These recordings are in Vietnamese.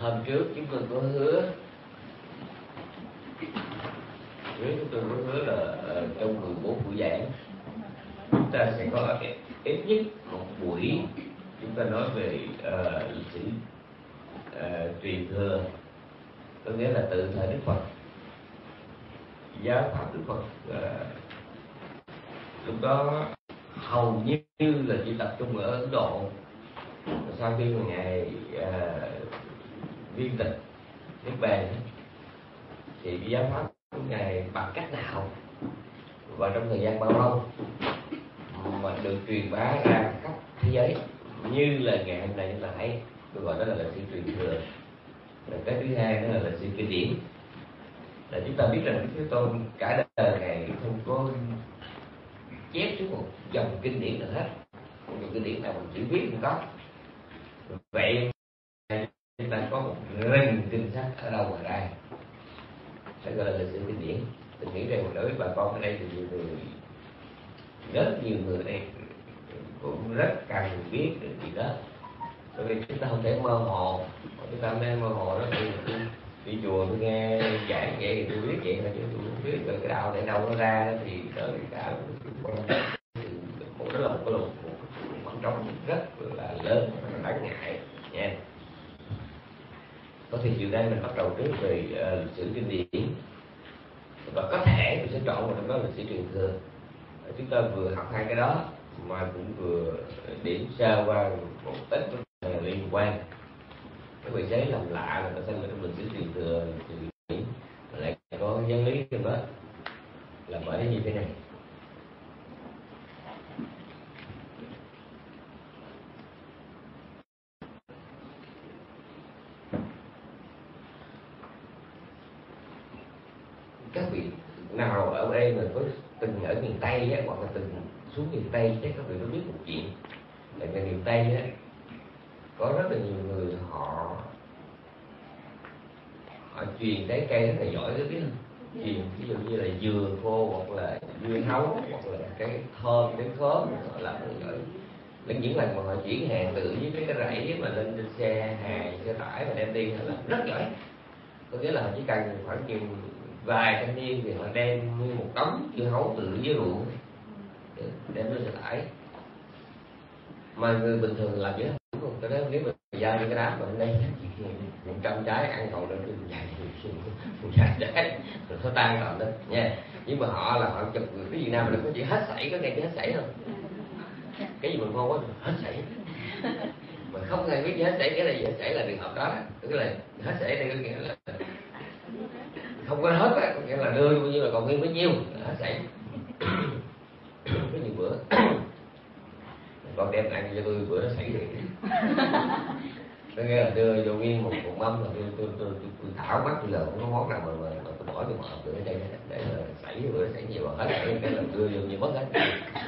Hôm trước chúng tôi có hứa là trong 14 buổi giảng chúng ta sẽ có ít nhất một buổi chúng ta nói về lịch sử truyền thừa, có nghĩa là từ thời Đức Phật, giáo pháp Đức Phật. Lúc đó hầu như là chỉ tập trung ở Ấn Độ. Sau khi ngài viên tịch Niết Bàn thì cái giáo pháp của ngài bằng cách nào và trong thời gian bao lâu mà được truyền bá ra khắp thế giới như là ngày hôm nay là thấy, tôi gọi đó là lịch sử truyền thừa. Và cái thứ hai đó là lịch sử kinh điển. Là chúng ta biết rằng Đức Thế Tôn cả đời ngài không có chép xuống một dòng kinh điển nào hết, một dòng kinh điển nào bằng chữ viết không có. Vậy chúng ta có một rừng kinh sách ở đâu mà ra, phải gọi là lịch sử kinh điển. Tôi nghĩ rằng đối với bà con ở đây thì nhiều người, rất nhiều người ở đây cũng rất cần biết được gì đó. Bởi vì chúng ta không thể mơ hồ, chúng ta mơ hồ đó thì đi chùa tôi nghe giảng vậy thì tôi biết vậy mà, chứ tôi không biết rồi cái đạo để đâu nó ra đó, thì đó là cả đó là một cái khoảng trống rất là lớn, đáng ngại nha. Có thì chiều nay mình bắt đầu trước về lịch sử kinh điển, và có thể mình sẽ chọn một trong đó là lịch sử truyền thừa. Chúng ta vừa học hai cái đó mà cũng vừa điểm sơ qua một ít liên quan. Cái vị giấy làm lạ là tại sao là trong lịch sử truyền thừa thì lại có giáo lý trong đó, là bởi như thế này. Các vị nào ở đây mà có từng ở miền Tây á, hoặc là từng xuống miền Tây chắc các vị có biết một chuyện là người miền Tây á, có rất là nhiều người họ truyền trái cây rất là giỏi, đó biết không? Truyền ví dụ như là dừa khô hoặc là dưa hấu hoặc là cái thơm, cái khóm, họ làm rất là giỏi. Đến những lần mà họ chuyển hàng từ với cái rẫy mà lên trên xe hàng, xe tải mà đem đi là làm rất giỏi. Có nghĩa là họ chỉ cần khoảng chừng vài thanh niên thì họ đem nguyên một đống dưa hấu từ dưới ruộng đem lên xe tải. Mà người bình thường làm gì đó không, cái đó nếu mà giao cho cái đám mà hôm nay 100 trái ăn còn lên dài trái rồi nó tan còn đó nha. Nhưng mà họ là họ chụp cái Việt Nam mình có chữ hết sảy, có nghe chữ hết sảy không? Cái gì mình ngon quá hết sảy, mà không ai biết hết sảy, cái này hết sảy là trường hợp đó. Tức là hết sảy đây có nghĩa là không có hết á, có nghĩa là đưa bao nhiêu là còn nguyên bấy nhiêu, hết sảy. Có nhiều bữa con đem ăn cho tôi bữa nó xảy rồi. Có nghĩa là đưa vô nguyên một mâm là tôi thảo mắt bây giờ không có món nào mà tôi bỏ vô một hộp ở đây để mà xảy bữa xảy nhiều mà hết cái là đưa vô như mất hết.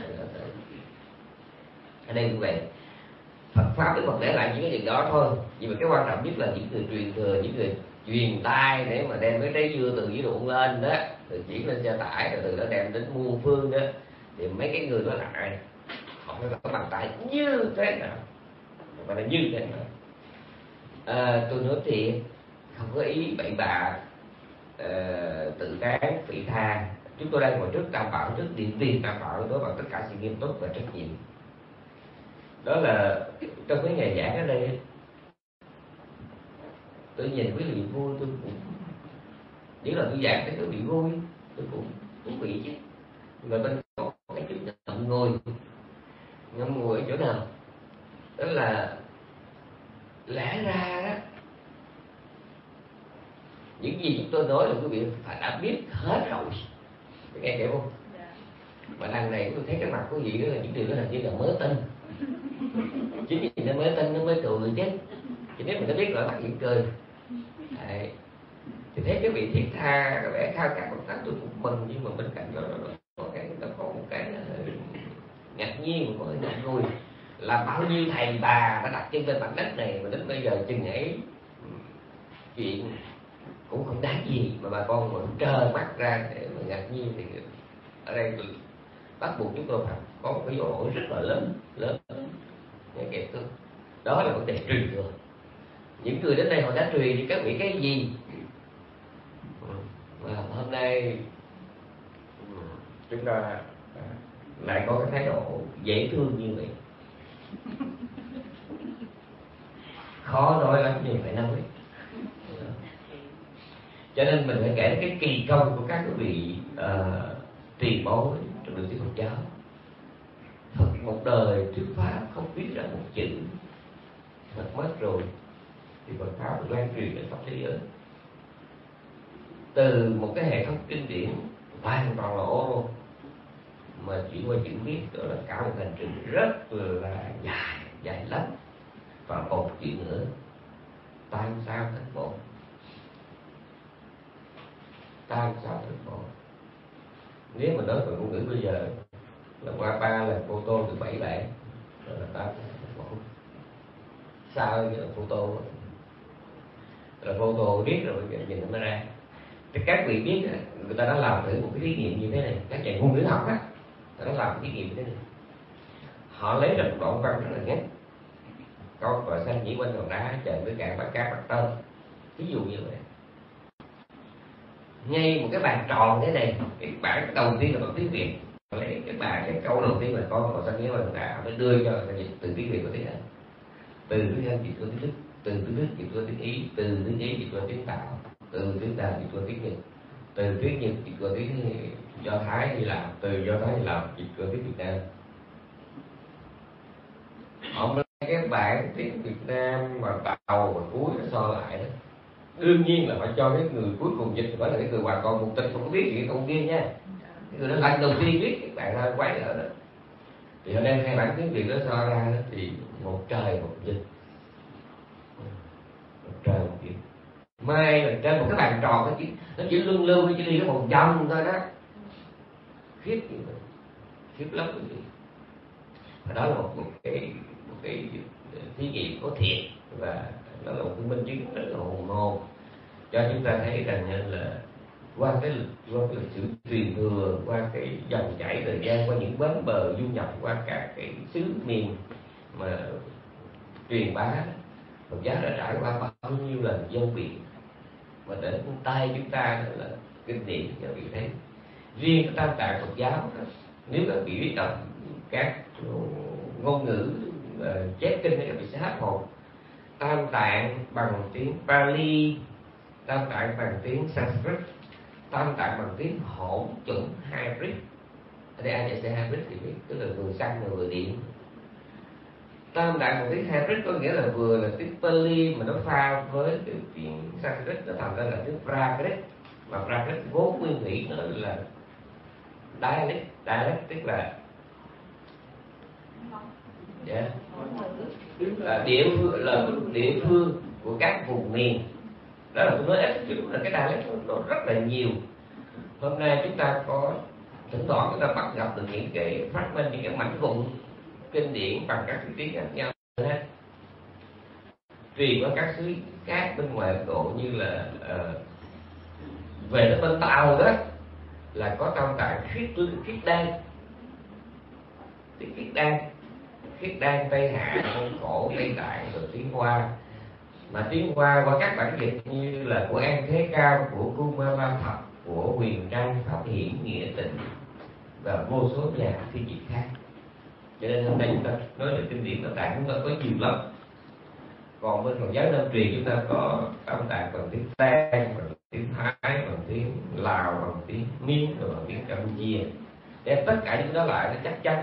Ở đây cũng vậy, Phật pháp Đức Phật để lại những cái chuyện đó thôi. Nhưng mà cái quan trọng nhất là những người truyền thừa, những người truyền tay để mà đem cái trái dưa từ dưới ruộng lên đó, từ chuyển lên xe tải rồi từ đó đem đến muôn phương đó, thì mấy cái người đó lại họ phải có bàn tay như thế nào, và là như thế nào. Tôi nói thì không có ý bậy bạ, tự tán vị tha. Chúng tôi đang ngồi trước tam bảo, trước điện tiền tam bảo đối bằng tất cả sự nghiêm túc và trách nhiệm. Đó là trong cái ngày giảng ở đây, tôi nhìn quý vị vui, tôi cũng chỉ là tôi giảng thấy tôi bị vui, tôi cũng bị chứ. Mà bên có cái chút ngậm ngùi ở chỗ nào, đó là lẽ ra đó, những gì chúng tôi nói là quý vị phải đã biết hết rồi, nghe kịp không? Mà đằng này tôi thấy cái mặt của vị đó là những điều đó là chỉ là mới tin. Chính vì nó mới tin nó mới cười chứ. Chứ nếu mình đã biết rồi mặt vẫn cười. Đấy. Thì thấy cái vị thiết tha, cái vẻ khao khát công tác tôi cũng mừng, nhưng mà bên cạnh đó nó có một cái ngạc nhiên, có cái ngạc vui là bao nhiêu thầy bà đã đặt chân lên mặt đất này mà đến bây giờ chừng ấy chuyện cũng không đáng gì mà bà con vẫn trơ mắt ra để mà ngạc nhiên. Thì ở đây bắt buộc chúng tôi phải có một cái dấu hỏi rất là lớn nghe kịp tôi. Đó là vấn đề truyền thừa. Những người đến đây họ đã truyền cho các vị cái gì mà hôm nay chúng ta lại có cái thái độ dễ thương như vậy? Khó nói lắm nhưng phải nói. Cho nên mình phải kể cái kỳ công của các vị tiền bối trong đường thuyết Phật giáo. Phật một đời thuyết pháp không viết ra một chữ, Phật mất rồi thì Phật pháp được lan truyền đến khắp thế giới. Từ một cái hệ thống kinh điển hoàn toàn là ô luôn, mà chỉ qua chữ viết đó là cả một hành trình rất là dài lắm. Và một chuyện nữa, tam sao thành bộ, tam sao thành bộ. Nếu mà nói về ngôn ngữ bây giờ là qua 3 lần photo từ 7 bản, đó là tam sao thành bộ. Sao như là photo, là photo viết rồi nhìn nó mới ra. Thì các vị biết người ta đã làm thử một cái thí nghiệm như thế này, các nhà ngôn ngữ học á, người ta đã làm một thí nghiệm như thế này. Họ lấy ra một đoạn văn rất là ngắn, con cò xanh nhảy quanh hòn đá chờ với cạn bắt cá bắt tôm, ví dụ như vậy. Ngay một cái bàn tròn thế này, cái bảng đầu tiên là bằng tiếng Việt, lấy cái câu đầu tiên là con cò xanh nhảy quanh hòn đá, mới đưa cho người dịch từ tiếng Việt qua tiếng Anh, từ tiếng Anh dịch qua tiếng Đức, từ tiếng Đức dịch qua tiếng Ý, từ tiếng Ý dịch qua tiếng Tàu, từ tiếng Tàu dịch qua tiếng Nhật, từ tiếng Nhật dịch qua tiếng Do Thái Hy Lạp, từ Do Thái Hy Lạp dịch qua tiếng Việt Nam. Họ cái bản tiếng Việt Nam mà đầu và cuối nó so lại đó, đương nhiên là phải cho cái người cuối cùng dịch phải là cái người bà con mục tịch không có biết chuyện công kia nha. Cái người đó lần đầu tiên viết cái bản ra quái ở đó, thì họ đem hai bản tiếng Việt đó so ra đó, thì một trời một dịch, một trời một dịch. Mai là trên một cái bàn tròn nó chỉ lưng lưng, nó chỉ đi có một vòng thôi đó, khiếp gì vậy, khiếp lắm quý vị. Và đó là một cái thí nghiệm có thiệt, và nó là một cái minh chứng rất là hùng hồn cho chúng ta thấy rằng là qua cái lịch sử truyền thừa, qua cái dòng chảy thời gian, qua những bến bờ du nhập, qua cả cái xứ miền mà truyền bá, Phật giáo đã trải qua bao nhiêu lần dân biển, và đến tay chúng ta là kinh điển cho vị thấy. Riêng cái tam tạng Phật giáo đó, nếu các vị biết đọc các ngôn ngữ chép kinh thì các vị sẽ hết hồn. Tam tạng bằng tiếng Pali, tam tạng bằng tiếng Sanskrit, tam tạng bằng tiếng hỗn chuẩn hybrid. Ở đây ai chạy xe hybrid thì biết, tức là vừa xăng và vừa điện. Tam tạng bằng tiếng hybrid có nghĩa là vừa là tiếng Pali mà nó pha với cái tiếng Sanskrit, nó thành ra là tiếng Prakrit. Mà Prakrit vốn nguyên thủy nó là dialect tức là địa phương của các vùng miền. Đó là tôi nói ít chứ là cái dialect nó rất là nhiều. Hôm nay chúng ta có thỉnh thoảng chúng ta bắt gặp được những cái fragment, những cái mảnh vụn kinh điển bằng các tiếng khác nhau truyền qua các xứ khác bên ngoài Ấn Độ, như là về đến bên Tàu đó là có tam tạng khiết đan, tiếng khiết đan Tây Hạ, Mông Cổ, Tây Tạng, rồi tiếng Hoa. Mà tiếng Hoa qua các bản dịch như là của An Thế Cao, của Kumara Thập, của Huyền Trang, Pháp Hiển, Nghĩa Tịnh và vô số nhà phiên dịch khác. Cho nên hôm nay chúng ta nói về kinh điển Tam Tạng chúng ta có nhiều lắm. Còn bên Phật giáo Nam truyền chúng ta có tam tạng bằng tiếng Tang, bằng tiếng Thái, bằng tiếng Lào, bằng tiếng Miến, và bằng tiếng Campuchia. Đem tất cả những đó lại, nó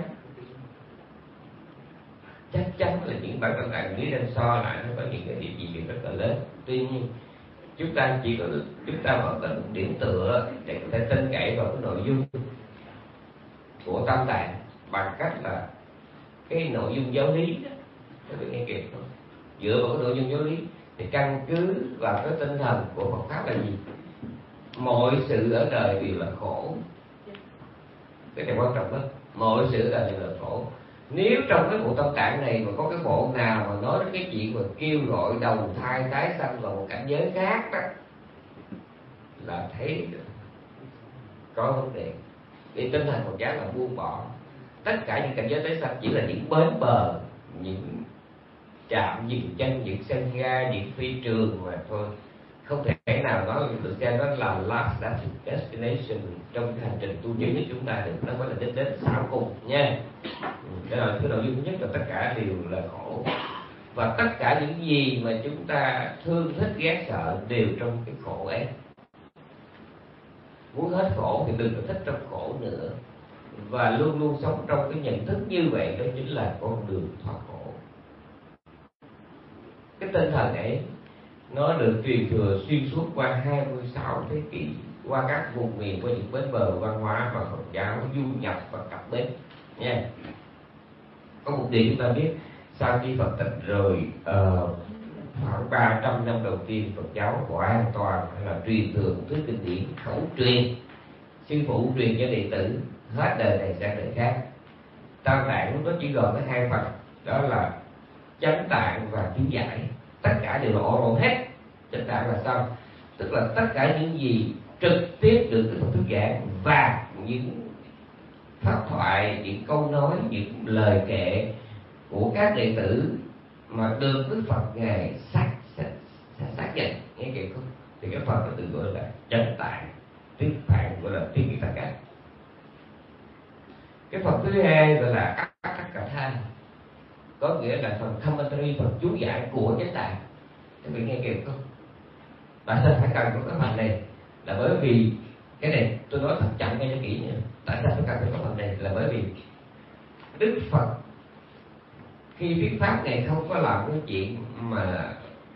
chắc chắn là những bản tam tạng nếu đem so lại nó có những cái địa vị rất là lớn. Tuy nhiên chúng ta vẫn có một điểm tựa để có thể tin cậy vào cái nội dung của tam tạng bằng cách là cái nội dung giáo lý đó, các bạn nghe kịp không? Dựa vào cái nội dung giáo lý thì căn cứ vào cái tinh thần của Phật pháp là gì? Mọi sự ở đời đều là khổ. Cái này quan trọng lắm. Mọi sự ở đời đều là khổ. Nếu trong cái bộ tâm tạng này mà có cái bộ nào mà nói đến cái chuyện mà kêu gọi đầu thai tái sanh vào một cảnh giới khác đó, là thấy có vấn đề. Vì tinh thần Phật giáo là buông bỏ tất cả những cảnh giới tái sanh chỉ là những bến bờ, những trạm dừng chân, những sân ga, những phi trường mà thôi. Không thể nào nói được xem đó là last destination trong cái hành trình tu dưỡng của chúng ta được. Nó mới là đích đến sau cùng nha. Cái nội dung thứ nhất là tất cả đều là khổ, và tất cả những gì mà chúng ta thương thích ghét sợ đều trong cái khổ ấy. Muốn hết khổ thì đừng có thích trong khổ nữa, và luôn luôn sống trong cái nhận thức như vậy, đó chính là con đường thoát khổ. Cái tinh thần ấy nó được truyền thừa xuyên suốt qua 26 thế kỷ, qua các vùng miền, qua những bến bờ văn hóa và Phật giáo du nhập và cập bến nha. Có một điều chúng ta biết, sau khi Phật tịch rồi, khoảng 300 năm đầu tiên Phật giáo hoàn toàn là truyền thừa một thứ kinh điển khẩu truyền. Sư phụ truyền cho đệ tử, hết đời này sang đời khác. Tam tạng lúc đó chỉ gồm có 2 phần, đó là chánh tạng và chú giải. Tất cả đều là oral hết. Chánh tạng là sao? Tức là tất cả những gì trực tiếp được cái Phật thuyết giảng, và những pháp thoại, những câu nói, những lời kệ của các đệ tử mà được Đức Phật ngài xác nhận, nghe kịp không? Thì cái phần nó tự gọi là chánh tạng, tiếng Phạn gọi là tiếng Việt Tạng. Cái phần thứ hai gọi là Atthakatha, có nghĩa là phần commentary, phần chú giải của chánh tạng. Các vị nghe kịp không? Tại sao phải cần có cái phần này? Là bởi vì cái này tôi nói thật chậm nghe cho kỹ nha. Tại sao phải cần có cái phần này? Là bởi vì Đức Phật khi thuyết pháp này không có làm cái chuyện mà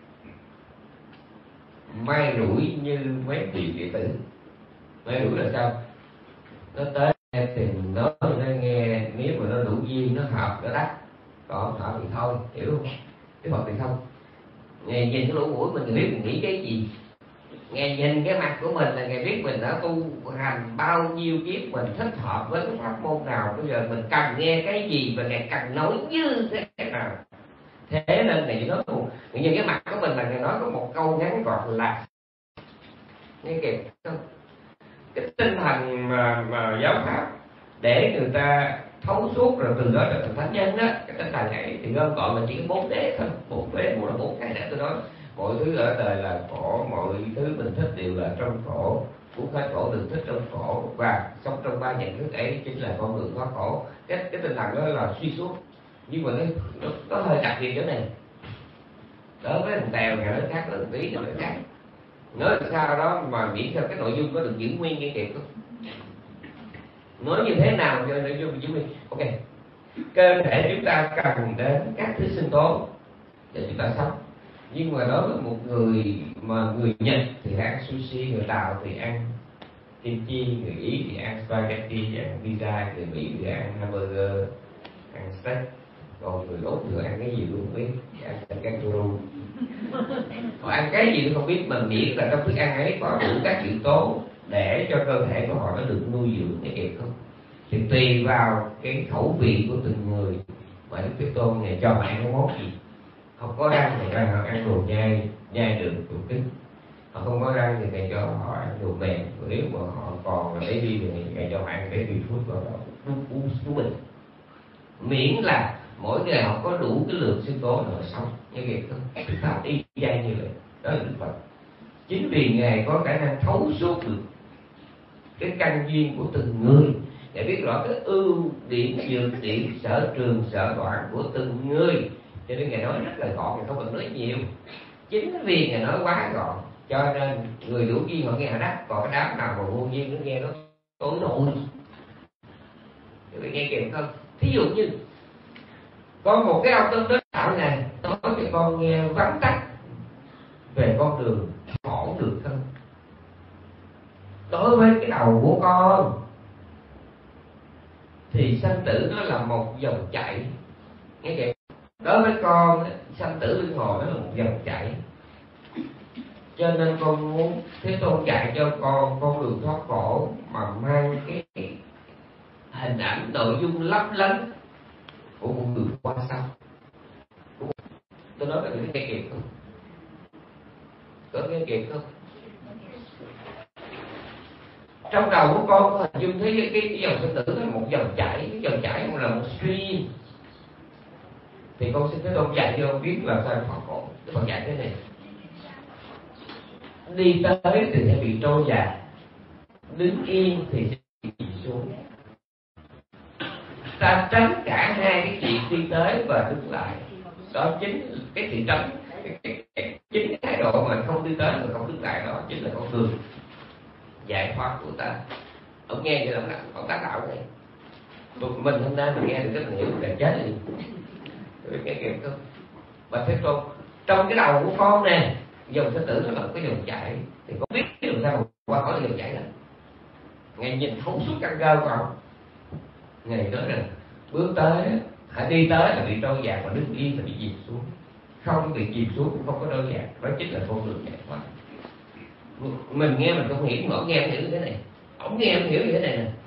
may rủi như mấy vị đệ tử. May rủi là sao? Nó tới thì nó nghe, nếu mà nó đủ duyên, nó hợp, nó đắc, còn không hợp thì thôi, hiểu không? Cái Phật thì không. Nghe nhìn cái lỗ mũi mình biết mình nghĩ cái gì, nghe nhìn cái mặt của mình là ngày biết mình đã tu hành bao nhiêu kiếp, mình thích hợp với cái pháp môn nào, bây giờ mình cần nghe cái gì và ngày cần nói như thế nào. Thế nên này nói nhìn cái mặt của mình là ngày nói có một câu ngắn gọn là nghe kịp không? Cái tinh thần mà giáo pháp để người ta thấu suốt rồi từ đó trở thành thánh nhân đó, cái tinh thần này thì gom gọn là chỉ có 4 đế thôi. 4 đế là 4 cái đã tôi nói. Mọi thứ ở đời là khổ, mọi thứ mình thích đều là trong khổ, muốn hết khổ đừng thích trong khổ, và sống trong 3 nhận thức ấy chính là con đường thoát khổ. Cái tinh thần đó là xuyên suốt, nhưng mà nó hơi đặc biệt chỗ này. Đối với thằng Tèo nhà nó khác, nó tí nó khác. Nói sao đó mà miễn sao cái nội dung có được giữ nguyên như kịp không? Nói như thế nào cho nội dung giữ nguyên? Ok, cơ thể chúng ta cần đến các thứ sinh tố để chúng ta sống. Nhưng mà đối với một người mà người Nhật thì ăn sushi, người Tàu thì ăn kim chi, người Ý thì ăn spaghetti, ăn pizza, người Mỹ thì ăn hamburger, ăn steak, còn người Úc thì ăn cái gì luôn không biết, ăn kangaroo. Họ ăn cái gì cũng không biết, mình nghĩ là trong thức ăn ấy có đủ các yếu tố để cho cơ thể của họ nó được nuôi dưỡng, nghe kịp không? Thì tùy vào cái khẩu vị của từng người mà Đức Thế Tôn này cho bạn cái món gì. Không có răng thì cho họ ăn đồ nhai được đồ cứng. Họ không có răng thì thầy cho họ ăn đồ mềm. Nếu mà họ còn là baby thì thầy cho họ ăn baby food và uống bình. Miễn là mỗi ngày họ có đủ cái lượng sinh tố để họ sống, như vậy không? Đức Pháp y chang như vậy. Đó là Đức Phật. Chính vì ngài có khả năng thấu suốt được cái căn duyên của từng người, để biết rõ cái ưu điểm, nhược điểm, sở trường, sở đoạn của từng người, cho nên ngài nói rất là gọn, ngài không cần nói nhiều. Chính vì ngài nói quá gọn cho nên người đủ duyên họ nghe họ đắc, còn cái đám nào mà vô duyên nó nghe nó tối nội. Các bạn nghe kịp không? Thí dụ như có một cái ông tướng đạo này nói cho con nghe vắn tắt về con đường khổ được không? Đối với cái đầu của con thì sanh tử nó là một dòng chảy, nghe kịp. Đối với con sanh tử luân hồi nó là một dòng chảy, cho nên con muốn Thế Tôn dạy cho con đường thoát khổ mà mang cái hình ảnh nội dung lấp lánh của một người qua sau. Tôi nói các bạn nghe kịp không? Có nghe kịp không? Trong đầu của con có hình dung thấy cái dòng sinh tử là một dòng chảy, cái dòng chảy là một stream. Thì con xin phép ông dạy cho ông biết làm sao thoát khổ. Con dạy thế này: đi tới thì sẽ bị trôi dạt, đứng yên thì sẽ bị chìm xuống. Ta tránh cả hai cái chuyện đi tới và đứng lại. Đó chính cái sự tránh, chính cái thái độ mà không đi tới mà không đứng lại, đó chính là con đường giải thoát của ta. Ông nghe vậy là ông tác đạo này. Mình hôm nay mình nghe được rất là hiểu là chết liền. Nghe kịp không? Và thế trong cái đầu của con nè, dòng sinh tử nó là một cái dòng chảy, thì con biết làm sao mà qua khỏi dòng chảy đó. Ngài nhìn thấu suốt căn cơ của ông. Ngài nói rằng bước tới, hãy đi tới là bị trôi dạt, mà đứng yên là bị chìm xuống. Không bị chìm xuống cũng không có trôi dạt, đó chính là con đường giải thoát. Mình nghe mình không hiểu, ngõ nghe không hiểu như thế này, ổng nghe không hiểu như thế này nè.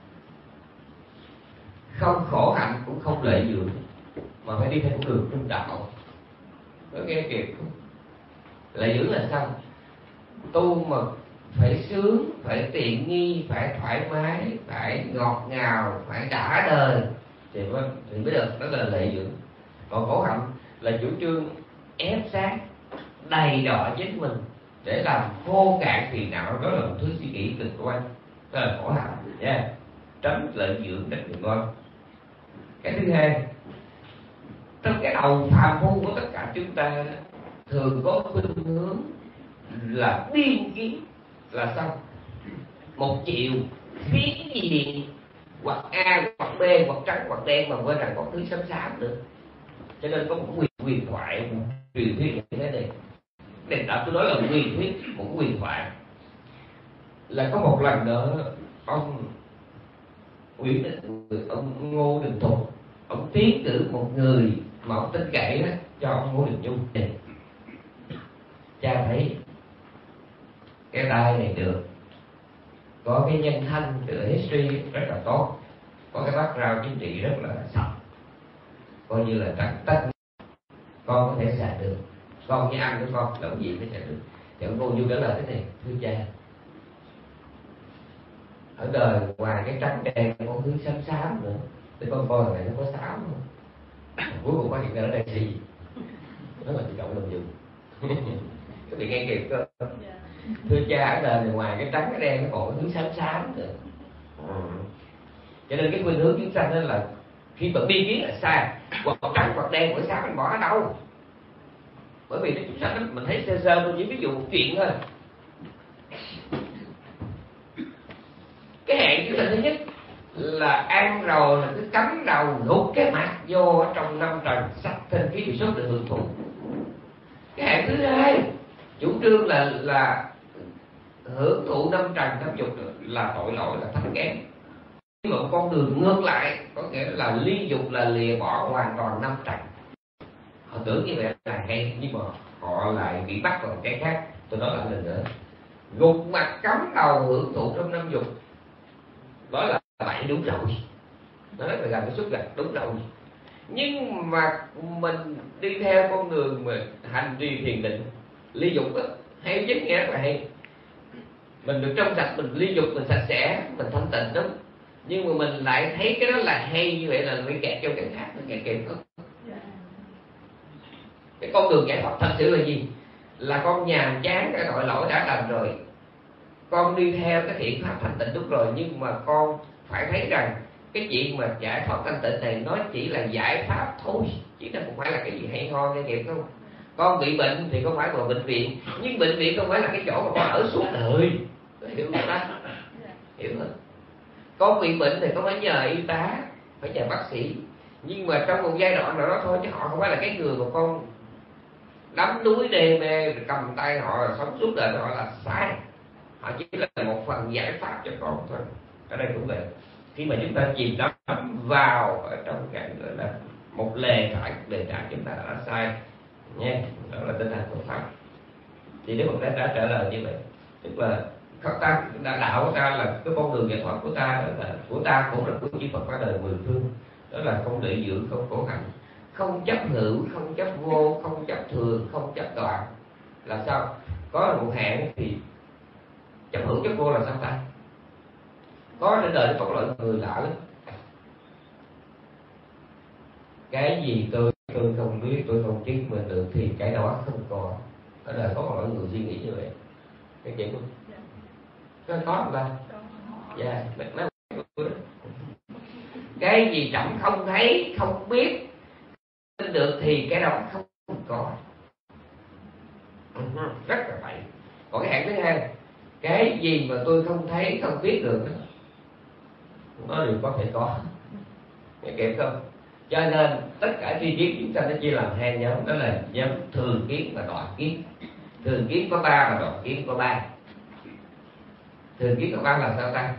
Không khổ hạnh cũng không lợi dưỡng, mà phải đi theo con đường trung đạo. Có nghe kịp không? Lợi dưỡng là sao? Tu mà phải sướng, phải tiện nghi, phải thoải mái, phải ngọt ngào, phải đã đời thì mới được, đó là lợi dưỡng. Còn khổ hạnh là chủ trương ép sát, đầy đọa chính mình để làm khô cạn phiền não, đó là một thứ suy nghĩ cực đoan, đó là khổ hạnh nha. Tránh lợi dưỡng tránh niệm ngon. Cái thứ hai, trong cái đầu phàm phu của tất cả chúng ta thường có khuynh hướng là biên kiến, là sao? Một chiều phiến diện, hoặc A hoặc B hoặc trắng hoặc đen, mà quên rằng có thứ xám xám nữa. Cho nên có một huyền thoại, một truyền thuyết như thế này. Đền đạo tôi nói là huyền thuyết, một huyền thoại là có một lần nữa ông Ngô Đình Thục, ông tiến cử một người mà ông tin cậy đó cho ông Ngô Đình Nhung. Cha thấy cái tay này được, có cái nhân thanh từ history rất là tốt, có cái background chính trị rất là sạch, coi như là trắng tất, con có thể xài được, con với ăn của con lẩu gì mới xài được. Thì ông Ngô Nhung trả lời thế này: thưa cha, ở đời ngoài cái trắng đen có thứ xám xám nữa, để con coi này nó có xám không. Cuối cùng phát hiện ra ở đây là gì? Nó là tự động làm dùng. Các vị nghe kịp không? Thưa cha, ở đời này ngoài cái trắng cái đen nó còn có thứ xám xám nữa. Cho nên cái khuynh hướng chúng sanh đó là khi mà biên kiến là sai, hoặc trắng hoặc đen hoặc xám mình bỏ ở đâu? Bởi vì chúng sanh mình thấy sơ sơ, tôi chỉ ví dụ một chuyện thôi. Cái hẹn chúng ta thứ nhất là ăn rồi là cứ cắm đầu gục cái mặt vô ở trong năm trần, sạch thanh khí bị sốt được hưởng thụ. Cái hẹn thứ hai chủ trương là hưởng thụ năm trần năm dục là tội lỗi, là thấp kém. Nhưng mà con đường ngược lại, có nghĩa là ly dục là lìa bỏ hoàn toàn năm trần. Họ tưởng như vậy là hay, nhưng mà họ lại bị bắt vào cái khác. Tôi nói lại lần nữa, gục mặt cắm đầu hưởng thụ trong năm dục, đó là bạn đúng rồi, nó rất là gần cái xuất gạch đúng rồi. Nhưng mà mình đi theo con đường mà hành trì thiền định ly dục đó, hay chính nghĩa là hay. Mình được trong sạch, mình ly dục, mình sạch sẽ, mình thanh tịnh lắm. Nhưng mà mình lại thấy cái đó là hay, như vậy là mình kẹt trong cái khác, mình kẹt không. Cái con đường giải thoát thật sự là gì? Là con nhàm chán cái tội lỗi đã làm rồi, con đi theo cái thiện pháp thanh tịnh đúng rồi, nhưng mà con phải thấy rằng cái chuyện mà giải thoát thanh tịnh này nó chỉ là giải pháp thôi, chứ nó không phải là cái gì hay ho nghe kịp không? Con bị bệnh thì không phải vào bệnh viện, nhưng bệnh viện không phải là cái chỗ mà con ở suốt đời, hiểu không đó? Hiểu không? Con bị bệnh thì con phải nhờ y tá, phải nhờ bác sĩ, nhưng mà trong một giai đoạn nào đó thôi, chứ họ không phải là cái người mà con đắm đuối đê mê cầm tay họ sống suốt đời, họ là sai. Họ chỉ là một phần giải pháp cho con thôi. Ở đây cũng vậy, khi mà chúng ta chìm đắm vào ở trong cái gọi là một lề phải đề trả, chúng ta đã sai nha. Đó là tinh thần Phật pháp. Thì nếu mà đã trả lời như vậy, tức là ta đạo của ta là cái con đường giải thoát của ta, là của ta cũng là của chư Phật qua đời mười phương, đó là không lợi dưỡng, không khổ hạnh, không chấp hữu, không chấp vô, không chấp thường, không chấp đoạn. Là sao? Có một hạn thì chấp hữu chấp vô là sao ta? Có trên đời có loại người lạ lắm, cái gì tôi tôi không biết, tôi không chứng minh được thì cái đó không có. Đó là có mọi người suy nghĩ như vậy. Cái chuyện không? Có không ta? Dạ, nói cái gì trẫm không thấy, không biết được thì cái đó không có. Rất là vậy. Còn cái hạng thứ hai, cái gì mà tôi không thấy, không biết được nó đều có thể có. Nghe kịp không? Cho nên tất cả tri kiến chúng ta nó chia làm hai nhóm, đó là nhóm thường kiến và đoạn kiến. Thường kiến có 3 và đoạn kiến có 3. Thường kiến có 3 là sao ta?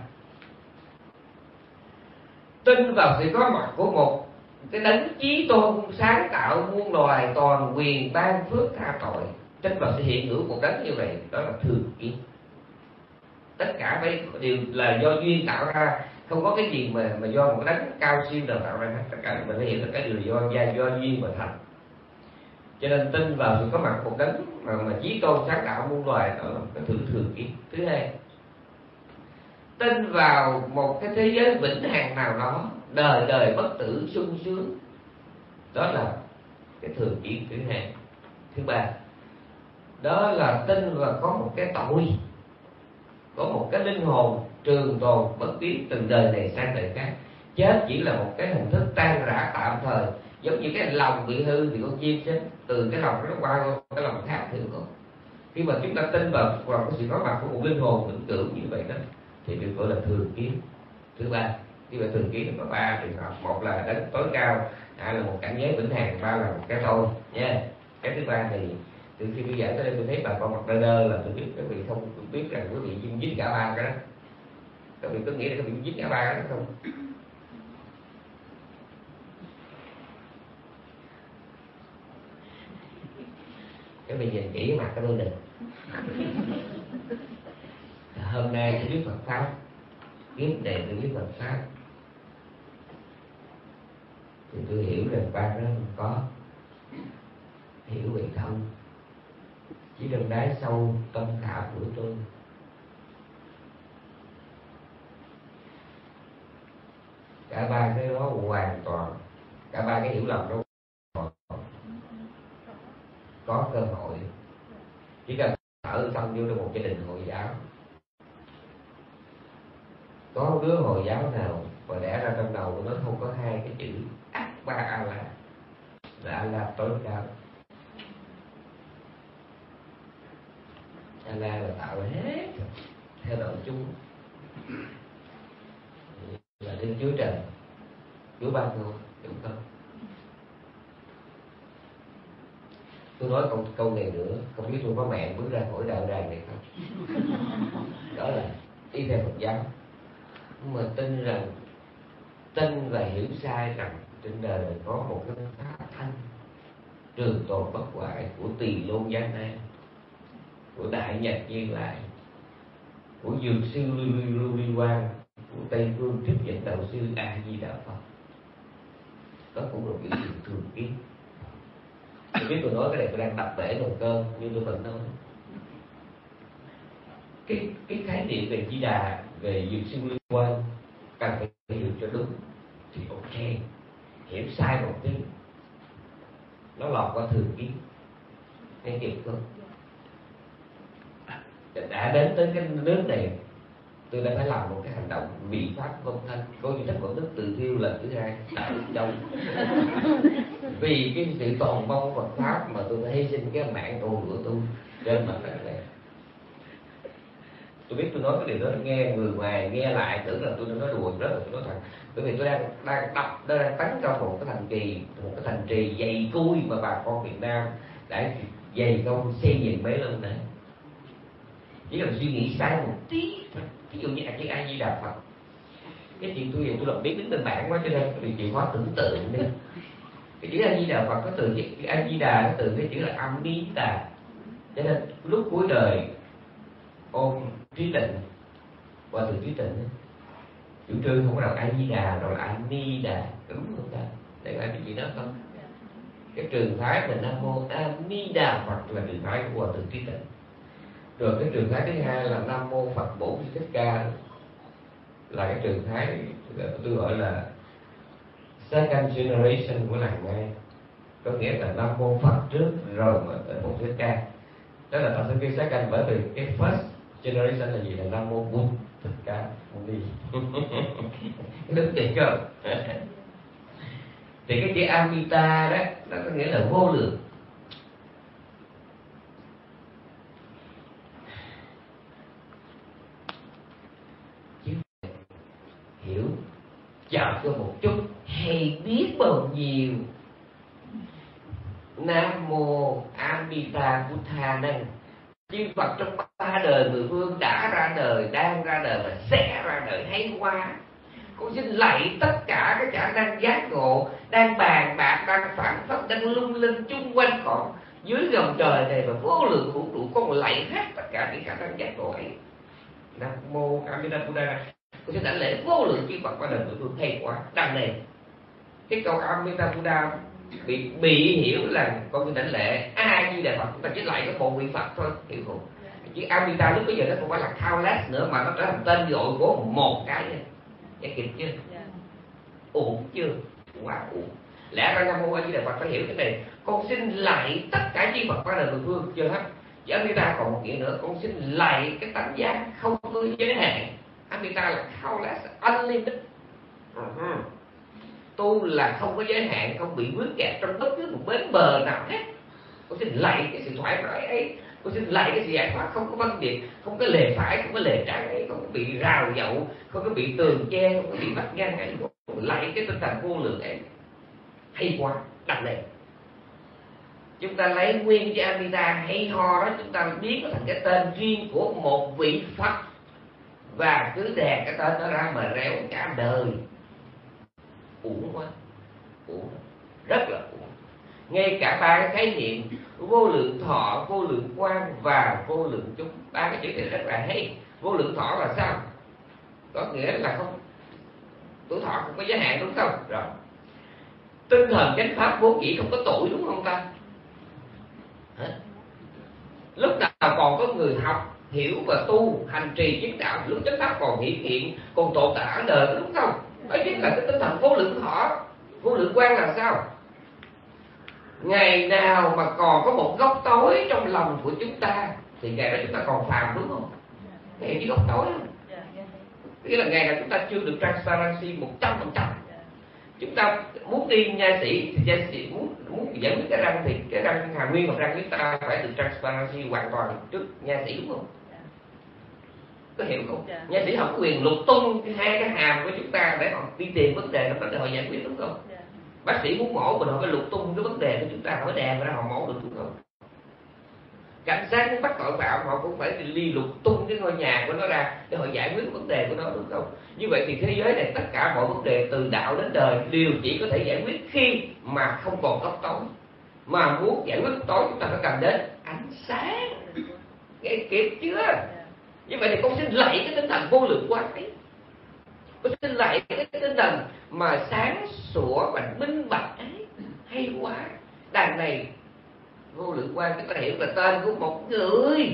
Tin vào sự có mặt của một cái đấng chí tôn sáng tạo muôn loài, toàn quyền ban phước tha tội. Tin vào sự hiện hữu một đấng như vậy, đó là thường kiến. Tất cả phải đều là do duyên tạo ra, không có cái gì mà do một đấng cao siêu nào tạo ra hết. Tất cả mình phải hiểu tất cả đều do duyên mà thành. Cho nên tin vào sự có mặt một đấng mà chí tôn sáng tạo muôn loài, đó là cái thường kiến. Thứ hai, tin vào một cái thế giới vĩnh hằng nào đó, đời đời bất tử sung sướng, đó là cái thường kiến thứ hai. Thứ ba, đó là tin vào có một cái tội, có một cái linh hồn trường tồn bất biến từ đời này sang đời khác. Chết chỉ là một cái hình thức tan rã tạm thời, giống như cái lòng bị hư thì con chim chết từ cái lòng nó qua cái lòng khác thì không. Khi mà chúng ta tin vào cái sự có mặt của một linh hồn vĩnh cửu như vậy đó thì được gọi là thường kiến. Thứ ba, khi mà thường kiến có 3 trường hợp: một là đấng tối cao, hai là một cảnh giới vĩnh hằng, 3 là một cái tôi nha. Cái thứ ba thì từ khi tôi giải tới đây tôi thấy bà con mặt đơ đơ là tôi biết các vị không biết rằng quý vị dính cả 3 cái đó. Các vị có nghĩ là các vị dính cả 3 cái đó không? Các vị nhìn kỹ mặt cái tôi được. Hôm nay tôi biết Phật pháp, kiếp này tôi biết Phật pháp, thì tôi hiểu rằng 3 cái đó không có. Hiểu vậy không? Chỉ trong đáy sâu tâm khảm của tôi, cả 3 cái đó hoàn toàn, cả 3 cái hiểu lầm đó có cơ hội. Chỉ cần ở tâm vô trong một gia đình Hồi giáo, có đứa Hồi giáo nào mà đẻ ra trong đầu của nó không có 2 cái chữ Akbar Allah, là Allah tối cao. Allah là tạo hết theo đạo chung, là Đức Chúa Trời, Chúa ban ngôi, đúng không? Tôi nói câu này nữa, không biết tôi có mạng bước ra khỏi đạo đàn này không? Đó là đi theo Phật giáo, nhưng mà tin và hiểu sai rằng trên đời này có một cái pháp thanh trường tồn bất hoại của Tỳ Lô Giang Nam, của Đại Nhật Như Lai, của Dược sư Lưu Ly Quang, của Tây Phương Trích Dẫn Đạo sư A Di Đà Phật. Đó cũng là biểu hiện thường kiến. Tôi biết tôi nói cái này tôi đang đập bể nồi cơm, nhưng tôi vẫn nói cái khái niệm về Di Đà, về Dược sư Lưu Ly Quang cần phải hiểu cho đúng thì ok. Hiểu sai một tí nó lọt qua thường kiến. Nghe kịp không? Đã đến tới cái nước này, tôi đã phải làm một cái hành động vị pháp vong thanh, coi như tất cả đức từ thiêu lần thứ 2 tại Châu. Vì cái sự tồn vong Phật pháp mà tôi phải hy sinh cái mạng tu của tôi trên mặt đất này. Tôi biết tôi nói cái điều đó nghe người ngoài nghe lại tưởng là tôi nói đùa, rất là tôi nói thật. Bởi vì tôi đang tấn công một cái thành trì dày cui mà bà con Việt Nam đã dày công xây dựng mấy lần này. Chỉ cần suy nghĩ sai một tí, ví dụ như chữ A Di Đà Phật, cái chuyện tôi làm biết đến tên bản quá cho nên các vị chịu khó tưởng tượng đi. Cái chữ A Di Đà Phật có từ chữ A Di Đà, nó từ cái chữ là Amida, cho nên lúc cuối đời ôm trí tịnh qua từ trí tịnh chủ trương không có nào A Di Đà rồi là Amida, đúng không ta? Để ai biết gì đó không? Cái trường phái mình Nam Mô A Di Đà Phật là trường phái của từ trí tịnh. Rồi cái trường phái thứ hai là Nam Mô Phật Bổn Sư Thích Ca, là cái trường phái tôi gọi là second generation của làng Nga. có nghĩa là Nam Mô Phật trước rồi mới tới Bổn Thích Ca. Đó là Phật Thích Ca Second, bởi vì cái first generation là gì? Là Nam Mô Bụt Thích Ca Mâu Ni. Đức tiền không? Thì cái chữ Amita đó, nó có nghĩa là vô lượng. Chứ hiểu chợt cho một chút, hay biết bao nhiêu. Nam Mô Amita Buddha Năng. Chư Phật trong ba đời mười phương đã ra đời, đang ra đời và sẽ ra đời, hay quá. Con xin lạy tất cả các khả năng giác ngộ đang bàn bạc, đang phản phất, đang lung linh chung quanh con dưới gầm trời này và vô lượng vũ trụ. Con lạy hết tất cả những khả năng giác ngộ ấy. Nam Mô Amida Buddha. Con xin đảnh lễ vô lượng chư Phật ba đời mười phương, hay quá. Đằng này cái câu Amida Buddha bị hiểu là con xin đảnh lễ A Di Đà Phật, chúng ta chỉ lại có một vị Phật thôi, hiểu không? Chứ Amida lúc bây giờ nó không phải là countless nữa, mà nó trở thành tên gọi của một cái này. Nghe kịp chưa? Ổn chưa? Quá ổn. Lẽ ra Nam Mô A Di Đà Phật phải hiểu cái này. Con xin lạy tất cả chư Phật ba đời mười phương, chưa hết. Chứ Amida còn một nghĩa nữa, con xin lạy cái tánh giác không có giới hạn. Amida là countless, unlimited. Tu là không có giới hạn, không bị vướng kẹt trong bất cứ một bến bờ nào hết. Con xin lạy cái sự thoải mái ấy, con xin lạy cái sự giải thoát không có phân biệt, không có lề phải, không có lề trái ấy, không có bị rào dậu, không có bị tường che, không có bị vách ngăn ấy. Con lạy cái tinh thần vô lượng ấy. Hay quá. Đặt này, chúng ta lấy nguyên cái Amida hay ho đó, chúng ta biến nó thành cái tên riêng của một vị Phật, và cứ đè cái tên đó ra mà réo cả đời. Uổng quá, uổng, rất là uổng. Ngay cả ba cái khái niệm vô lượng thọ, vô lượng quang và vô lượng chúng, ba cái chữ này rất là hay. Vô lượng thọ là sao? Có nghĩa là không, tuổi thọ không có giới hạn, đúng không? Rồi. Tinh thần chánh pháp vốn dĩ không có tuổi, đúng không ta? Hả? Lúc nào còn có người học, hiểu và tu, hành trì chứng đạo, lúc chánh pháp còn hiện còn tồn tại ở đời, đúng không? Đó chính là cái tinh thần vô lượng thọ. Vô lượng quang là sao? Ngày nào mà còn có một góc tối trong lòng của chúng ta thì ngày đó chúng ta còn phàm, đúng không? Ngày chỉ góc tối không? Nghĩa là ngày nào chúng ta chưa được transparency 100%. Chúng ta muốn đi nha sĩ thì nha sĩ muốn giải quyết cái răng thì cái răng hàm nguyên hoặc răng chúng ta phải được transparency hoàn toàn trước nha sĩ, đúng không? Có hiểu không? Nha sĩ họ có quyền lục tung hai cái hàm của chúng ta để họ đi tìm vấn đề đó để họ giải quyết, đúng không? Bác sĩ muốn mổ mình họ phải lục tung cái vấn đề của chúng ta, họ mới đè ra họ mổ được, đúng không? Cảnh sát muốn bắt tội phạm họ cũng phải đi lục tung cái ngôi nhà của nó ra để họ giải quyết vấn đề của nó, đúng không? Như vậy thì thế giới này tất cả mọi vấn đề từ đạo đến đời đều chỉ có thể giải quyết khi mà không còn góc tối. Mà muốn giải quyết góc tối chúng ta phải cần đến ánh sáng. Nghe kịp chưa? Như vậy thì con xin lạy cái tinh thần vô lượng quang ấy. Con xin lạy cái tinh thần mà sáng sủa và minh bạch ấy. Hay quá. Đằng này vô lượng quang chúng ta hiểu là tên của một người.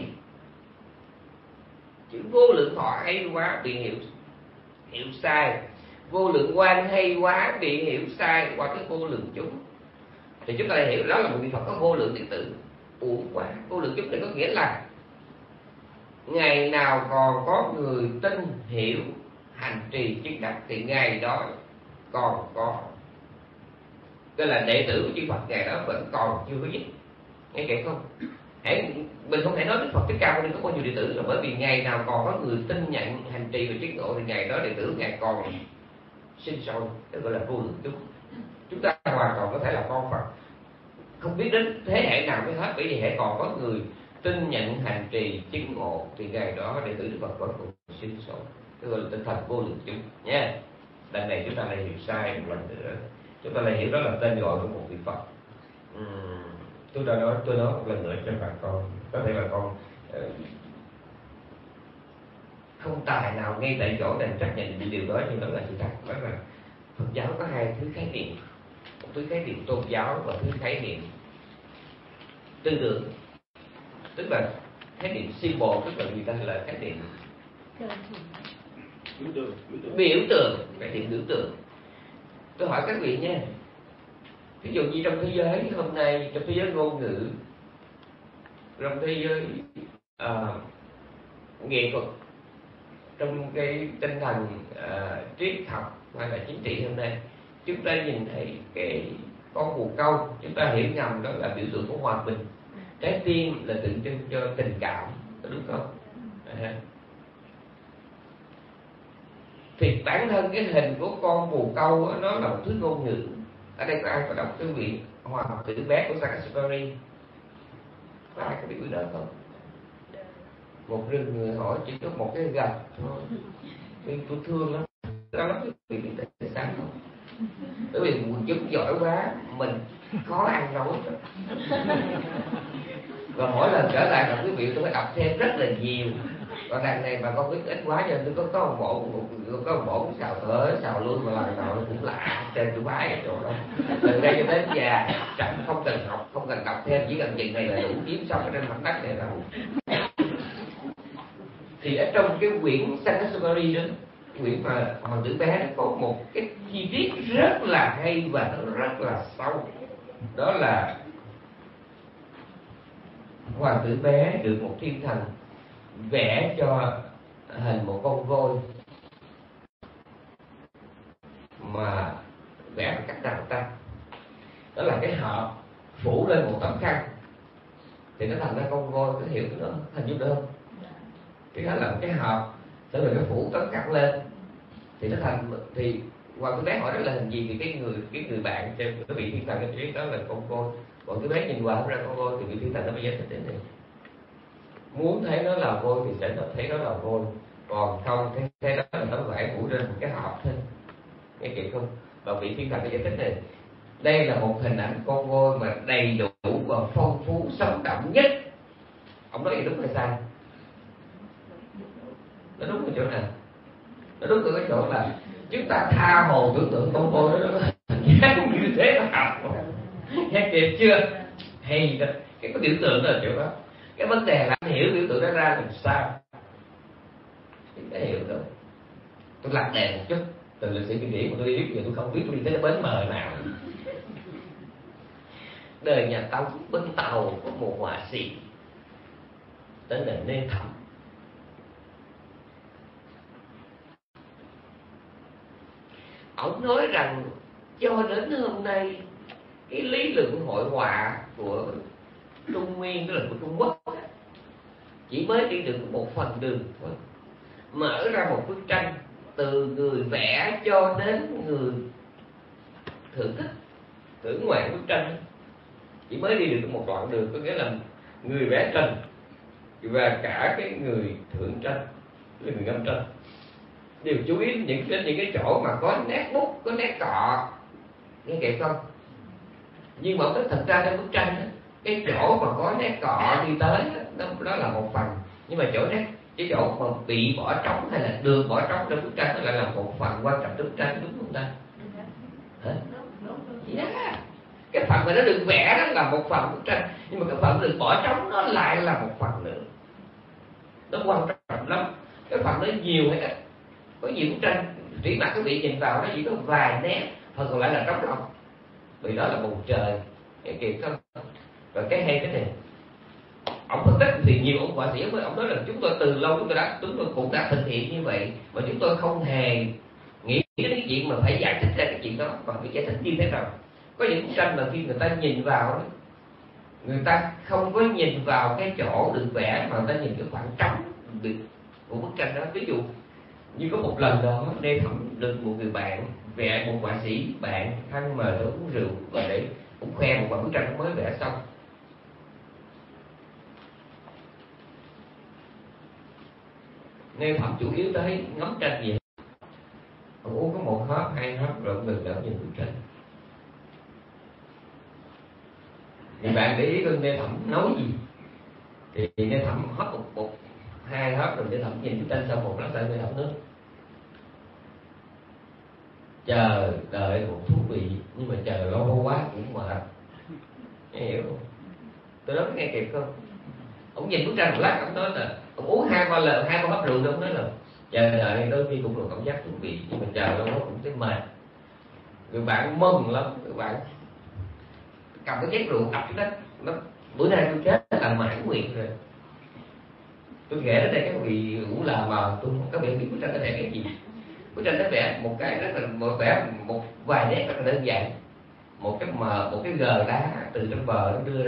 Chữ vô lượng thọ hay quá bị hiểu sai. Vô lượng quang hay quá bị hiểu sai qua cái vô lượng chúng. Thì chúng ta lại hiểu đó là một vị Phật có vô lượng điện tử. Uổng quá. Vô lượng chúng này có nghĩa là ngày nào còn có người tin, hiểu, hành trì chứng đắc thì ngày đó còn có. Tức là đệ tử của chư Phật ngày đó vẫn còn chưa có dứt. Nghe kịp không? Mình không thể nói Đức Phật Thích Ca Mâu Ni có bao nhiêu đệ tử, là bởi vì ngày nào còn có người tin nhận hành trì và chứng ngộ thì ngày đó đệ tử ngày còn sinh sôi, tức gọi là vô lượng chúng. Chúng ta hoàn toàn có thể là con Phật, không biết đến thế hệ nào mới hết, bởi vì hệ còn có người tin nhận hành trì chứng ngộ thì ngày đó đệ tử Đức Phật vẫn còn sinh sôi, tức gọi là tinh thần vô lượng chúng nha. Lần này chúng ta lại hiểu sai một lần nữa, chúng ta lại hiểu đó là tên gọi của một vị Phật. Tôi nói một lần nữa cho bà con, có thể bà con không tài nào ngay tại chỗ này chấp nhận được điều đó, nhưng đó là sự thật. Đó là Phật giáo có hai thứ khái niệm, một thứ khái niệm tôn giáo và thứ khái niệm tư tưởng. Tức là khái niệm symbol, tức là người ta là khái niệm biểu tượng, khái niệm biểu tượng. Tôi hỏi các vị nha, ví dụ như trong thế giới hôm nay, trong thế giới ngôn ngữ, trong thế giới nghệ thuật, trong cái tinh thần triết học hay là chính trị hôm nay, chúng ta nhìn thấy cái con bồ câu, chúng ta hiểu nhầm đó là biểu tượng của hòa bình. Trái tim là tượng trưng cho tình cảm, có đúng không? Thì bản thân cái hình của con bồ câu đó, nó là một thứ ngôn ngữ. Ở đây có ai có đọc cái quyển Hòa tử bé của Sagasvary? Có ai có biết quyển đó không? Một rừng người hỏi chỉ có một cái gạch thôi, vì tôi thương lắm. Đó lắm cái quyển tại sao không? Bởi vì quần chúng giỏi quá, mình khó ăn nói. Và mỗi lần trở lại đọc quý vị tôi phải đọc thêm rất là nhiều. Còn đằng này mà con biết ít quá cho nên tôi có một bộ xào tới xào luôn, mà lần nào nó cũng lạ trên tôi bái ở chỗ đó. Từ đây cho đến già chẳng không cần học, không cần đọc thêm, chỉ cần chừng này là đủ kiếm xong ở trên mặt đất này rồi. Thì ở trong cái quyển Sagasvary đó, quyển mà Hoàng tử bé, nó có một cái chi tiết rất là hay và nó rất là sâu. Đó là hoàng tử bé được một thiên thần vẽ cho hình một con voi, mà vẽ bằng cách nào ta? Đó là cái hộp phủ lên một tấm khăn thì nó thành ra con voi, có hiểu cái đó hình dung được không? Thì đó là một cái hộp, sau rồi nó phủ tấm khăn lên thì nó thành, thì hoàng tử bé hỏi đó là hình gì, thì cái người bạn trên cái vị thiên thần cái chuyện đó là con voi. Còn cái bé nhìn qua không ra con voi thì vị thiên thần nó mới giải thích đến này. Muốn thấy nó là voi thì sẽ thấy nó là voi, còn không thấy đó là tấm vải phủ trên một cái hộp thôi. Nghe kịp không? Và vị thiên thần cái giải thích này, đây là một hình ảnh con voi mà đầy đủ và phong phú sống động nhất. Ông nói gì đúng hay sai? Nó đúng ở chỗ nào? Nó đúng ở cái chỗ là chúng ta tha hồ tưởng tượng con voi đó nó như thế nó học. Nghe kịp chưa? Hay đó. Cái biểu tượng đó là chỗ đó. Cái vấn đề là anh hiểu biểu tượng đó ra làm sao? Cái hiểu rồi. Tôi lật đèn một chút từ lịch sử kinh điển mà tôi đi biết, giờ tôi không biết tôi đi tới bến mờ nào. Đời nhà Tống bên Tàu có một họa sĩ tên là Lê Thẩm. Ông nói rằng cho đến hôm nay cái lý lượng hội họa của Trung Nguyên, tức là của Trung Quốc, chỉ mới đi được một phần đường thôi. Mở ra một bức tranh từ người vẽ cho đến người thưởng thức, thưởng ngoạn bức tranh, chỉ mới đi được một đoạn đường. Có nghĩa là người vẽ tranh và cả cái người thưởng tranh, là người ngâm tranh, đều chú ý những cái chỗ mà có nét bút, có nét cọ. Nghe kịp không? Nhưng mà thật ra trong bức tranh đó, cái chỗ mà có nét cọ đi tới đó là một phần, nhưng mà cái chỗ mà bị bỏ trống hay là được bỏ trống trong bức tranh đó lại là một phần quan trọng trong bức tranh, đúng không ta? Hả? Yeah. Cái phần mà nó được vẽ đó là một phần bức tranh, nhưng mà cái phần được bỏ trống nó lại là một phần nữa. Nó quan trọng lắm. Cái phần nó nhiều hay ít, có nhiều bức tranh chỉ mà quý vị nhìn vào nó chỉ có vài nét, phần còn lại là trống không. Vì đó là bầu trời. Nghe kịp không? Và cái hay cái này, ông phân tích thì nhiều ông họa sĩ ông nói là chúng tôi từ lâu chúng tôi cũng đã thực hiện như vậy, mà chúng tôi không hề nghĩ đến cái chuyện mà phải giải thích ra cái chuyện đó, và phải giải thích như thế nào. Có những bức tranh mà khi người ta nhìn vào đó, người ta không có nhìn vào cái chỗ được vẽ, mà người ta nhìn cái khoảng trống của bức tranh đó. Ví dụ như có một lần đó Lê Thẩm được một người bạn vẽ, một họa sĩ bạn thân mời tới uống rượu, và để cũng khoe một bức tranh mới vẽ xong. Lê Thẩm chủ yếu tới ngắm tranh gì, ông uống có một hớp, hai hớp rồi ông ngừng đỡ nhìn bức tranh. Thì bạn để ý Lê Thẩm nói gì, thì Lê Thẩm hớp một hai hớp rồi Lê Thẩm nhìn bức tranh xong một lát lại Lê Thẩm nói chờ đợi một thú vị, nhưng mà chờ lâu quá cũng mệt. Nghe hiểu không? Tôi nói nghe kịp không? Ông nhìn bức tranh một lát, ông nói là ông uống hai ba hớp rượu, ông nói là chờ đợi đôi khi cũng là cảm giác thú vị, nhưng mà chờ lâu quá cũng thấy mệt. Người bạn mừng lắm, người bạn cầm cái chén rượu đập xuống đất. Nó bữa nay tôi chết là mãn nguyện rồi. Tôi kể đến đây các vị cũng là mà tôi không có biết bức tranh nó vẽ cái gì. Bức tranh nó vẽ một cái rất là một vài nét rất là đơn giản. Một cái gờ đá từ trong bờ nó đưa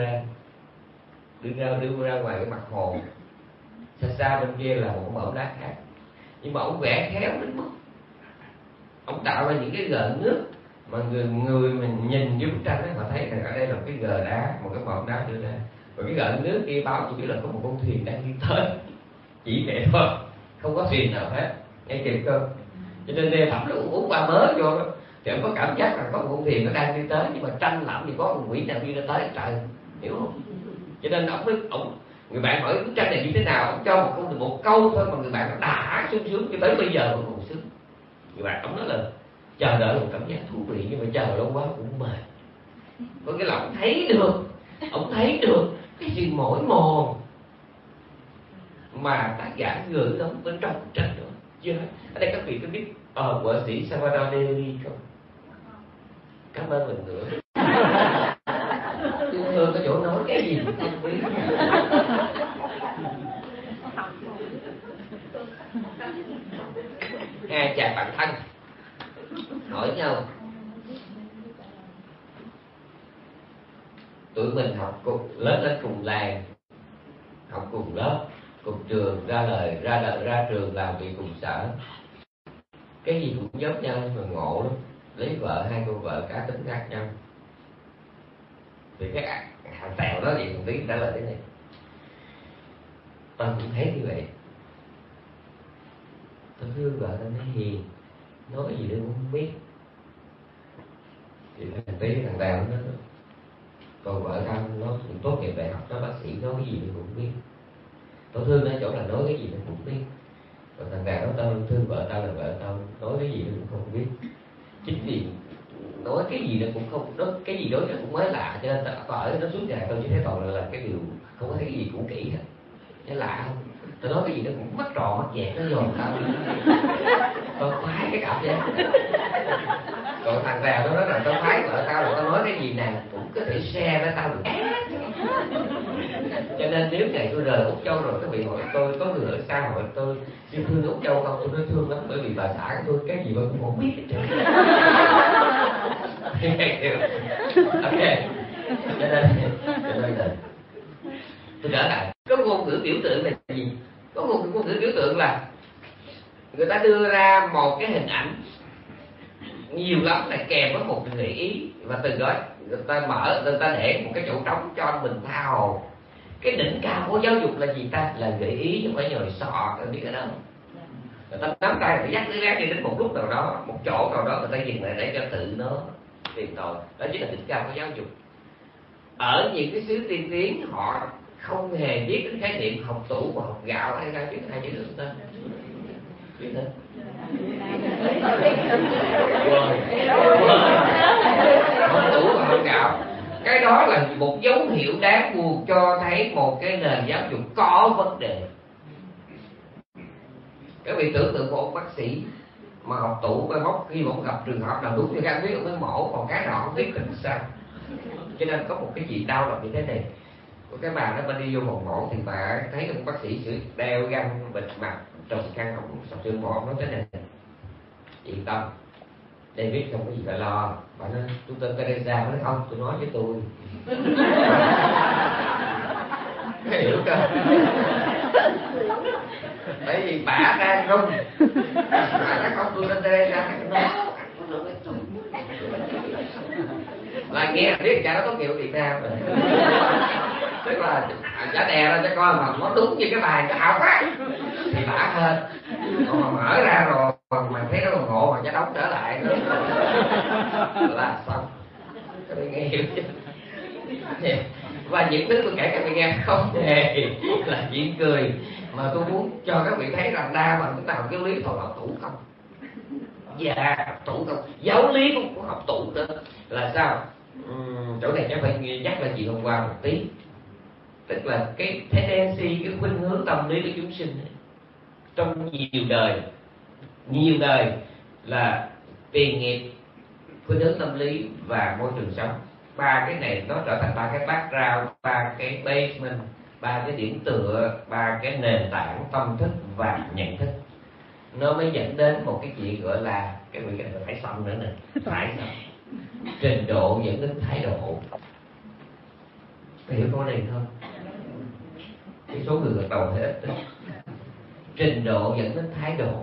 ra ngoài cái mặt hồ. Xa xa bên kia là một mỏm đá khác. Nhưng mà ông vẽ khéo đến mức ông tạo ra những cái gợn nước mà người mình nhìn vô bức tranh ấy, họ thấy rằng ở đây là một cái gờ đá, một cái mỏm đá đưa ra. Và cái gợn nước kia báo chỉ biết là có một con thuyền đang đi tới. Chỉ vậy thôi, không có thuyền nào hết, nghe kịp không? Cho nên đêm thẩm lúc uống qua mớ vô thì ông có cảm giác là có một con thuyền nó đang đi tới, nhưng mà tranh lẫm thì có một quỷ nào đi ra tới trời, hiểu không? Cho nên người bạn hỏi bức tranh này như thế nào, ông cho một câu thôi mà người bạn nó đã sướng cho tới bây giờ vẫn còn sướng. Người bạn ông nói là chờ đợi một cảm giác thú vị, nhưng mà chờ lâu quá cũng mệt. Có nghĩa là ông thấy được cái sự mỏi mòn mà tác giả gửi gắm bên trong bức tranh nữa. Chưa nói ở đây các vị có biết họa sĩ Salvador Dali không? Cảm ơn mình nữa. Tôi thường có chỗ nói cái gì cũng không biết. Hai chàng bạn thân hỏi nhau, tụi mình học cùng lớn lên cùng làng, học cùng lớp, cùng trường, ra trường làm việc cùng sở, cái gì cũng giống nhau nhưng mà ngộ lắm. Lấy vợ, hai cô vợ cá tính khác nhau. Thì cái hàng tèo đó thì thằng Tí trả lời thế này: tao cũng thấy như vậy. Tao thương vợ tao nó hiền, nói cái gì tao cũng không biết. Thì thằng Tí thằng Tèo nó nói: còn vợ tao nó cũng tốt nghiệp đại học, nó bác sĩ, nói cái gì tao cũng biết. Tao thương nó chỗ là nói cái gì tao cũng biết. Còn thằng Tèo nó tao thương vợ tao là vợ tao, nói cái gì tao cũng không biết. Chính vì nói cái gì nó cũng không, nói cái gì đối nó cũng mới lạ, cho nên tao ở nó suốt ngày tao chỉ thấy toàn là cái điều không có thấy cái gì cũ kỹ hết. Nó lạ không? Tao nói cái gì nó cũng mắt tròn mắt dẹt, nó dồn tao khoái cái cảm giác. Còn thằng Tèo nó nói rằng tao khoái vợ tao là tao nói cái gì nào cũng có thể share với tao được. Cho nên nếu ngày tôi rời Úc Châu rồi, các vị hỏi tôi có người ở xa hỏi tôi xin thương Úc Châu không, tôi nói thương lắm, bởi vì bà xã của tôi cái gì mà cũng không biết hết trơn. Ok, cho nên là tôi trở lại có ngôn ngữ biểu tượng là gì? Có ngôn ngữ biểu tượng là người ta đưa ra một cái hình ảnh, nhiều lắm là kèm với một gợi ý, và từ đó người ta để một cái chỗ trống cho mình tha hồ. Cái đỉnh cao của giáo dục là gì ta? Là gợi ý, chứ không phải nhồi sọ, biết ở đâu. Người ta nắm tay phải dắt đứa bé đi đến một lúc nào đó, một chỗ nào đó, người ta dừng lại để cho tự nó tìm tòi. Đó chính là đỉnh cao của giáo dục. Ở những cái xứ tiên tiến họ không hề biết đến khái niệm học tủ và học gạo, hay ra biết hai chữ nữa ta? Biết nữa. Học tủ và học gạo, cái đó là một dấu hiệu đáng buồn cho thấy một cái nền giáo dục có vấn đề. Các vị tưởng tượng một ông bác sĩ mà học tủ cái móc, khi mà ông gặp trường hợp nào đúng như gan huyết ông mới mổ, còn cái nào không biết thì sao. Cho nên có một cái gì đau lòng như thế này. Cái bà đó đi vô phòng mổ thì bà thấy ông bác sĩ sử đeo găng bịt mặt trồng khăn, ông sọc xương mổ, ông nói thế này: yên tâm, David không có gì phải lo. Bà nói tôi tên Teresa. Nói không, tôi nói với tôi. Hiểu không? Bởi vì bà đang rung, bà nói không, tôi tên Teresa. Là nghe biết cha nó tốt nghiệp Việt Nam rồi. Tức là chả đè ra cho coi mà nó đúng như cái bài cái ảo quá thì bả hơn. Còn mà mở ra rồi mà thấy nó còn ngộ mà chả đóng trở lại nữa là xong. Các bạn nghe hiểu chứ? Và những thứ tôi kể các bạn nghe không hề là chuyện cười, mà tôi muốn cho các vị thấy rằng đa phần chúng ta học cái lý thọ học tủ không. Dạ, học tủ không. Giáo lý cũng có học tủ nữa. Là sao? Chỗ này chắc phải nhắc lại chuyện hôm qua một tí. Tức là cái tendency, cái khuynh hướng tâm lý của chúng sinh ấy, trong nhiều đời là tiền nghiệp, khuynh hướng tâm lý và môi trường sống. ba cái này nó trở thành ba cái background, ba cái basement, ba cái điểm tựa, ba cái nền tảng tâm thức và nhận thức. Nó mới dẫn đến một cái chuyện gọi là cái này phải xong nữa nè, phải xong. Trình độ dẫn đến thái độ. Có hiểu câu này không? Cái số người gật đầu hơi ít đó. Trình độ dẫn đến thái độ.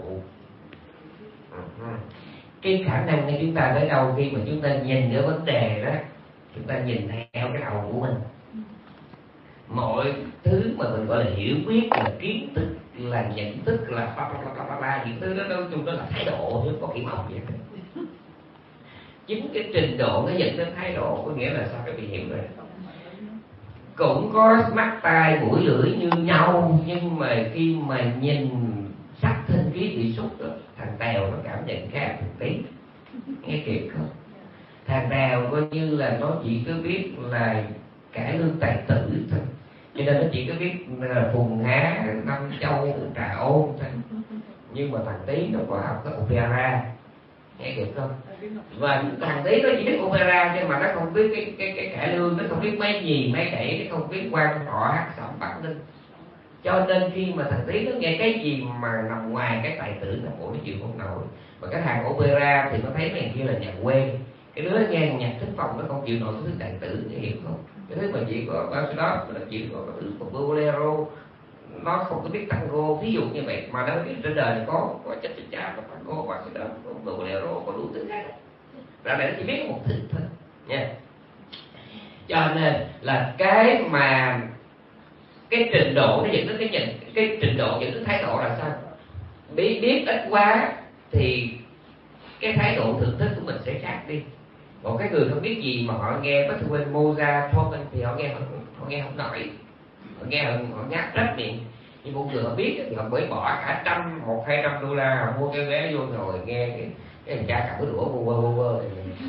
Cái khả năng của chúng ta tới đâu khi mà chúng ta nhìn cái vấn đề đó, chúng ta nhìn theo cái đầu của mình. Mọi thứ mà mình gọi là hiểu biết, là kiến thức, là nhận thức, là những thứ đó nói chung đó là thái độ, chứ có kiểu màu vậy. Chính cái trình độ nó dẫn đến thái độ, có nghĩa là sao các vị hiểu rồi. Cũng có mắt tai mũi lưỡi như nhau, nhưng mà khi mà nhìn sắc thân khí vị xúc đó, thằng Tèo nó cảm nhận khác một tí. Nghe kịp không? Thằng Tèo coi như là nó chỉ có biết là cải lương tài tử thôi, cho nên nó chỉ có biết là Phùng Há, Năm Châu, Trà Ôn thôi. Nhưng mà thằng Tí nó có học cái opera, nghe kịp không? Và thằng Tí nó chỉ biết opera chứ mà nó không biết cái cải lương, nó không biết mấy gì mấy đẩy, nó không biết quan họ hát sẩm Bắc Ninh. Cho nên khi mà thằng Tí nó nghe cái gì mà nằm ngoài cái tài tử là bộ nó chịu không nổi. Mà cái thằng opera thì nó thấy mấy kia là nhà quê, cái đứa nghe nhạc thính phòng nó không chịu nổi cái thứ tài tử, nghe hiểu không? Cái thứ mà chỉ có bao nhiêu đó nó chỉ có cái thứ của bolero, nó không có biết tango, ví dụ như vậy. Mà nó biết trên đời này có cha cha cha, có tango, có cái đó, có bolero, có đủ thứ khác. Ra này nó chỉ biết một thứ thôi nha. Cho nên là cái mà cái trình độ nó dẫn đến cái trình độ dẫn đến thái độ là sao? Biết ít quá thì cái thái độ thưởng thức của mình sẽ khác đi. Một cái người không biết gì mà họ nghe Beethoven, Mozart, Chopin thì họ nghe không nổi, họ nghe họ nhát rách miệng. Nhưng một người họ biết thì họ mới bỏ cả $100-200 họ mua cái vé vô rồi nghe cái thằng cha cầm cái đũa vơ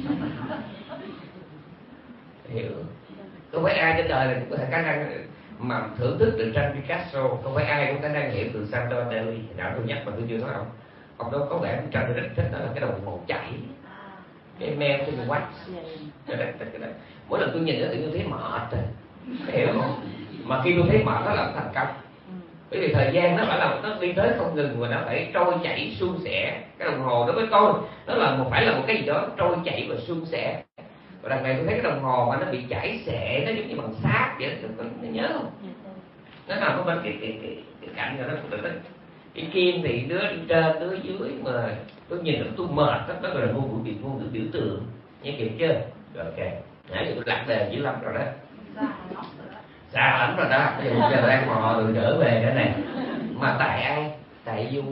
hiểu. Không phải ai trên đời này cũng có thể khả năng mà thưởng thức được tranh Picasso, không phải ai cũng khả năng hiểu từ Salvador. Đạo tôi nhắc mà tôi chưa nói ông đó có vẻ tranh tôi rất thích, đó là cái đồng hồ chảy, cái meo trên cái wax. Mỗi lần tôi nhìn nó tự nhiên thấy mệt rồi, hiểu không? Mà khi tôi thấy mệt nó là thành công, bởi vì thời gian nó phải là nó đi tới không ngừng và nó phải trôi chảy suôn sẻ. Cái đồng hồ đối với tôi nó là phải là một cái gì đó trôi chảy và suôn sẻ. Và đằng này tôi thấy cái đồng hồ mà nó bị chảy xệ, nó giống như bằng sáp vậy, nó nhớ không? Nó nằm ở bên cái cạnh rồi nó cái kim thì đứa trên đứa dưới, mà tôi nhìn nó tôi mệt, đó gọi là ngôn ngữ biểu tượng, nghe kịp chưa? Rồi ok, nãy giờ tôi lạc đề dữ lắm rồi đó, xa lắm rồi đó. Bây giờ đang mò rồi trở về nữa này, mà tại ai? Tại Du.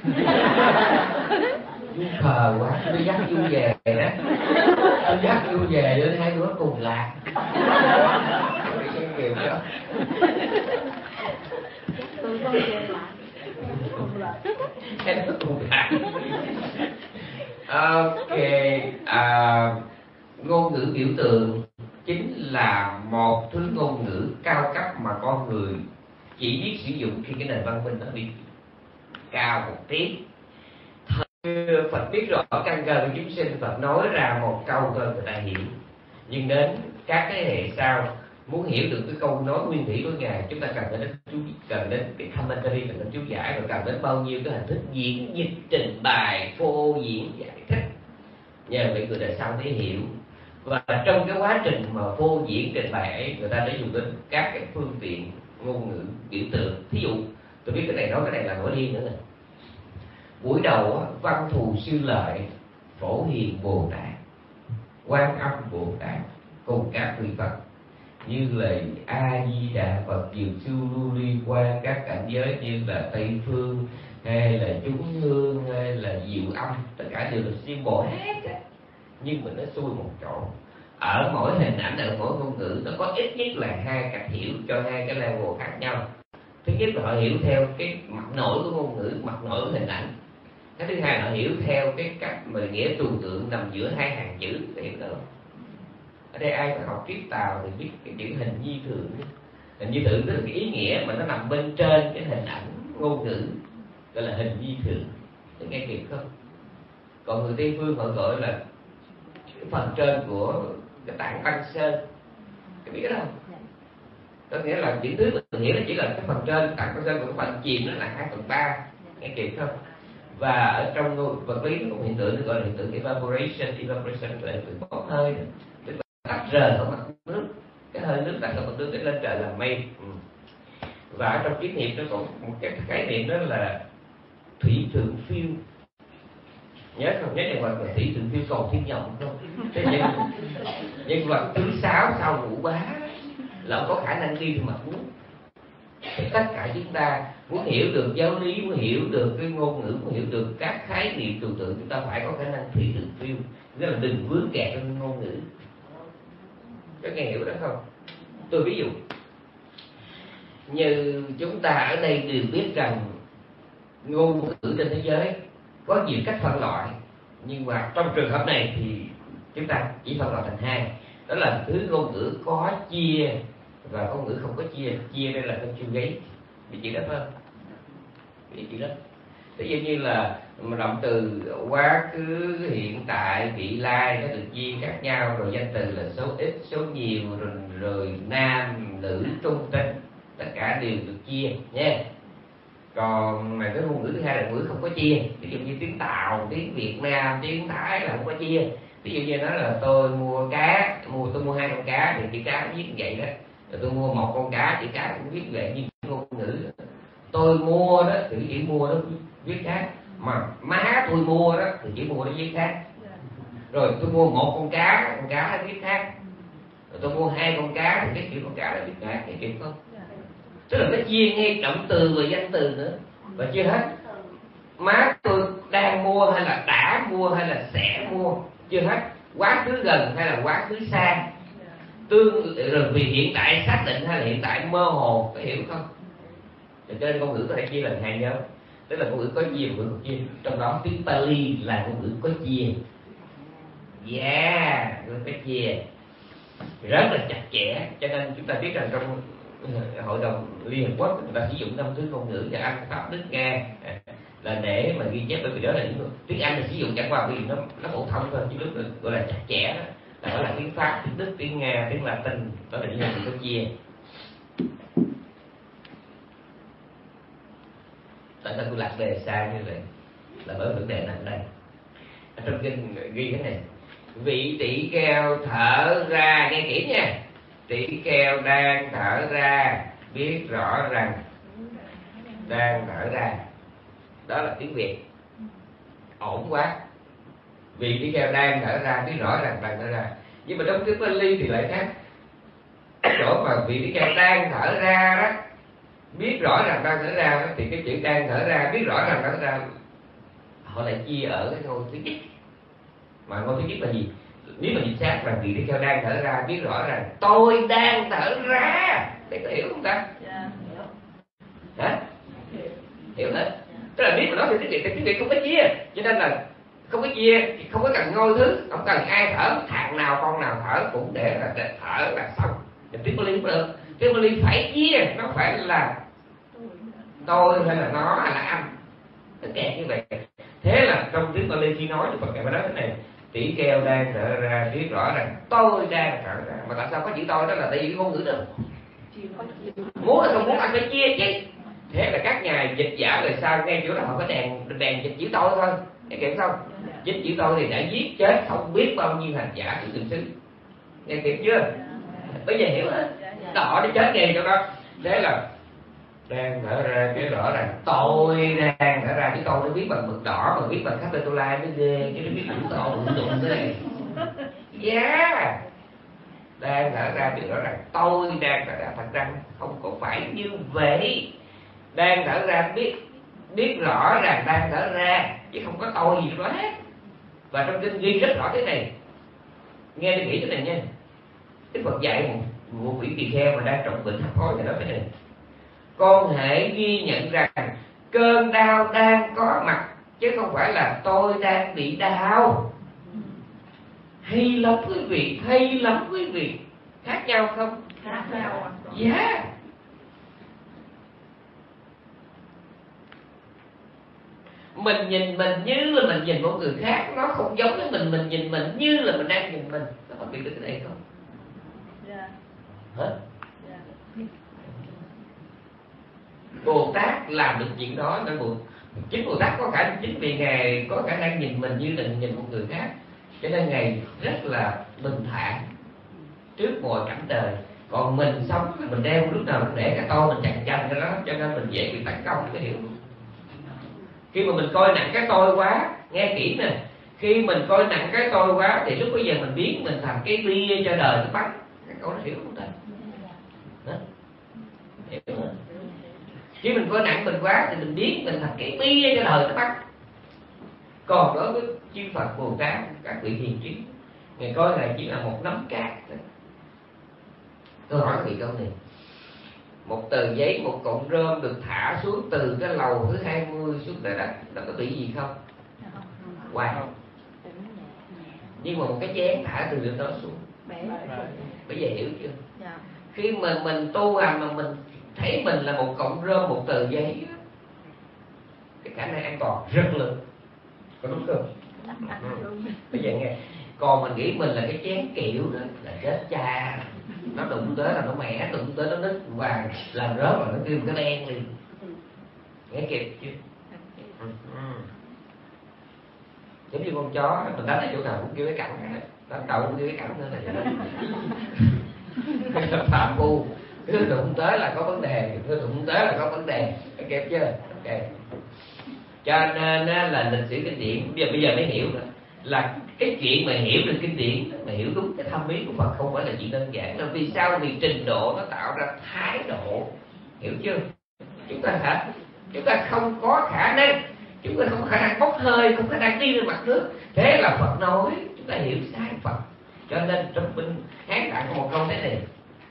Du khờ quá, tôi dắt Du về đó, tôi dắt Du về với hai đứa cùng lạc. Kiểu đó. Tôi không về lại. Cái đó cùng lạc. Ok, ngôn ngữ biểu tượng chính là một thứ ngôn ngữ cao cấp mà con người chỉ biết sử dụng khi cái nền văn minh nó bị cao một tí. Phật biết rõ căn cơ của chúng sinh, Phật nói ra một câu thôi người ta hiểu. Nhưng đến các thế hệ sau muốn hiểu được cái câu nói nguyên thủy của Ngài, chúng ta cần đến cái commentary, cần đến chú giải, rồi cần đến bao nhiêu cái hình thức diễn dịch, trình bày, phô diễn, giải thích, nhờ vậy người đời sau mới hiểu. Và trong cái quá trình mà phô diễn trình bày ấy, người ta đã dùng đến các cái phương tiện ngôn ngữ biểu tượng. Thí dụ tôi biết cái này nói cái này là nổi điên nữa nè. Buổi đầu Văn Thù Sư Lợi, Phổ Hiền Bồ Tát, Quan Âm Bồ Tát cùng các vị Phật như là A Di Đà Phật diệu siêu lưu ly qua các cảnh giới như là Tây Phương hay là Chúng Hương hay là Diệu Âm, tất cả đều là symbol hết á. Nhưng mà nó xui một chỗ, ở mỗi hình ảnh, ở mỗi ngôn ngữ nó có ít nhất là hai cách hiểu cho hai cái level khác nhau. Thứ nhất là họ hiểu theo cái mặt nổi của ngôn ngữ, mặt nổi của hình ảnh. Cái thứ hai là họ hiểu theo cái cách mà nghĩa trừu tượng nằm giữa hai hàng chữ, hiểu không? Ở đây ai có học triết Tào thì biết cái chữ hình nhi thường. Hình nhi thường tức là cái ý nghĩa mà nó nằm bên trên cái hình ảnh ngôn ngữ, gọi là hình nhi thường. Thế nghe kịp không? Còn người Tây phương họ gọi là cái phần trên của cái tạng băng sơn, cái biết cái đó không? Có nghĩa là những thứ mình nghĩ là chỉ là cái phần trên tạng băng sơn, còn cái phần chìm nó là 2/3, nghe kịp không? Và ở trong vật lý nó có hiện tượng gọi là hiện tượng evaporation là hiện tượng bốc hơi, tức là tách rời khỏi mặt nước, cái hơi nước tách khỏi mặt nước để lên trời làm mây. Và ở trong triết nghiệp nó có một cái khái niệm đó là thủy thượng phiêu. Nhớ không? Nhớ nhân vật là thủy thượng phiêu cầu thiên vọng không? Thế nhân vật thứ 6 sau ngũ bá là ông có khả năng đi trên mặt nước. Thì tất cả chúng ta muốn hiểu được giáo lý, muốn hiểu được cái ngôn ngữ, muốn hiểu được các khái niệm trừu tượng, chúng ta phải có khả năng thủy thượng phiêu, nghĩa là đừng vướng kẹt trong ngôn ngữ. Các nghe hiểu đó không? Tôi ví dụ như chúng ta ở đây đều biết rằng ngôn ngữ trên thế giới có nhiều cách phân loại, nhưng mà trong trường hợp này thì chúng ta chỉ phân loại thành hai, đó là thứ ngôn ngữ có chia và ngôn ngữ không có chia. Chia đây là conjugate, bị chỉ đó hơn, bị chỉ đó. Ví dụ như là động từ quá khứ, hiện tại, vị lai nó được chia khác nhau, rồi danh từ là số ít, số nhiều, rồi nam, nữ, trung, tính, tất cả đều được chia nha. Còn mà cái ngôn ngữ thứ hai là ngôn ngữ không có chia, ví dụ như tiếng Tàu, tiếng Việt Nam, tiếng Thái là không có chia. Ví dụ như nói là tôi mua cá, tôi mua 2 con cá thì chữ cá viết như vậy đó, rồi tôi mua 1 con cá chữ cá cũng viết vậy. Như ngôn ngữ tôi mua đó thì chữ mua đó viết khác, mà má tôi mua đó thì chữ mua nó viết khác. Rồi tôi mua 1 con cá nó viết khác, rồi tôi mua 2 con cá thì cái chữ con cá nó viết khác, cái kịp không? Tức là nó chia ngay động từ và danh từ nữa. Và chưa hết, má tôi đang mua hay là đã mua hay là sẽ mua, chưa hết, quá khứ gần hay là quá khứ xa, rồi vì hiện tại xác định hay là hiện tại mơ hồ, có hiểu không? Cho nên ngôn ngữ có thể chia làm hai nhóm, tức là ngôn ngữ có chia và ngôn ngữ không chia. Trong đó tiếng Pali là ngôn ngữ có chia, ngôn ngữ có chia rất là chặt chẽ. Cho nên chúng ta biết rằng trong Hội đồng Liên Hợp Quốc người ta sử dụng 5 thứ ngôn ngữ là Anh, Pháp, Đức, Nga là để mà ghi chép, bởi vì đó là những tiếng Anh là sử dụng chẳng qua vì nó phổ thông thôi, chứ lúc gọi là chặt chẽ đó là gọi là tiếng Pháp, tiếng Đức, tiếng Nga, tiếng Latin, đó là những ngôn ngữ có chia. Tại sao tôi lạc đề sai như vậy? Là bởi vấn đề nằm đây. Ở trong kinh ghi cái này: vị tỷ kheo thở ra, nghe kỹ nha, tỷ kheo đang thở ra biết rõ rằng đang thở ra. Đó là tiếng Việt ổn quá. Vị tỷ kheo đang thở ra biết rõ rằng đang thở ra. Nhưng mà trong tiếng Pali thì lại khác. Chỗ mà vị tỷ kheo đang thở ra đó, biết rõ rằng đang thở ra đó, thì cái chữ đang thở ra biết rõ rằng đang thở ra họ lại chia ở cái ngôi thứ nhất. Mà ngôi thứ nhất là gì? Nếu mà dịch sát là vị tỷ kheo đang thở ra biết rõ rằng tôi đang thở ra. Để có hiểu không ta? Hả? Hiểu hết. Tức là nếu mà nói thì tiếng Việt không có chia, cho nên là không có chia, không có cần ngôi thứ, không cần ai thở, thằng nào con nào thở cũng để là thở là xong. Thì tiếng Pali không được, tiếng Pali phải chia, nó phải là tôi hay là nó hay là anh, nó kẹt như vậy. Thế là trong tiếng Pali khi nói thì Phật ngài mới nói thế này: tỷ kheo đang thở ra biết rõ rằng tôi đang thở ra. Mà tại sao có chữ tôi đó? Là tại vì cái ngôn ngữ đó muốn là không muốn anh phải chia chứ. Thế là các nhà dịch giả lời sau ngay chỗ đó họ có đèn dịch chữ tôi thôi, nghe kịp không? Dịch chữ tôi thì đã giết chết không biết bao nhiêu hành giả của từng xứ, nghe kịp chưa? Bây giờ hiểu hết, đỏ đi chết ngay chỗ đó. Thế là đang thở ra biết rõ rằng tôi đang thở ra, chứ tôi nó biết bằng mực đỏ mà biết bằng capital mới ghê, chứ nó biết chữ tôi đụng đụng thế này. Đang thở ra biết rõ rằng tôi đang thở ra. Thật ra không có phải như vậy. Đang thở ra biết rõ ràng đang thở ra, chứ không có tôi gì đó hết. Và trong kinh ghi rất rõ thế này, nghe đi nghĩ thế này nha. Đức Phật dạy một vị tỳ kheo mà đang trọng bệnh hấp hối thì nói thế này: con hãy ghi nhận rằng cơn đau đang có mặt, chứ không phải là tôi đang bị đau. Hay lắm quý vị, hay lắm quý vị. Khác nhau không? Khác nhau. Mình nhìn mình như là mình nhìn một người khác, nó không giống với mình nhìn mình như là mình đang nhìn mình. Nó phân biệt được cái này không? Dạ. Hả? Dạ. Bồ Tát làm được chuyện đó nên chính Bồ Tát có khả, chính vì ngài có khả năng nhìn mình như là nhìn một người khác, cho nên ngài rất là bình thản trước mọi cảnh đời. Còn mình sống mình đeo lúc nào cũng để cái tôi mình chặn chành cái đó, cho nên mình dễ bị tấn công. Cái hiểu không? Khi mà mình coi nặng cái tôi quá, nghe kỹ nè, khi mình coi nặng cái tôi quá thì lúc bây giờ mình biến mình thành cái bia cho đời nó bắn. Cái câu đó hiểu không ta? Đó. Hiểu không? Khi mình coi nặng mình quá thì mình biến mình thành cái bia cho đời nó bắn. Còn đối với chư Phật Bồ Tát, các vị hiền trí, ngài coi này chỉ là một nắm cát. Tôi hỏi các vị câu này: một tờ giấy, một cọng rơm được thả xuống từ cái lầu thứ 20 xuống tới đất, nó có bị gì không? Hoài. Nhưng mà một cái chén thả từ trên đó xuống, bây giờ hiểu chưa? Khi mà mình tu hành mà mình thấy mình là một cọng rơm, một tờ giấy, cái khả năng an toàn rất lớn, có đúng không? Bây giờ nghe, còn mình nghĩ mình là cái chén kiểu đó là chết cha, nó đụng tới là nó mẻ, đụng tới nó nứt vàng, làm rớt là nó kêu cái đen liền. Nghe kịp chưa? Giống như con chó mình đánh ở chỗ nào cũng kêu cái cẳng, đánh đầu cũng kêu cái cẳng nữa này. Phạm phu cứ đụng tới là có vấn đề, cứ đụng tới là có vấn đề. Kịp chưa? Ok. Cho nên là lịch sử kinh điển bây giờ mới hiểu rồi, là cái chuyện mà hiểu được kinh điển, mà hiểu đúng cái thâm ý của Phật không phải là chuyện đơn giản. Là vì sao? Vì trình độ nó tạo ra thái độ, hiểu chưa? Chúng ta không có khả năng, chúng ta không có khả năng bốc hơi, không có khả năng đi lên mặt nước. Thế là Phật nói chúng ta hiểu sai Phật. Cho nên trong Kinh Hán Đại có một câu thế này: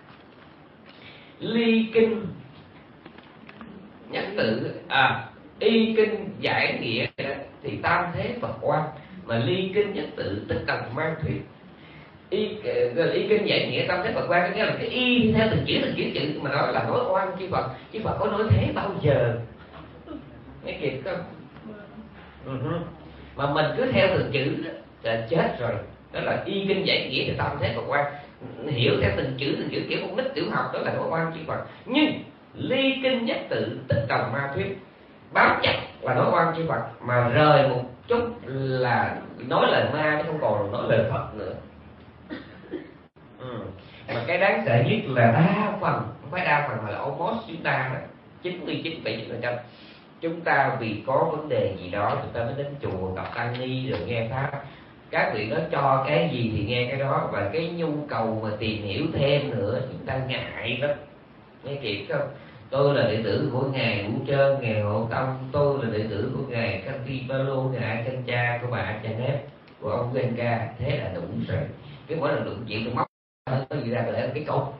ly kinh nhất tự, y kinh giải nghĩa thì tam thế Phật quan, mà ly kinh nhất tự tức cần mang thuyết. Y kinh giải nghĩa tam thế Phật quan, có nghĩa là cái y theo từng chữ mà nói là nói oan chư Phật. Chư Phật có nói thế bao giờ? Nghe kịp không? Mà mình cứ theo từng chữ là chết rồi. Đó là y kinh giải nghĩa thì tam thế Phật quan, hiểu theo từng chữ kiểu con nít tiểu học, đó là nói oan chư Phật. Nhưng ly kinh nhất tự tức cần mang thuyết, bám chặt là nói oan chư Phật, mà rời một chút là nói lời ma, chứ không còn nói lời Phật nữa. Mà cái đáng sợ nhất là đa phần, không phải đa phần mà là almost chúng ta 99,9%, chúng ta vì có vấn đề gì đó chúng ta mới đến chùa gặp tăng ni rồi nghe pháp. Các vị nói cho cái gì thì nghe cái đó, và cái nhu cầu mà tìm hiểu thêm nữa chúng ta ngại lắm. Nghe kịp không? Tôi là đệ tử của ngài Vũ Trơn, ngài Hộ Tông. Tôi là đệ tử của ngài Kanti Palo, ngài Chân Cha, của bà Achanet, của ông Genka. Thế là đủ rồi. Cái mỗi lần đụng chuyện tôi móc nó gì ra, có lẽ là cái câu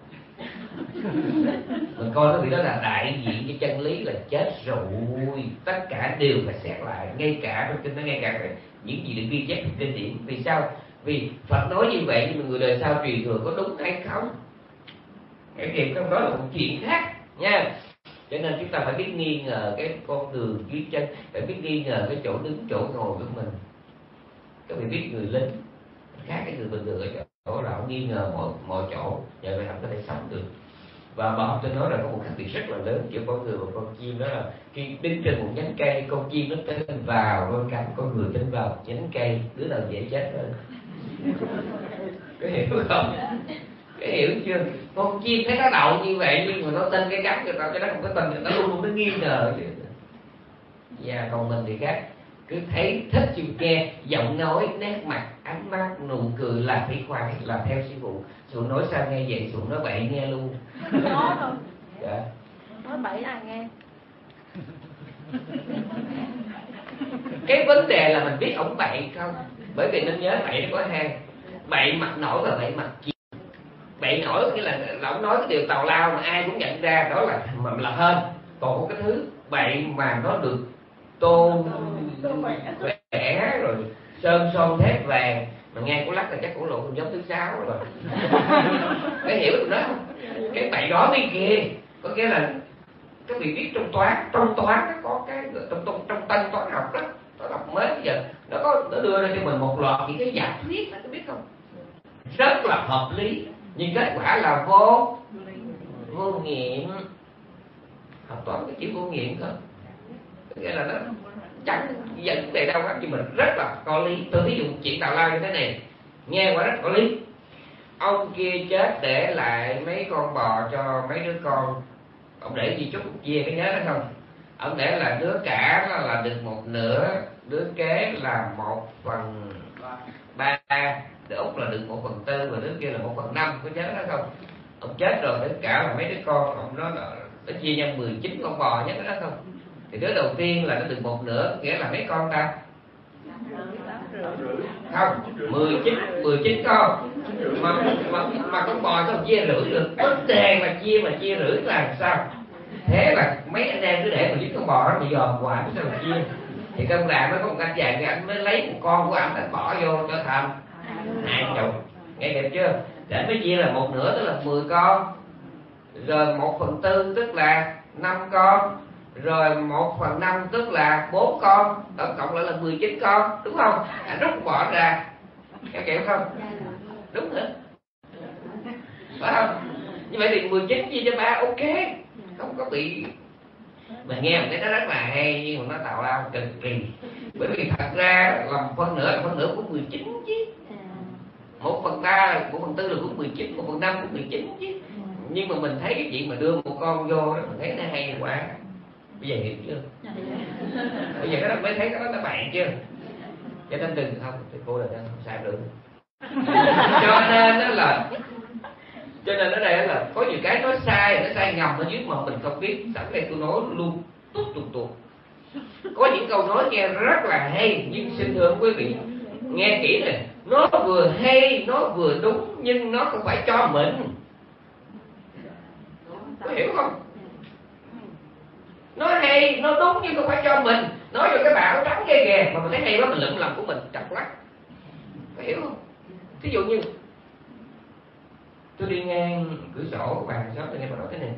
mình coi cái vị đó là đại diện cho chân lý là chết rồi. Tất cả đều phải xét lại, ngay cả trong kinh nó, ngay cả những gì được ghi chép trong kinh điển. Vì sao? Vì Phật nói như vậy, nhưng mà người đời sau truyền thừa có đúng hay không? Cái việc không đó là một chuyện khác nha. Cho nên chúng ta phải biết nghi ngờ cái con đường dưới chân, phải biết nghi ngờ cái chỗ đứng chỗ ngồi của mình. Các vị biết người lính khác cái người bình thường ở chỗ là họ nghi ngờ mọi chỗ, vậy mà họ có thể sống được. Và bà học tôi nói là có một khác biệt rất là lớn giữa con người và con chim, đó là khi đứng trên một nhánh cây, con chim nó tên vào đôi cánh, con người tên vào nhánh cây, đứa nào dễ chết hơn? Có hiểu không? Cái hiểu chưa? Con chim thấy nó đậu như vậy nhưng mà nó tên cái cánh người ta, cho nó không có tên, nó luôn luôn nó nghi ngờ chứ. Và còn mình thì khác, cứ thấy thích chịu nghe, giọng nói, nét mặt, ánh mắt, nụ cười là phải khoan, là theo sư phụ. Sư phụ nói sao nghe vậy, sư phụ nói bậy nghe luôn. Nói thôi. Dạ. Nói bậy ai nghe. Cái vấn đề là mình biết ổng bậy không? Bởi vì nên nhớ bậy nó có hai: bậy mặt nổi và bậy mặt chìm. Bậy nổi nghĩa là ổng nói cái điều tào lao mà ai cũng nhận ra, đó là hên. Còn có cái thứ bậy mà nó được tôn vẽ rồi sơn son thép vàng, mà nghe của lắc là chắc của lộ giống thứ 6 rồi. Cái hiểu được đó không? Cái bậy đó mới ghê. Có nghĩa là các vị biết trong toán nó có cái trong tân toán học đó, toán học mới bây giờ nó đưa ra cho mình một loạt những cái giả thuyết đó, có biết không? rất là hợp lý, nhưng kết quả là vô nghiệm. Học toán cái chữ vô nghiệm thôi, nghĩa là nó chẳng dẫn về đâu hết, nhưng mà rất là có lý. Tôi thí dụ chuyện tào lao như thế này, nghe quả rất có lý. Ông kia chết để lại mấy con bò cho mấy đứa con, ông để di chúc chia, cái nhớ đó không? Ông để là đứa cả là được 1/2, đứa kế là 1/3, đứa út là được 1/4 và đứa kia là 1/5, có nhớ đó không? Ông chết rồi, đứa cả là mấy đứa con, ông nó chia nhau 19 con bò, nhớ đó không? Thì đứa đầu tiên là nó được 1/2, nghĩa là mấy con ta? Không, 19 con. Mà con bò sao chia rưỡi được? Vấn đề là chia rưỡi là sao? Thế là mấy anh em cứ để 19 con bò nó bị dòm hoài, sao mà chia? Thì công đoàn mới có một anh chàng, anh mới lấy một con của anh bỏ vô cho thành 20. Nghe kịp chưa? Để anh mới chia là 1/2 tức là 10 con, rồi 1/4 tức là 5 con, rồi 1/5 tức là 4 con, tổng cộng lại là 19 con, đúng không? Anh rút bỏ ra, nghe kịp không? Đúng nữa, phải không? Như vậy thì 19 chia cho 3 ok, không có bị. Mà nghe một cái nó rất là hay, nhưng mà nó tạo ra cực kỳ. Bởi vì thật ra làm phân nửa cũng 19 chứ. 1/3, 1/4 là cũng 19, 1/5 cũng 19 chứ. Nhưng mà mình thấy cái chuyện mà đưa một con vô đó, mình thấy nó hay quá. Bây giờ hiểu chưa? Bây giờ nó mới thấy cái đó nó bạn chưa? Cho nên đừng không, thì cô là không sai được. Cho nên ở đây là có nhiều cái nó sai ngầm ở dưới mà mình không biết. Sẵn đây tôi nói luôn tuột. Có những câu nói nghe rất là hay, nhưng xin thưa quý vị nghe kỹ này, nó vừa hay, nó vừa đúng, nhưng nó không phải cho mình. Có hiểu không? Nó hay, nó đúng nhưng không phải cho mình. Nói cho cái bà áo trắng ghê ghè, mà mình thấy hay quá mình lụm làm của mình, chặt lắm. Có hiểu không? Thí dụ như tôi đi ngang cửa sổ của bàn shop, tôi nghe bà nói thế này: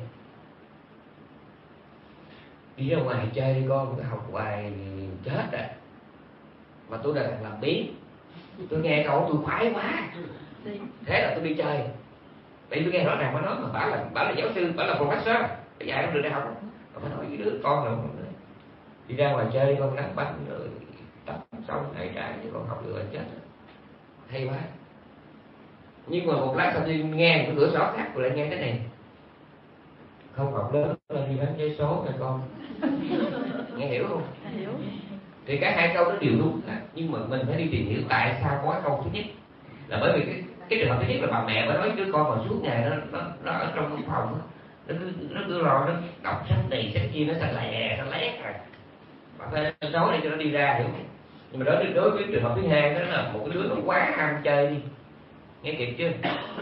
đi ra ngoài chơi đi con, cái học hoài chết rồi. Mà tôi là làm biến, tôi nghe câu tôi khoái quá, thế là tôi đi chơi. Bởi vì tôi nghe rõ ràng bà nói mà bà là giáo sư, bà là professor, bà dạy trong trường đại học. Bà nói với đứa con rồi, đi ra ngoài chơi đi con, nắng bánh rồi tập xong ngày trái chứ con học được là chết rồi. Hay quá. Nhưng mà một lát sau đi nghe một cái cửa sổ khác rồi lại nghe thế này: không học lớn là đi bán vé số nha con. Nghe hiểu không? Hiểu. Thì cả hai câu đó đều đúng, nhưng mà mình phải đi tìm hiểu tại sao có cái câu thứ nhất. Là bởi vì cái trường hợp thứ nhất là bà mẹ mới nói đứa con mà suốt ngày nó ở trong văn phòng, nó cứ lo nó đọc sách này sách kia, nó xanh lét rồi. Bà phải nói để cho nó đi ra, hiểu không? Nhưng mà đối với trường hợp thứ hai đó là một cái đứa nó quá ham chơi đi. Nghe kịp chưa?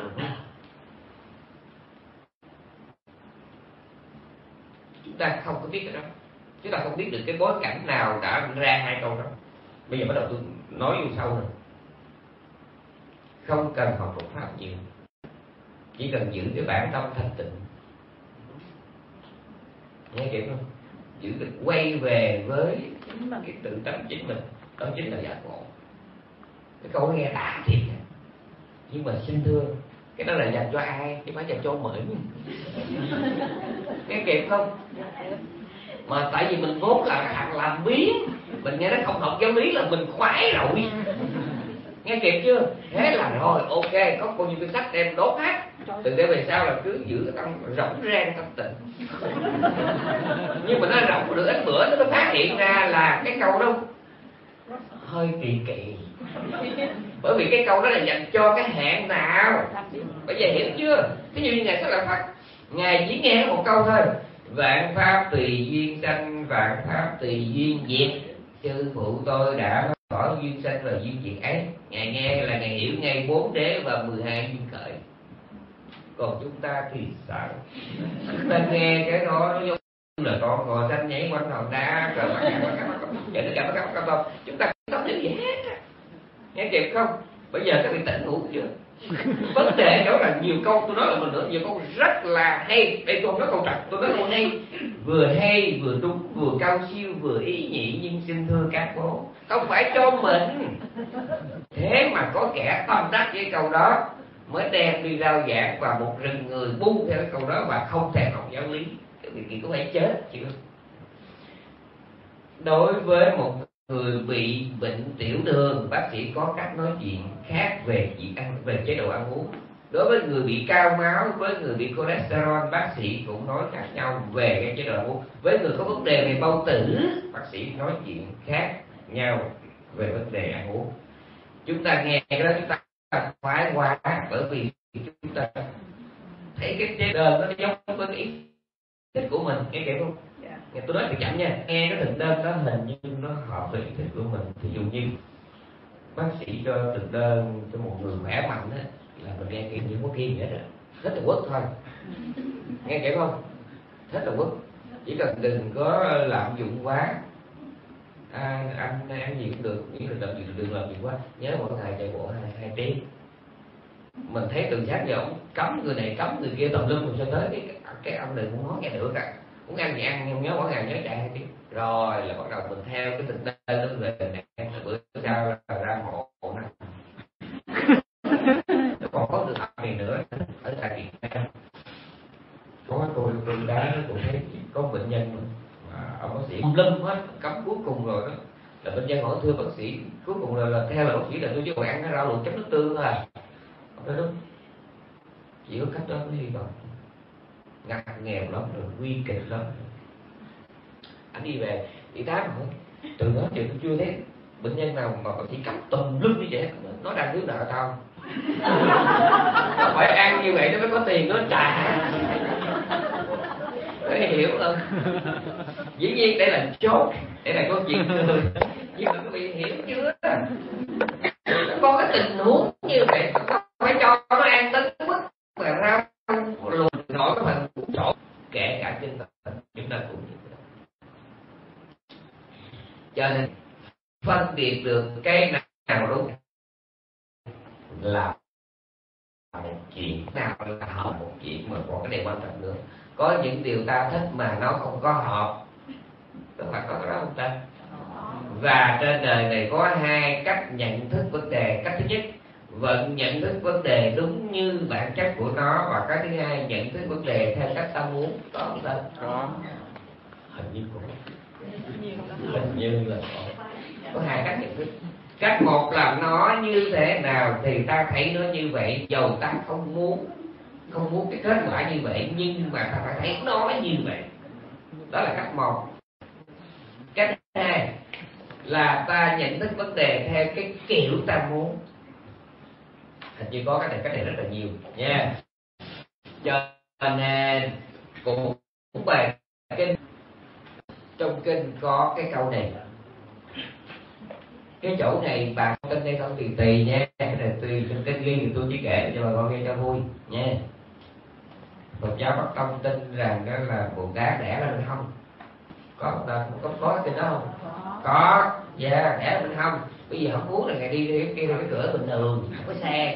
Chúng ta không có biết cái đó, chúng ta không biết được cái bối cảnh nào đã ra hai câu đó. Bây giờ bắt đầu tôi nói vô sau rồi. Không cần học Phật pháp nhiều, chỉ cần giữ cái bản tâm thanh tịnh. Nghe kịp không? Giữ được quay về với cái tự tâm chính mình, đó chính là giác ngộ. Cái câu nó nghe đã thiệt, nhưng mà xin thưa, cái đó là dành cho ai chứ phải dành cho mình. Nghe kịp không? Mà tại vì mình vốn là thằng làm biến, mình nghe nó không học giáo lý là mình khoái rồi. Nghe kịp chưa? Thế là rồi, ok, có bao nhiêu cái sách đem đốt hết. Từ đây về sau là cứ giữ cái tâm rỗng rang tâm tịnh. Nhưng mà nó rỗng được ít bữa nó mới phát hiện ra là cái câu đó hơi kỳ. Bởi vì cái câu đó là dành cho cái hạng nào. Bây giờ hiểu chưa? Ví dụ như Ngài Xá Lợi Phất, Ngài chỉ nghe một câu thôi: vạn pháp tùy duyên sanh, vạn pháp tùy duyên diệt. Sư phụ tôi đã nói bỏ duyên sanh và duyên diệt ấy. Ngài nghe là Ngài hiểu ngay 4 đế và 12 duyên khởi. Còn chúng ta thì sao? Chúng ta nghe cái đó nó giống là con ngồi xanh nhảy quanh hòn đá, rồi chúng ta không hiểu gì hết. Nghe kịp không? Bây giờ các vị tỉnh ngủ chưa? Vấn đề đó là nhiều câu, tôi nói là mình nữa, nhiều câu rất là hay. Đây tôi không nói câu trật, tôi nói câu hay, vừa đúng, vừa cao siêu, vừa ý nhị, nhưng xin thưa các bố, không phải cho mình. Thế mà có kẻ tâm đắc với câu đó, mới đem đi rao giảng và một rừng người bu theo cái câu đó và không thèm học giáo lý, thì cũng phải chết chịu. Đối với một người bị bệnh tiểu đường, bác sĩ có cách nói chuyện khác về việc ăn, về chế độ ăn uống. Đối với người bị cao máu, với người bị cholesterol, bác sĩ cũng nói khác nhau về cái chế độ ăn uống. Với người có vấn đề về bao tử, bác sĩ nói chuyện khác nhau về vấn đề ăn uống. Chúng ta nghe cái đó chúng ta khoái quá, bởi vì chúng ta thấy cái chế độ nó giống với cái ý thích của mình, nghe kịp không? Nghe tôi nói thì chậm nha, nghe cái thực đơn đó hình như nó hợp với ý thích của mình. Ví dụ như bác sĩ cho thực đơn cho một người khỏe mạnh á, là mình nghe kịp những có kiêng vậy đó, thích là quất thôi, nghe kịp không? Thích là quất, chỉ cần đừng có lạm dụng quá. Anh ăn gì cũng được, miễn là đừng làm gì quá. Nhớ mỗi ngày chạy bộ 2 tiếng. Mình thấy từ sáng giờ ông cấm người này cấm người kia tùm lum, rồi sao tới cái ông này cũng nói nghe được à. Muốn ăn gì ăn, nhưng nhớ mỗi ngày nhớ chạy 2 tiếng. Rồi là bắt đầu mình theo cái thực đơn đó về này, bữa sau là ra hộ này. Còn có được này nữa ở tại Việt Nam. Có tôi đã tôi thấy có bệnh nhân ông bác sĩ lâm hết cấm cuối cùng rồi đó, là bệnh nhân hỏi thưa bác sĩ, cuối cùng là theo là bác sĩ là tôi chỉ còn ăn cái rau luộc chấm nước tương thôi à. Đó đúng, chỉ có cách đó mới hy vọng. Ngặt nghèo lắm rồi, nguy kịch lắm. Anh đi về đi khám hỏi, từ đó giờ tôi chưa thấy bệnh nhân nào mà bác sĩ cấm tùm lum như vậy. Nó đang thiếu nợ tao, nó phải ăn như vậy nó mới có tiền nó trả. Có hiểu không? Dĩ nhiên đây là chốt, đây là câu chuyện cười, nhưng mà quý vị hiểu chưa? Có cái tình huống như vậy phải cho nó ăn đến mức mà ra lùi nổi cái phần chỗ, kể cả trên thần chúng ta cũng như vậy. Cho nên phân biệt được cái nào đúng là một chuyện, nào là hợp một chuyện, mà còn cái điều quan trọng nữa, có những điều ta thích mà nó không có hợp, tức là có cái đó không ta? Và trên đời này có 2 cách nhận thức vấn đề. Cách thứ nhất, vận nhận thức vấn đề đúng như bản chất của nó, và cái thứ hai, nhận thức vấn đề theo cách ta muốn. Có không ta? Có. Hình như có. Hình như là có 2 cách nhận thức. Cách một là nó như thế nào thì ta thấy nó như vậy, dầu ta không muốn cái kết quả như vậy, nhưng mà ta phải thấy nó như vậy. Đó là cách một. Cách hai là ta nhận thức vấn đề theo cái kiểu ta muốn. Hình như có cái này rất là nhiều nha. Cho nên cũng về kinh, trong kinh có cái câu này, cái chỗ này bà con tin hay không thì tùy nha, cái này tùy trên kinh ghi thì tôi chỉ kể cho bà con nghe cho vui nha. Phật giáo Bắc Tông tin rằng đó là Bồ Tát đẻ ra bên hông. Có cái tin đó không? Có, dạ, đẻ ra bên hông. Bây giờ không muốn là ngày đi cái cửa bình thường, không có xe.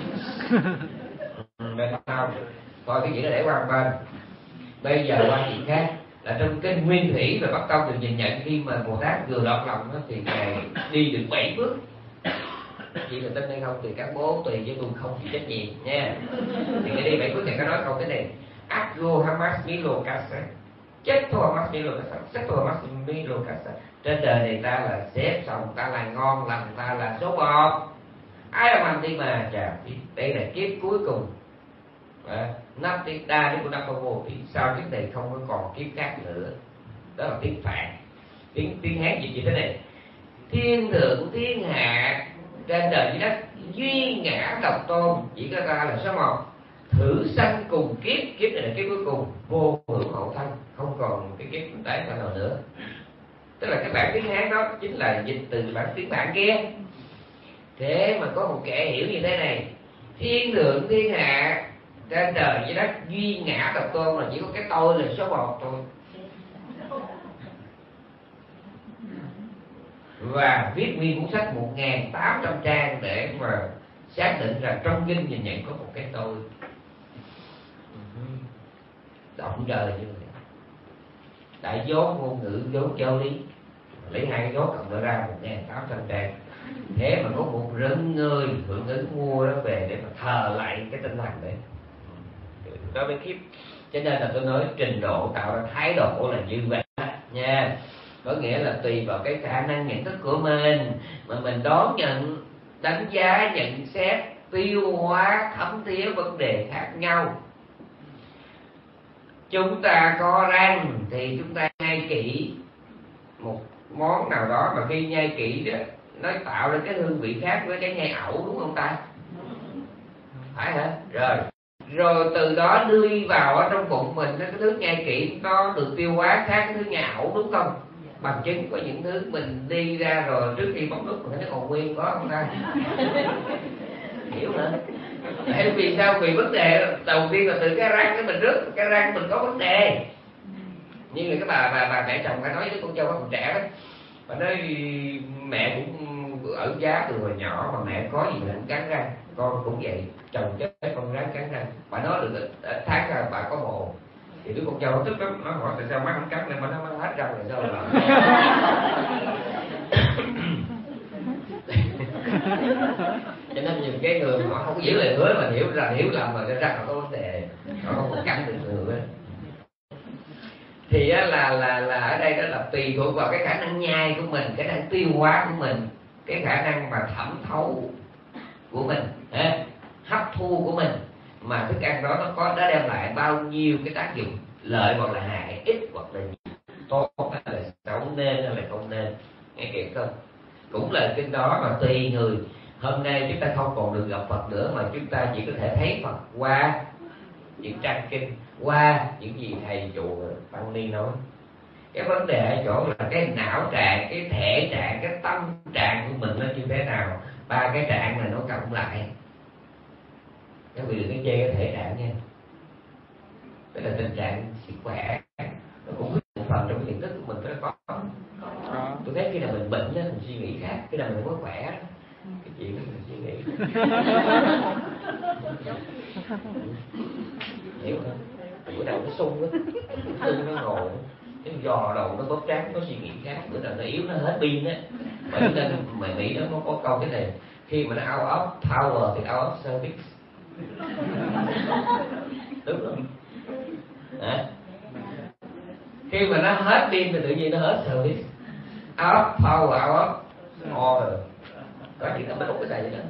Bên không, coi cái gì đó để qua bên. Bây giờ qua chuyện khác, là trong kinh Nguyên Thủy và Bắc Tông được nhìn nhận khi mà Bồ Tát vừa lọt lòng đó, thì ngài đi được 7 bước. Chỉ là tin hay không thì các bố tùy, chứ tôi không chịu trách nhiệm nha. Thì ngài đi 7 bước này có nói câu thế này: Aggo Hamas Milokasa, chết thua Hamas Milokasa, chết thua Hamas Milokasa. Trên đời này ta là xếp xong, ta là ngon lành, ta là số 1. Ai làm đi mà chà, đây là kiếp cuối cùng. Nắp tiếng đa đến của năm vô, thì sau kiếp này không có còn kiếp khác nữa. Đó là tiếng Phạn. Tiếng Hán gì thế này: thiên thượng thiên hạ, trên trời dưới đất duy ngã độc tôn, chỉ có ta là số 1. Thử sanh cùng kiếp, kiếp này là kiếp cuối cùng, vô hưởng hậu thân, không còn cái kiếp tái sanh nào nữa. Tức là cái bản tiếng Hán đó chính là dịch từ bản tiếng Phạn kia. Thế mà có một kẻ hiểu như thế này: thiên thượng thiên hạ, trên trời dưới đất duy ngã độc tôn, là chỉ có cái tôi là số 1 thôi. Và viết nguyên cuốn sách 1800 trang để mà xác định rằng trong kinh nhìn nhận có một cái tôi. Động trời như vậy. Đại dốt ngôn ngữ, dốt giáo lý, lấy 2 cái dốt cộng ra 1800 trang. Thế mà có một rừng người hưởng ứng mua nó về để mà thờ lại cái tinh thần đấy, đó mới khiếp. Cho nên là tôi nói trình độ tạo ra thái độ là như vậy nha. Có nghĩa là tùy vào cái khả năng nhận thức của mình mà mình đón nhận, đánh giá, nhận xét, tiêu hóa, thấm thía vấn đề khác nhau. Chúng ta có răng thì chúng ta nhai kỹ một món nào đó, mà khi nhai kỹ đó nó tạo ra cái hương vị khác với cái nhai ẩu, đúng không ta? Phải hả? Rồi từ đó đưa vào ở trong bụng mình, cái thứ nhai kỹ nó được tiêu hóa khác cái thứ nhai ẩu, đúng không? Bằng chứng có những thứ mình đi ra rồi trước khi bấm nút mình thấy nó còn nguyên, có không ta? Hiểu hả? Tại vì sao? Vì vấn đề đầu tiên là từ cái răng của mình rứt, cái răng mình có vấn đề. Như là cái bà mẹ chồng phải nói với con dâu còn trẻ đó, bà nói mẹ cũng ở giá từ hồi nhỏ mà mẹ có gì mình cũng cắn răng, con cũng vậy, chồng chết con ráng cắn răng. Bà nói được tháng ra bà có bồ, thì đứa con dâu nó tức lắm, nó hỏi tại sao má không cắn lên, mà nó hết răng rồi sao làm. Cho nên nhiều cái người họ không có giữ lời hứa mà hiểu lầm mà ra họ có vấn đề, họ không có cắn được người. Thì là ở đây đó là tùy thuộc vào cái khả năng nhai của mình, cái khả năng tiêu hóa của mình, cái khả năng mà thẩm thấu của mình, hấp thu của mình, mà thức ăn đó nó đem lại bao nhiêu cái tác dụng lợi hoặc là hại, ít hoặc là nhiều, tốt hay là xấu, nên hay là không nên, nghe kịp không? Cũng là kinh đó mà tùy người. Hôm nay chúng ta không còn được gặp Phật nữa, mà chúng ta chỉ có thể thấy Phật qua những trang kinh, qua những gì thầy chùa Tăng Ni nói. Cái vấn đề ở chỗ là cái não trạng, cái thể trạng, cái tâm trạng của mình nó như thế nào. Ba cái trạng này nó cộng lại. Các vị đừng có chê cái thể trạng nha. Đó là tình trạng sức khỏe, nó cũng quyết một phần trong cái nhận thức của mình nó có. Tôi thấy khi nào mình bệnh mình suy nghĩ khác, khi nào mình không có khỏe cái chuyện đó mình suy nghĩ. Hiểu không? Bữa nào nó sung á, nó ngồi cái giò đầu nó bóp trắng, nó suy nghĩ khác. Bữa nào nó yếu, nó hết pin á. Bởi nên mày nghĩ nó có câu cái này, khi mà nó out of power thì out of service. Đúng không? Hả? Khi mà nó hết pin thì tự nhiên nó hết service. Out of power, out of order. Có chuyện đó mình út cái này vậy đó.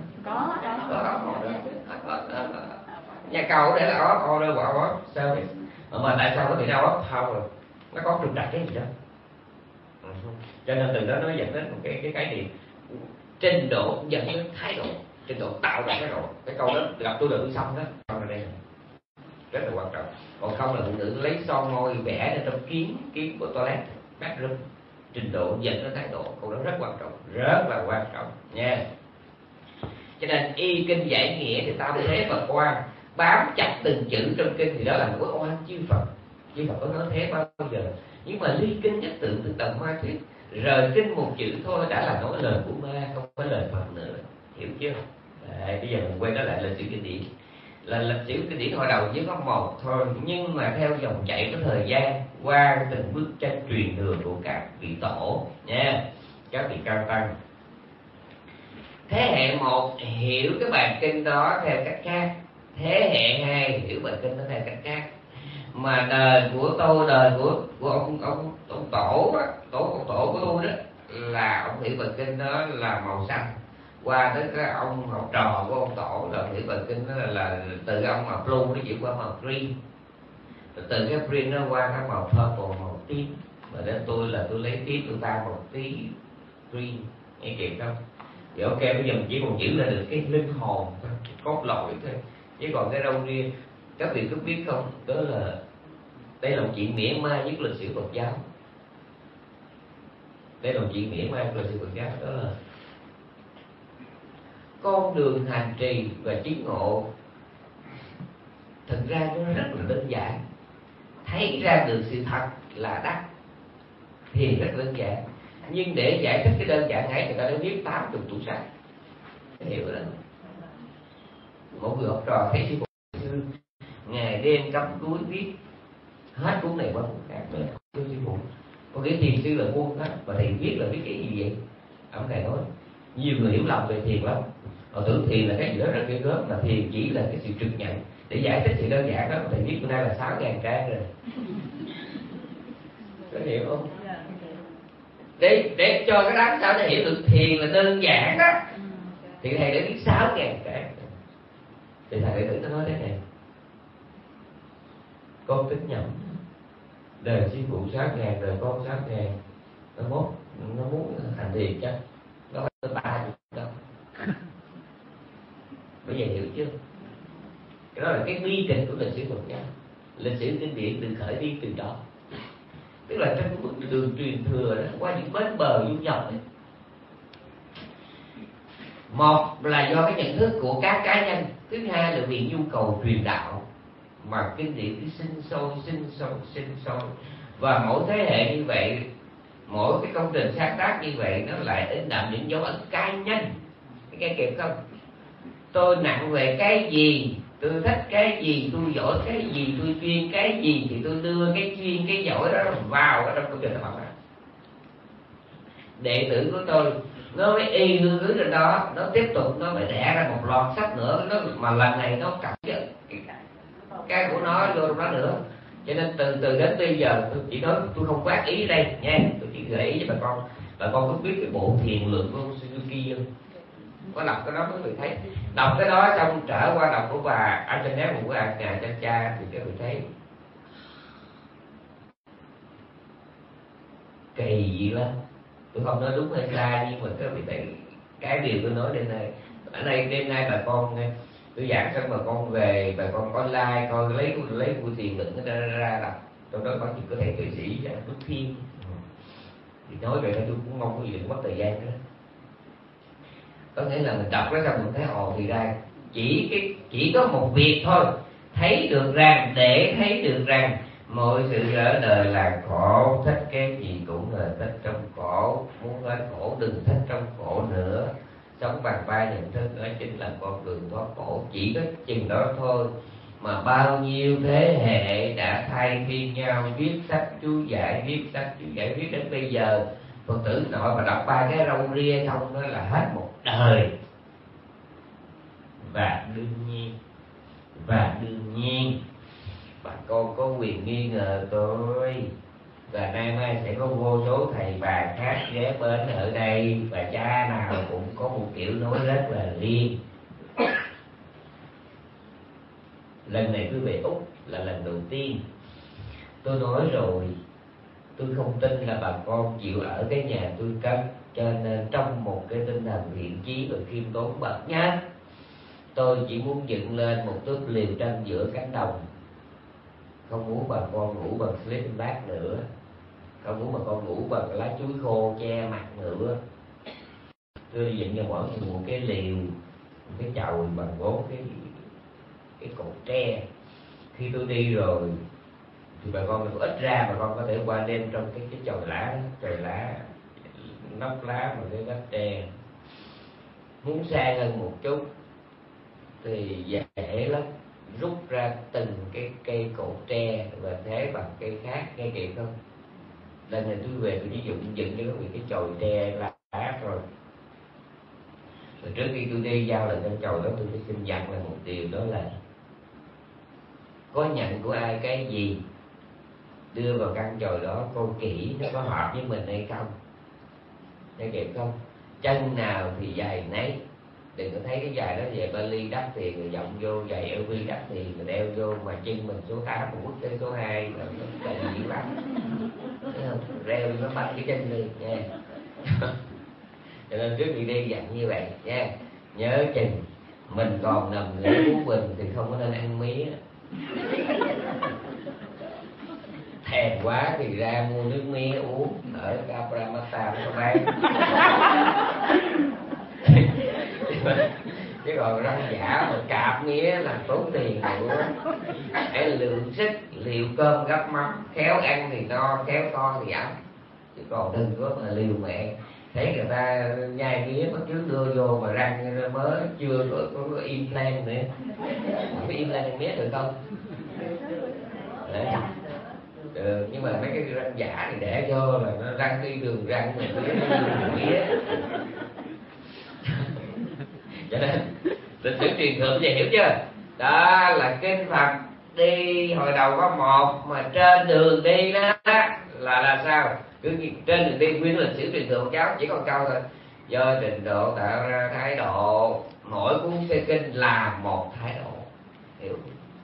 Có. Nhà cầu để là out of order và out of service. Mà tại sao có thể out of power? Nó có trục trặc cái gì đó. Cho nên từ đó nó dẫn đến một cái khái niệm trình độ dẫn đến thái độ, trình độ tạo ra thái độ. Cái câu đó gặp tôi được xong đó, câu này đây rất là quan trọng. Còn không là phụ nữ lấy son môi vẽ lên trong kiến của toilet, bathroom. Trình độ dẫn đến thái độ, câu đó rất quan trọng, rất là quan trọng nha. Cho nên y kinh giải nghĩa thì tam thế Phật quan, bám chặt từng chữ trong kinh thì đó là một cái oan chư Phật. Chư Phật có nói thế bao giờ. Nhưng mà ly kinh nhất tự từ tầng ma thuyết, rời kinh một chữ thôi đã là nói lời của ma, không phải lời Phật nữa. Hiểu chưa? Đấy, bây giờ mình quay trở lại lịch sử kinh điển. Là lịch sử kinh điển hồi đầu chỉ có một thôi, nhưng mà theo dòng chảy của thời gian, qua từng bức tranh truyền thừa của các vị tổ nha, các vị cao tăng. Thế hệ một hiểu cái bài kinh đó theo cách khác, thế hệ hai hiểu bài kinh đó theo cách khác. Mà đời của tôi, đời của ông tổ đó, tổ của tôi đó, là ông hiểu bài kinh đó là màu xanh. Qua tới cái ông học trò của ông tổ là hiểu bài kinh đó là từ cái ông màu blue nó chuyển qua màu green, từ cái green nó qua cái màu purple, màu tím. Và đến tôi là tôi lấy tím, tôi pha một tí green, nghe kịp không? Thì ok, bây giờ mình chỉ còn giữ lại được cái linh hồn thôi, cốt lõi thôi, chứ còn cái đâu riêng. Các vị có biết không, đó là đây là một chuyện mỉa mai nhất lịch sử Phật giáo. Đây là một chuyện mỉa mai của lịch sử Phật giáo, đó là con đường hành trì và chứng ngộ thực ra nó rất là đơn giản. Thấy ra được sự thật là đắc thì rất đơn giản, nhưng để giải thích cái đơn giản ấy người ta đã viết 80 tủ sách. Hiểu đó. Một người học trò thấy sư phụ ngày đêm cắm cúi viết hết cuốn này qua cuốn khác. Thưa sư phụ, có nghĩa thiền sư là buông hết, và thầy viết là viết cái gì vậy? Ông thầy nói Nhiều người hiểu lầm về thiền lắm, họ tưởng thiền là cái gì đó rất ghê gớm, mà thiền chỉ là cái sự trực nhận. Để giải thích thì đơn giản đó, thầy viết bữa nay là 6.000 trang rồi. Có hiểu không? Để cho cái đám sao nó hiểu được thiền là đơn giản đó, thì thầy đã viết 6.000 trang. Thì thầy đệ tử nó nói thế này: con tính nhầm, đời sư phụ 6.000, đời con 6.000, nó muốn thành thiền chắc nó phải 30 đâu. Bây giờ hiểu chưa? Cái đó là cái bi kịch của lịch sử Phật giáo. Lịch sử kinh điển được khởi đi từ đó. Tức là trong cái đường truyền thừa đó, qua những bến bờ du dọc ấy. Một là do cái nhận thức của các cá nhân, thứ hai là vì nhu cầu truyền đạo mà kinh điển cứ sinh sôi. Và mỗi thế hệ như vậy, mỗi cái công trình sáng tác như vậy, nó lại in đậm những dấu ấn cá nhân. Cái kịp không? Tôi nặng về cái gì, tôi thích cái gì, tôi giỏi cái gì, tôi chuyên cái gì, thì tôi đưa cái chuyên cái giỏi đó vào trong công trình tác phẩm đó. Đệ tử của tôi nó mới y hương hướng trên đó, nó tiếp tục nó mới đẻ ra một loạt sách nữa, nó mà lần này nó cập nhật cái của nó vô trong đó nữa. Cho nên từ đến bây giờ tôi chỉ nói, tôi không quát ý đây nha, tôi chỉ gợi ý cho bà con có biết cái bộ thiền lượng của Suzuki không? Có đọc cái đó mới người thấy. Đọc cái đó xong trở qua đọc của bà Antoinette, của bà nhà cha thì các người thấy kỳ gì lắm. Tôi không nói đúng hay sai, nhưng mà các vị thấy cái điều tôi nói đêm nay. Ở đây đêm nay bà con nghe tôi giảng xong, bà con về, bà con online coi lấy của thiền lượng ra đọc. Trong đó có những cái thầy tuệ sĩ Đức Thiên thì nói vậy thôi, tôi cũng không có gì mất thời gian nữa. Có nghĩa là mình đọc cái xong mình thấy thì ra chỉ có một việc thôi, để thấy được rằng mọi sự ở đời là khổ, thích cái gì cũng là thích trong khổ, muốn hết khổ đừng thích trong khổ nữa. Sống bằng ba nhận thức đó chính là con đường thoát khổ. Chỉ có chừng đó thôi mà bao nhiêu thế hệ đã thay phiên nhau viết sách chú giải, viết đến bây giờ. Phật tử nội mà đọc ba cái râu ria không đó là hết một đời. Và đương nhiên bà con có quyền nghi ngờ tôi, và nay mai sẽ có vô số thầy bà khác ghé bên ở đây, và cha nào cũng có một kiểu nói rất là riêng. Lần này tôi về Úc là lần đầu tiên. Tôi nói rồi, tôi không tin là bà con chịu ở cái nhà tôi cất, cho nên trong một cái tinh thần thiện chí và khiêm tốn bậc nhất, tôi chỉ muốn dựng lên một túp liều tranh giữa cánh đồng. Không muốn bà con ngủ bằng sleeping bag nữa, không muốn bà con ngủ bằng lá chuối khô che mặt nữa. Tôi dựng cho mỗi người một cái liều, một cái chậu bằng 4 cái cột tre. Khi tôi đi rồi thì bà con có ít ra, bà con có thể qua đêm trong cái chồi lá nóc lá mà cái vách tre. Muốn xa hơn một chút thì dễ lắm, rút ra từng cái cây cột tre và thế bằng cây khác, nghe kịp không? Lần này tôi về tôi chỉ dựng cho các vị cái chồi tre lá rồi. Rồi trước khi tôi đi giao lại trong chồi đó, tôi phải xin dặn là một điều, đó là có nhận của ai cái gì đưa vào căn chồi đó, coi kỹ nó có hợp với mình hay không, nghe kịp không? Chân nào thì giày nấy, đừng có thấy cái giày đó về Bali đắt tiền rồi dọng vô, giày LV đắt tiền rồi đeo vô mà chân mình số 8 mà quất tới số 2 là nó cần dữ lắm, thấy không? Reo nó banh cái chân đi nha. Cho nên trước khi đi dặn như vậy nha, nhớ chừng mình còn nằm ngủ Phú Bình thì không có nên ăn mía. Thèm quá thì ra mua nước mía uống ở Cabramatta nó bán. Chứ còn răng giả mà cạp mía là tốn tiền nữa. Hãy lượng sức, liều cơm gắp mắm, khéo ăn thì no, khéo con thì ấm. Chứ còn đừng có mà liều mẹ. Thấy người ta nhai mía bắt trước đưa vô mà răng mới chưa có implant nữa. Không có implant ăn mía được không? Đấy. Được, nhưng mà mấy cái răng giả thì để vô là nó răng đi đường răng mà mía. Cho nên lịch sử truyền thừa bây giờ hiểu chưa? Đó là kinh Phật đi hồi đầu có một, mà trên đường đi đó là sao? Cứ trên đường đi nguyên lịch sử truyền thừa một cháu chỉ còn câu thôi: do trình độ tạo ra thái độ, mỗi cuốn sơ kinh là một thái độ. Hiểu?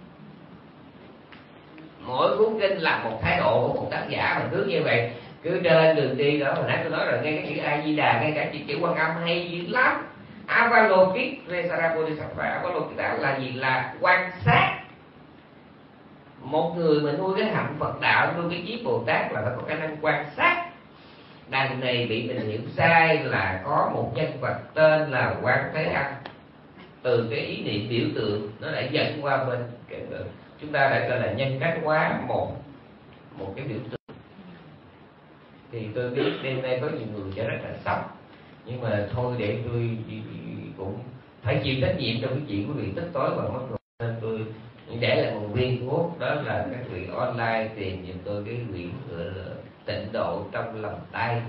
Mỗi cuốn kinh là một thái độ của một tác giả. Mà cứ như vậy, cứ trên đường đi đó, hồi nãy tôi nói rồi, ngay cái chữ A Di Đà, ngay cả chữ Quan Âm hay dữ lắm. Avalokitesvara Bodhisattva. Avalokita là gì? Là quan sát. Một người mà nuôi cái hạnh Phật đạo, nuôi cái chí Bồ Tát là phải có khả năng quan sát. Đằng này bị mình hiểu sai là có một nhân vật tên là Quán Thế Âm. Từ cái ý niệm biểu tượng nó lại dẫn qua bên chúng ta lại gọi là nhân cách hóa một cái biểu tượng. Thì tôi biết đêm nay có nhiều người sẽ rất là sốc, nhưng mà thôi để tôi cũng phải chịu trách nhiệm trong cái chuyện của việc tức tối và mất rồi, nên tôi để lại một viên thuốc, đó là các vị online tìm giùm tôi cái quyển gọi là Tịnh Độ Trong Lòng Tay.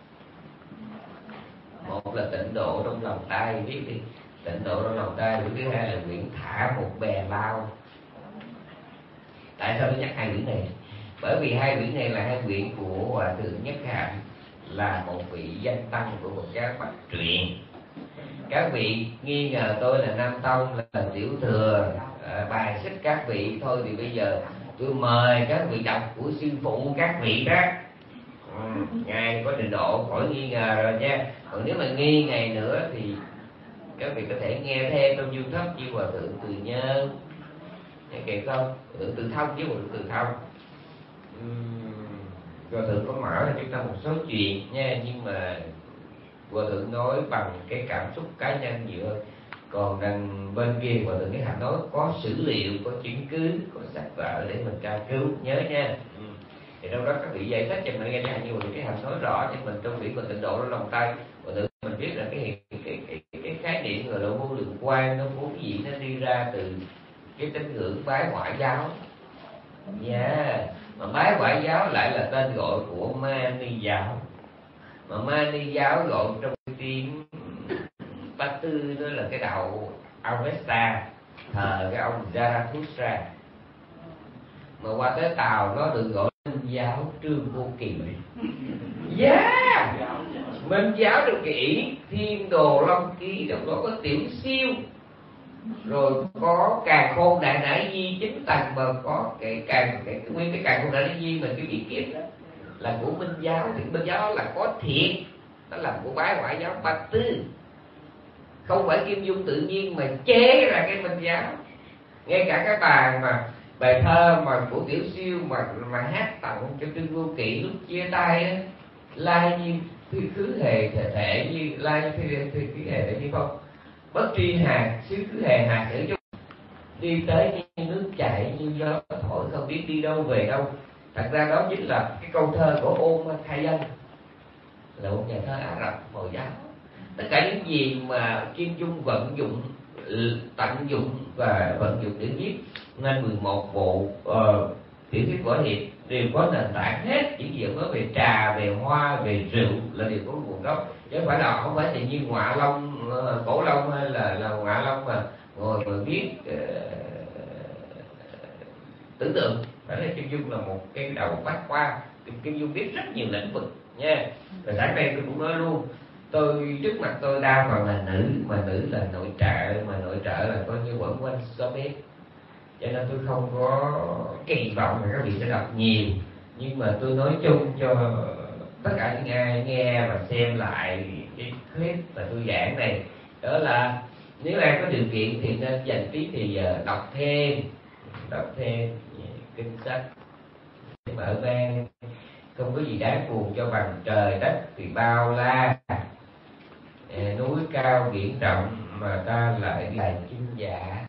Một là Tịnh Độ Trong Lòng Tay, viết đi, Tịnh Độ Trong Lòng Tay. Thứ hai là quyển Thả Một Bè Lao. Tại sao tôi nhắc hai quyển này? Bởi vì hai quyển này là hai quyển của Hòa Thượng Nhất Hạnh, là một vị danh tăng của một giáo Bắc truyền. Các vị nghi ngờ tôi là Nam Tông, là tiểu thừa, bài xích các vị. Thôi thì bây giờ tôi mời các vị đọc của sư phụ các vị đó. Ngài có trình độ khỏi nghi ngờ rồi nha. Còn nếu mà nghi ngày nữa thì các vị có thể nghe thêm trong YouTube như Hòa Thượng Từ Nhân, nghe kịp không? Từ Thông với Hòa Thượng Từ Thông. Hòa Thượng có mở ra chúng ta một số chuyện nha, nhưng mà Hòa Thượng nói bằng cái cảm xúc cá nhân nhiều hơn. Còn đằng bên kia Hòa Thượng cái Hạnh nói có sử liệu, có chứng cứ, có sách vở để mình tra cứu, nhớ nha. Thì trong đó các vị giải thích cho mình nghe, chẳng hạn như Hòa Thượng cái Hạnh nói rõ cho mình trong quyển Tịnh Độ Trong Lòng Tay. Hòa Thượng mình biết là cái khái niệm gọi là vô lượng quan, nó vốn dĩ nó đi ra từ cái tín ngưỡng bái ngoại giáo. Mà bái ngoại giáo lại là tên gọi của Mani giáo. Mà Mani giáo gọi trong tiếng Ba Tư đó là cái đạo Avesta, thờ cái ông Zarathustra. Mà qua tới Tàu nó được gọi Minh giáo Trương Vô Kỳ. Minh giáo Trương Kỷ, Thiên Đồ Long Ký, trong đó có Tiểu Siêu, rồi có Càn Khôn Đại Nải Di 9 tầng, mà có nguyên cái Càn Khôn Đại Nải Di mà cái bí kíp đó là của Minh giáo. Thì Minh giáo là có thiệt, nó là của bái ngoại giáo Ba Tư, không phải Kim Dung tự nhiên mà chế ra cái Minh giáo. Ngay cả cái bài thơ mà của Tiểu Siêu mà hát tặng cho Trương Vô Kỵ lúc chia tay á, lai như khứ hề thể như lai như khứ hề thể như không, bất tri hạt xứ khứ hề hạt sử chung, đi tới như nước chảy, như gió thổi, không biết đi đâu về đâu. Thật ra đó chính là cái câu thơ của Ôn Khai Dân, là một nhà thơ Ả Rập Hồi giáo. Tất cả những gì mà Kim Dung vận dụng, tận dụng và vận dụng để viết nên 11 bộ tiểu thuyết võ hiệp đều có nền tảng hết. Những gì nói về trà, về hoa, về rượu là đều có nguồn gốc, chứ không phải tự nhiên Ngọa Long, Cổ Long hay là Ngọa Long mà ngồi mà viết tưởng tượng. Phải là Kim Dung là một cái đầu bách khoa. Kim Dung biết rất nhiều lĩnh vực nha. Rồi sáng nay tôi cũng nói luôn, tôi trước mặt tôi đa phần là nữ, mà nữ là nội trợ, mà nội trợ là coi như quẩn quanh showbiz, cho nên tôi không có kỳ vọng là các vị sẽ đọc nhiều. Nhưng mà tôi nói chung cho tất cả những ai nghe và xem lại cái clip mà tôi giảng này, đó là nếu ai có điều kiện thì nên dành tí thì đọc thêm kinh sách. Mở mang không có gì đáng buồn cho bằng trời đất thì bao la, núi cao biển rộng mà ta lại là chim dạ.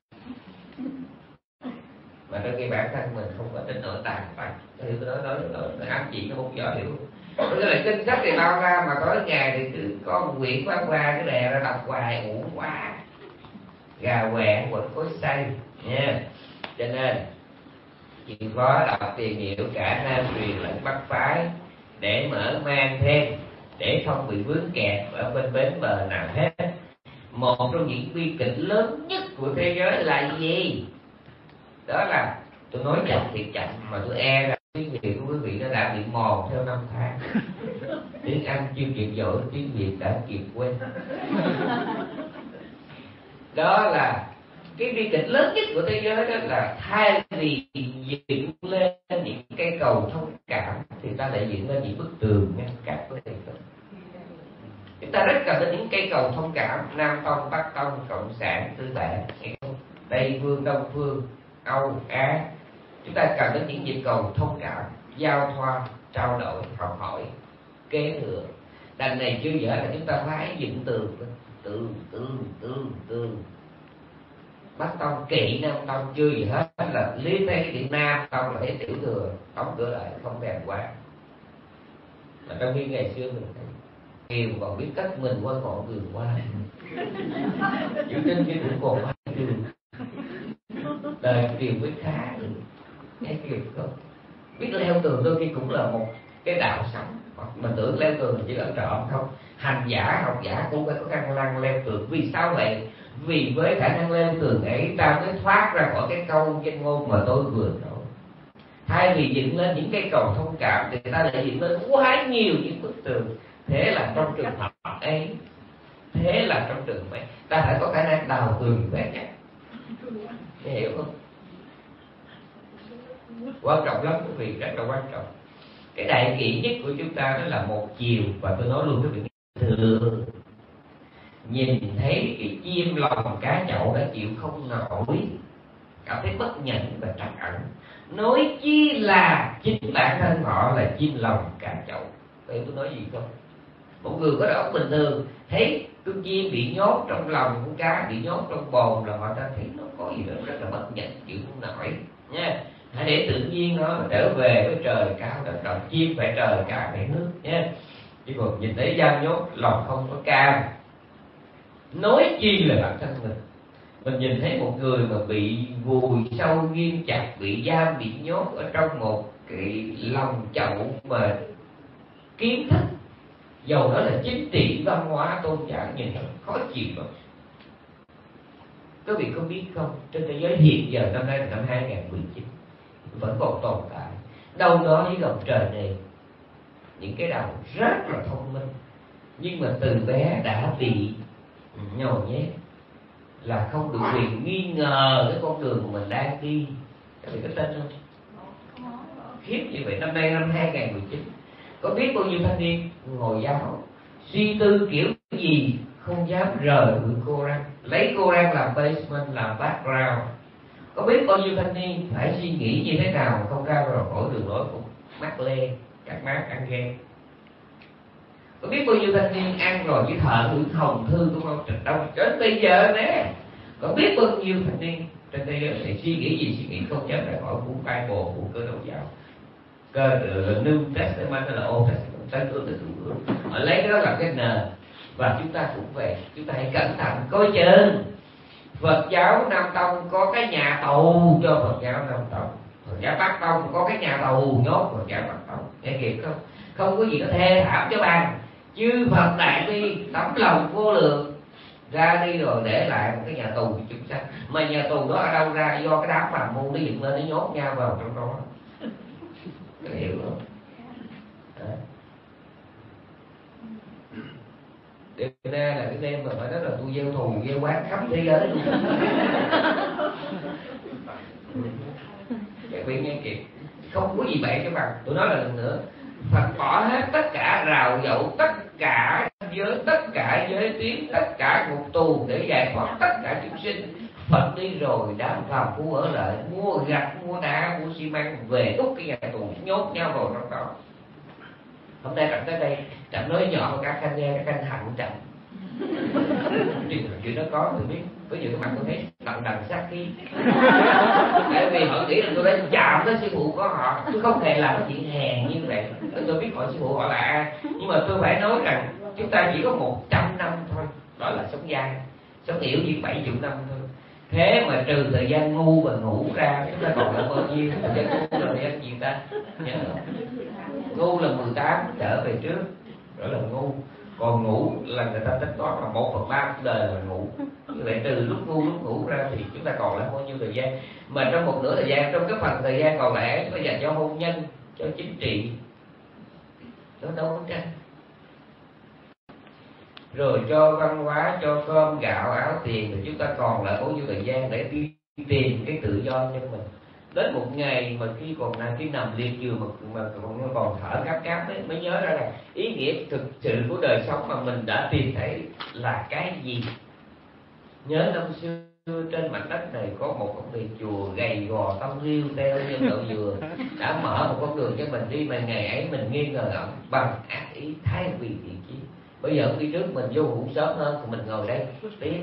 Mà trong khi bản thân mình không có tính nội tàn phải thì tôi nói ám chỉ nó không rõ hiểu. Cái lại kinh sách thì bao la, mà tối ngày thì cứ có một quyển qua cái đè ra đọc hoài uổng quá, gà quẹ quẩn cối xay nha. Cho nên chịu khó đọc tìm hiểu cả Nam truyền lẫn Bắc phái để mở mang thêm, để không bị vướng kẹt ở bên bến bờ nào hết. một trong những bi kịch lớn nhất của thế giới là gì? Đó là, tôi nói chậm thì chậm mà tôi e là tiếng Việt của quý vị nó đã bị mòn theo năm tháng. Tiếng Anh chưa kịp giỏi, tiếng Việt đã kịp quên. Đó là cái bi kịch lớn nhất của thế giới, đó là thay vì dựng lên những cây cầu thông cảm thì ta lại dựng lên những bức tường ngăn cách với thầy Phật. Chúng ta rất cần đến những cây cầu thông cảm, Nam Tông, Bắc Tông, Cộng sản, Tư tệ, Tây Phương, Đông Phương, Âu, Á. Chúng ta cần đến những nhịp cầu thông cảm, giao thoa, trao đổi, học hỏi, kế thừa. Đằng này chưa dở là chúng ta phải dựng tường, tường. Bắc Tông kỵ Nam Tông chưa gì hết, là lý thế cái điện Nam Tông là thấy tiểu thừa, đóng cửa lại không thèm quá. Mà trong khi ngày xưa mình thấy Kiều còn biết cách mình qua ngọn đường qua, chữ trên kia cũng còn qua đường. Đời Kiều mới khá được, nghe Kiều không? Biết leo tường đôi khi cũng là một cái đạo sống. Mình tưởng leo tường chỉ ở trọ không. Hành giả, học giả cũng phải có khả năng leo tường. Vì sao vậy? Vì với khả năng leo tường ấy ta mới thoát ra khỏi cái câu danh ngôn mà tôi vừa nói. Thay vì dựng lên những cây cầu thông cảm thì ta lại dựng lên quá nhiều những bức tường. Thế là trong trường hợp ấy, ta phải có khả năng đào tường vét nhé. Hiểu không? Quan trọng lắm quý vị, rất là quan trọng. Cái đại kỵ nhất của chúng ta đó là một chiều. Và tôi nói luôn quý vị, thường nhìn thấy cái chim lòng cá chậu đã chịu không nổi, cảm thấy bất nhẫn và trắc ẩn, nói chi là chính bản thân họ là chim lòng cá chậu. Vậy tôi nói gì không? Một người có đầu óc bình thường thấy con chim bị nhốt trong lòng, con cá bị nhốt trong bồn là họ ta thấy nó có gì đó rất là bất nhẫn, chịu không nổi nha. Hãy để tự nhiên nó trở về với trời cao đất rộng, chim phải trời, cá phải nước nha. Chứ còn nhìn thấy giam nhốt lòng không có cam, nói chi là bản thân mình. Mình nhìn thấy một người mà bị vùi sâu nghiêm chặt, bị giam, bị nhốt ở trong một cái lòng chậu mà kiến thức, dầu đó là chính trị, văn hóa, tôn giáo, nhìn nó khó chịu lắm. Các vị có biết không, trên thế giới hiện giờ năm nay là năm 2019 vẫn còn tồn tại đâu đó dưới gầm trời này những cái đầu rất là thông minh, nhưng mà từ bé đã bị nhồi nhét, là không được quyền nghi ngờ cái con đường mà mình đang đi. Các vị có tin không? Khiếp như vậy. Năm nay năm 2019 có biết bao nhiêu thanh niên ngồi giáo suy tư kiểu gì không dám rời được cô Răng, lấy cô Răng làm basement, làm background. Có biết bao nhiêu thanh niên phải suy nghĩ như thế nào không ra vào khỏi đường lối của Mác Lê, các Mác ăn ghen. Có biết bao nhiêu thanh niên ăn rồi với thợ Nguyễn Hồng Thư của ông Trịnh Đông đến bây giờ nè. Có biết bao nhiêu thanh niên trên thế giới này suy nghĩ gì, suy nghĩ không dám ra khỏi cuốn Bible của cơ đốc giáo, cơ New Testament hay là Old Testament, Tân Ước, họ lấy đó làm cái nền. Và chúng ta cũng vậy, chúng ta hãy cẩn thận coi chừng. Phật giáo Nam Tông có cái nhà tù cho Phật giáo Nam Tông, Phật giáo Bắc Tông có cái nhà tù nhốt Phật giáo Bắc Tông. Nghe kịp không? Không có gì nó thê thảm cho bằng chư Phật đại bi tấm lòng vô lượng ra đi rồi để lại một cái nhà tù cho chúng sanh. Mà nhà tù đó ở đâu ra? Do cái đám phàm môn nó dựng lên, nó nhốt nhau vào trong đó. Các hiểu không? Đêm nay là cái đêm mà phải nói là tôi gieo thù gieo quán khắp thế giới luôn. Các vị nghe kịp, không có gì bậy cho bằng. Tôi nói là lần nữa, Phật bỏ hết tất cả rào dậu, tất cả giới, tất cả giới tuyến, tất cả ngục tù để giải thoát tất cả chúng sinh. Phật đi rồi, đám phàm phu ở lại mua gạch, mua đá, mua xi măng về đúc cái nhà tù, nhốt nhau vào trong đó. Hôm nay Trạm tới đây, Trạm nói nhỏ các anh nghe, các anh hạnh Trạm. Chuyện đó có tôi biết. Bây giờ cái mặt tôi thấy tận đằng sát khí. Tại vì họ nghĩ là tôi đã chạm tới sư phụ của họ. Tôi không thể làm cái chuyện hèn như vậy. Tôi biết hỏi sư phụ họ là ai. Nhưng mà tôi phải nói rằng chúng ta chỉ có 100 năm thôi. Đó là sống dai, sống hiểu như 70 năm thôi. Thế mà trừ thời gian ngu và ngủ ra, chúng ta còn lại bao nhiêu? Thời gian ngu là thời gian gì ta? Nhớ không? Ngu là 18 trở về trước, đó là ngu. Còn ngủ là người ta tính toán là 1/3 cuộc đời là ngủ. Như vậy từ lúc ngủ ra thì chúng ta còn lại bao nhiêu thời gian? Mà trong một nửa thời gian, trong cái phần thời gian còn lại chúng ta dành cho hôn nhân, cho chính trị, cho đấu tranh, rồi cho văn hóa, cho cơm gạo áo tiền, thì chúng ta còn lại bao nhiêu thời gian để đi tìm cái tự do cho mình? Đến một ngày mà khi nằm liệt giường mà còn thở gấp gáp mới nhớ ra là ý nghĩa thực sự của đời sống mà mình đã tìm thấy là cái gì. Nhớ năm xưa trên mảnh đất này có một ông thầy chùa gầy gò tông riêu teo như đậu dừa đã mở một con đường cho mình đi, mà ngày ấy mình nghi ngờ ông bằng ác ý thay vì thiện chí. Bây giờ ông đi trước mình vô ngủ sớm hơn thì mình ngồi đây tiếp.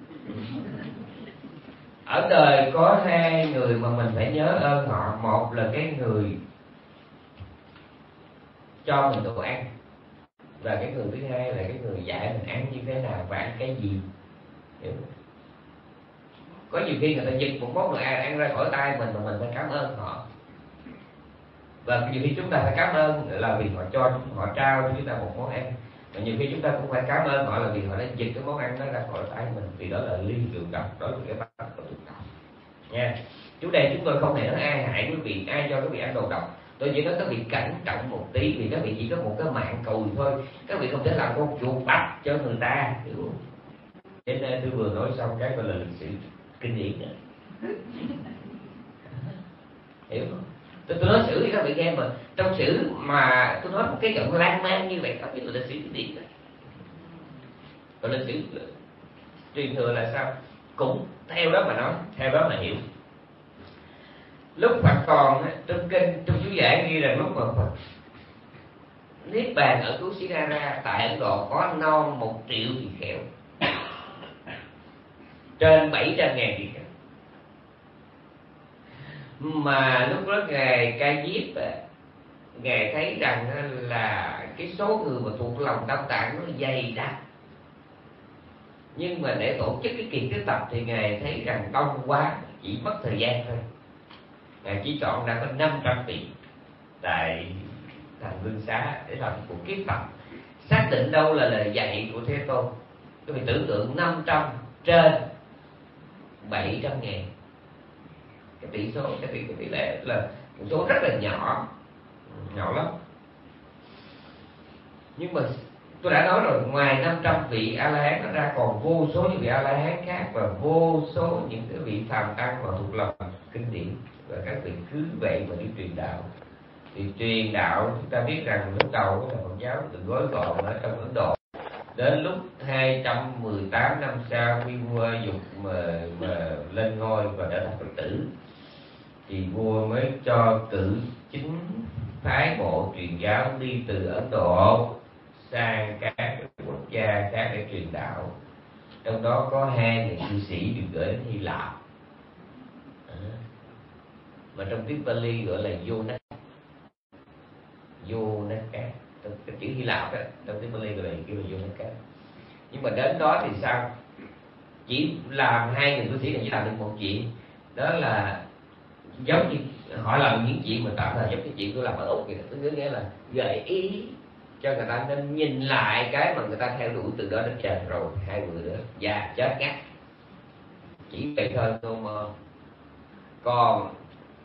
Ở đời có hai người mà mình phải nhớ ơn họ. Một là cái người cho mình đồ ăn, và cái người thứ hai là cái người dạy mình ăn như thế nào và ăn cái gì. Hiểu không? Có nhiều khi người ta giật một món đồ ăn ra khỏi tay mình mà mình phải cảm ơn họ. Và nhiều khi chúng ta phải cảm ơn là vì họ trao cho chúng ta một món ăn. Và nhiều khi chúng ta cũng phải cảm ơn họ là vì họ đã giật cái món ăn đó ra khỏi tay mình. Vì đó là ly rượu độc, đó là cái bát có thuốc độc nha. Chủ đề chúng tôi không hề nói ai hại quý vị, ai cho quý vị ăn đồ độc. Tôi chỉ nói các vị cẩn trọng một tí, vì các vị chỉ có một cái mạng cùi thôi. Các vị không thể làm con chuột bắt cho người ta, hiểu không? Cho nên tôi vừa nói xong cái gọi là lịch sử kinh điển nữa. Hiểu không? Tôi nói sử thì các vị nghe, mà trong sử mà tôi nói một cái giọng lan man như vậy, các vị là lịch sử kinh điển đấy. Còn lịch sử truyền thừa là sao? Cũng theo đó mà nói, theo đó mà hiểu. Lúc Phật còn trong kinh, trong chú giải ghi là lúc mà Phật niết bàn ở Kusinara tại Ấn Độ có non 1 triệu tỳ kheo, trên 700.000 tỳ kheo. Mà lúc đó ngài Ca Diếp, ngài thấy rằng là cái số người mà thuộc lòng Tam Tạng nó dày đặc, nhưng mà để tổ chức cái kỳ tiếp tập thì ngài thấy rằng đông quá, chỉ mất thời gian thôi. Ngài chỉ chọn ra có 500 vị tại thành Vương Xá để làm cuộc kiếp tập, xác định đâu là lời dạy của Thế Tôn. Các vị tưởng tượng 500 trên 700.000, cái tỷ số, cái tỷ lệ là một số rất là nhỏ, nhỏ lắm. Nhưng mà tôi đã nói rồi, ngoài 500 vị A La Hán nó ra còn vô số những vị A La Hán khác, và vô số những cái vị phàm tăng mà thuộc lòng kinh điển. Và các vị cứ vậy mà đi truyền đạo. Thì truyền đạo chúng ta biết rằng lúc đầu là Phật giáo được gói gọn ở trong Ấn Độ. Đến lúc 218 năm sau, khi vua Dục mà lên ngôi và trở thành Phật tử, thì vua mới cho cử chính phái bộ truyền giáo đi từ Ấn Độ sang các quốc gia khác để truyền đạo. Trong đó có 2 người cư sĩ được gửi đến Hy Lạp, mà trong tiếng Pali gọi là Yonaka. Cái chữ Hy Lạp đó, trong tiếng Pali gọi là kêu là Yonaka. Nhưng mà đến đó thì sao? Chỉ làm 2 người cư sĩ này chỉ làm được một chuyện, đó là giống như họ làm những chuyện mà tạm thời giống cái chuyện tôi làm ở Úc vậy. Tôi nghĩa là gợi ý cho người ta nên nhìn lại cái mà người ta theo đuổi từ đó đến trời rồi. 2 người nữa già chết ngắt, chỉ vậy thôi mà. Còn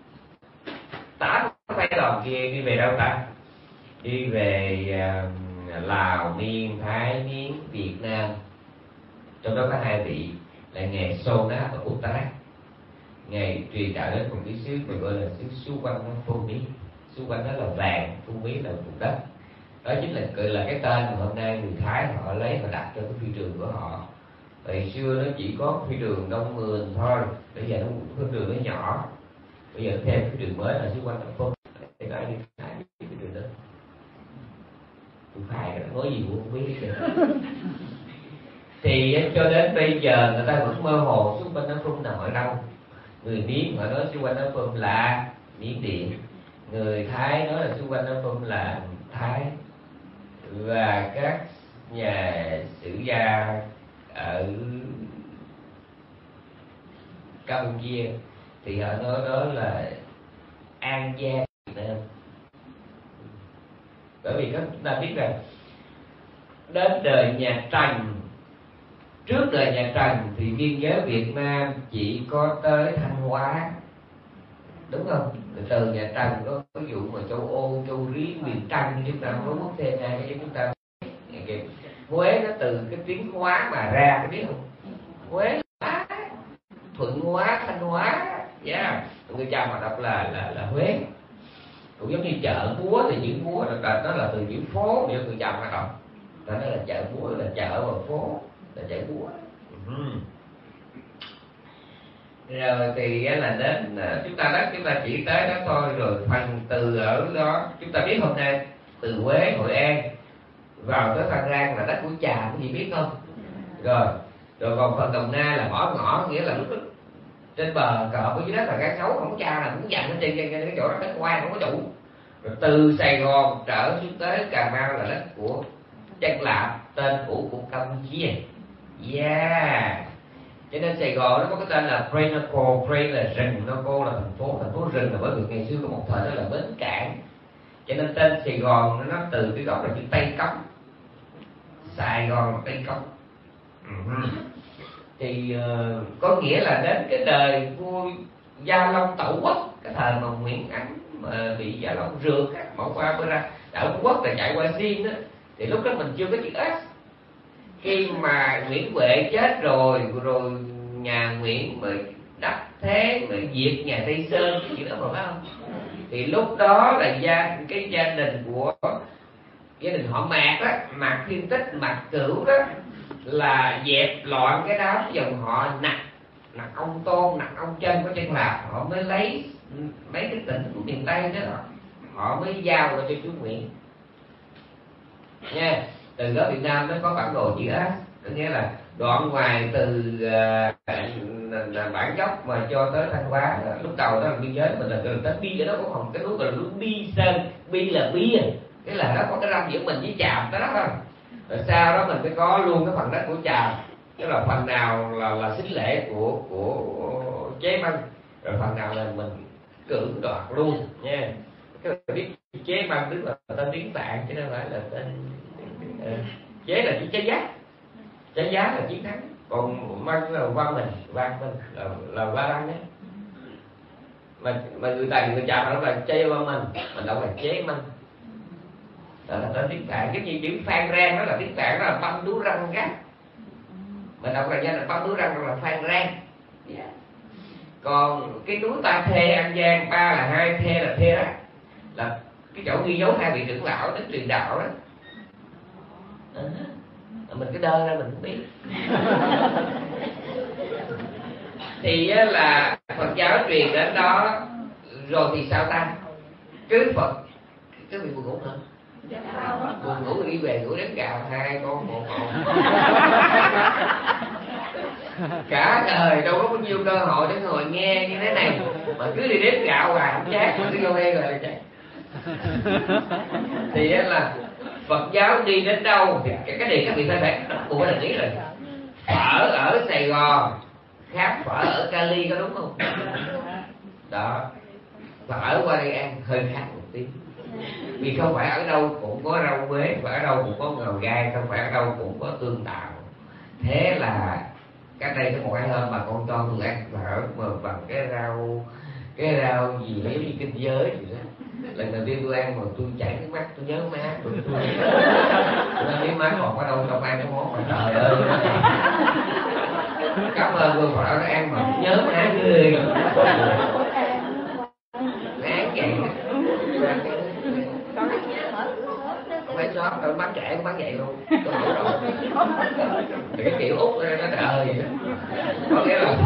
8 phái đoàn kia đi về đâu ta? Đi về Lào, Miên, Thái, Miến, Việt Nam. Trong đó có 2 vị là ngài Sona và Uttara. Ngài truyền đạo đến một cái xứ mà gọi là xứ Suvarnabhumi. Suvarna đó là vàng, Bhumi là vùng đất. Đó chính là cái tên mà hôm nay người Thái họ lấy và đặt cho cái phi trường của họ. Ngày xưa nó chỉ có phi trường Đông Mường thôi, bây giờ nó phi trường nó nhỏ. Bây giờ thêm phi trường mới là Suvarnabhumi. Thì ai đi Thái biết phi trường đó? Tôi phải nói gì cũng không biết kìa. Thì cho đến bây giờ người ta vẫn mơ hồ Suvarnabhumi nằm ở đâu. Người Miến họ nói Suvarnabhumi là Miến Điện, người Thái nói là Suvarnabhumi là Thái, và các nhà sử gia ở Campuchia thì họ nói đó là An Giang Việt Nam. Bởi vì chúng ta biết rằng đến đời nhà Trần. Trước đời nhà Trần thì biên giới Việt Nam chỉ có tới Thanh Hóa, đúng không? Từ nhà Trần có ví dụ mà châu Âu, châu Rí, miền Trăng chúng ta có quốc thêm hai cái chúng ta. Huế nó từ cái tiếng Hóa mà ra, cái biết không? Huế, Thuận Hóa, Thanh Hóa, người Chăm mà đọc là Huế. Cũng giống như chợ búa thì chữ búa đó là từ chữ phố, để người Chăm mà đọc. Đó là chợ búa, là chợ và phố, là chợ búa. Rồi thì là đến chúng ta chỉ tới đó thôi. Rồi phần từ ở đó chúng ta biết hôm nay từ Huế, Hội An vào tới Phan Rang là đất của Trà, có gì biết không? Rồi còn phần Đồng Nai là mỏ ngõ, nghĩa là lúc đó trên bờ cờ ở dưới đất là cá sấu, không có cha là cũng dặn ở trên cái chỗ đó đất quan không có chủ. Rồi từ Sài Gòn trở xuống tới Cà Mau là đất của Chân Lạp, tên cũ của Campuchia. Cho nên Sài Gòn nó có cái tên là Prenaco, Pre là rừng, Naco là thành phố rừng, là bởi vì ngày xưa có một thời đó là bến cảng. Cho nên tên Sài Gòn nó từ cái gốc là chữ Tây Cống. Sài Gòn là Tây Cống. Thì có nghĩa là đến cái đời vua Gia Long Tẩu Quốc, cái thời mà Nguyễn Ánh mà bị Gia Long rượt á, bỏ qua bữa ra đảo Phú Quốc là chạy qua Xiên á, thì lúc đó mình chưa có chữ S. Khi mà Nguyễn Huệ chết rồi nhà Nguyễn mới đắp thế, mới diệt nhà Tây Sơn, cái chuyện đó mà phải không? Thì lúc đó là cái gia đình của gia đình họ Mạc đó, Mạc Thiên Tích, Mạc Cửu đó, là dẹp loạn cái đám dòng họ nặc ông Tôn, nặc ông Chân của Chân Lạp, họ mới lấy mấy cái tỉnh của miền Tây đó, họ mới giao cho chú Nguyễn nha. Từ đó Việt Nam nó có bản đồ chữ S, có nghĩa là đoạn ngoài từ bản gốc mà cho tới Thanh Hóa, lúc đầu đó là biên giới mình là tới Bi, ở đó có không cái núi gọi là núi Bi Sơn, Bi là bia, cái là nó có cái ranh giữa mình với Tràm tới đó không. Rồi sau đó mình mới có luôn cái phần đất của Tràm, tức là phần nào là sính lễ của Chế Mân, rồi phần nào là mình cử đoạt luôn nha. Cái biết Chế Mân tức là tên tiếng Tạng chứ không phải là tên Chế là chữ chế giác, chế giá là chiến thắng, còn Mân là văn mình là va đăng đấy. Mà người Tày người Chàm nó là Chế Văn mình đọc là Chế Mân. Đó là tên tiếng Tạng, giống như chữ Phan Rang đó là tiếng Tạng, đó là băm đú răng gác. Mình đọc là danh là băm đú răng là Phan Rang. Còn cái núi Ba Thê An Giang, ba là hai, thê là thê đó, là cái chỗ ghi dấu hai vị trưởng lão đến truyền đạo đó. Mình cái đơn ra mình không biết. Thì là Phật giáo truyền đến đó rồi thì sao ta? Cứ Phật cái vị buồn ngủ hả? Buồn ngủ đi về ngủ đến gạo hai con một. Cả đời đâu có bao nhiêu cơ hội để ngồi nghe như thế này mà cứ đi đếm gạo hoài không chán, cứ vô nghe rồi là chán. Thì là Phật giáo đi đến đâu thì cái này các vị phải của là nghĩ rồi. Phở ở Sài Gòn khác phở ở Cali có đúng không? Đó, phở qua đây ăn hơi khác một tí, vì không phải ở đâu cũng có rau quế, phải ở đâu cũng có ngò gai, không phải ở đâu cũng có tương tạo. Thế là cách đây có một cái hôm bà con cho tôi ăn phở mà bằng cái rau gì nó giống như kinh giới vậy đó. Lần đầu tiên tôi ăn mà tôi chảy nước mắt, tôi nhớ má tôi biết má còn ở đâu trong ăn cái món mà trời ơi. Cảm ơn cô phở nó ăn mà nhớ má ghê. Án vậy không phải shop đâu, bán trẻ cũng bán vậy luôn. Tôi hiểu rồi. Thì cái kiểu Úc nó trời vậy đó. Có nghĩa là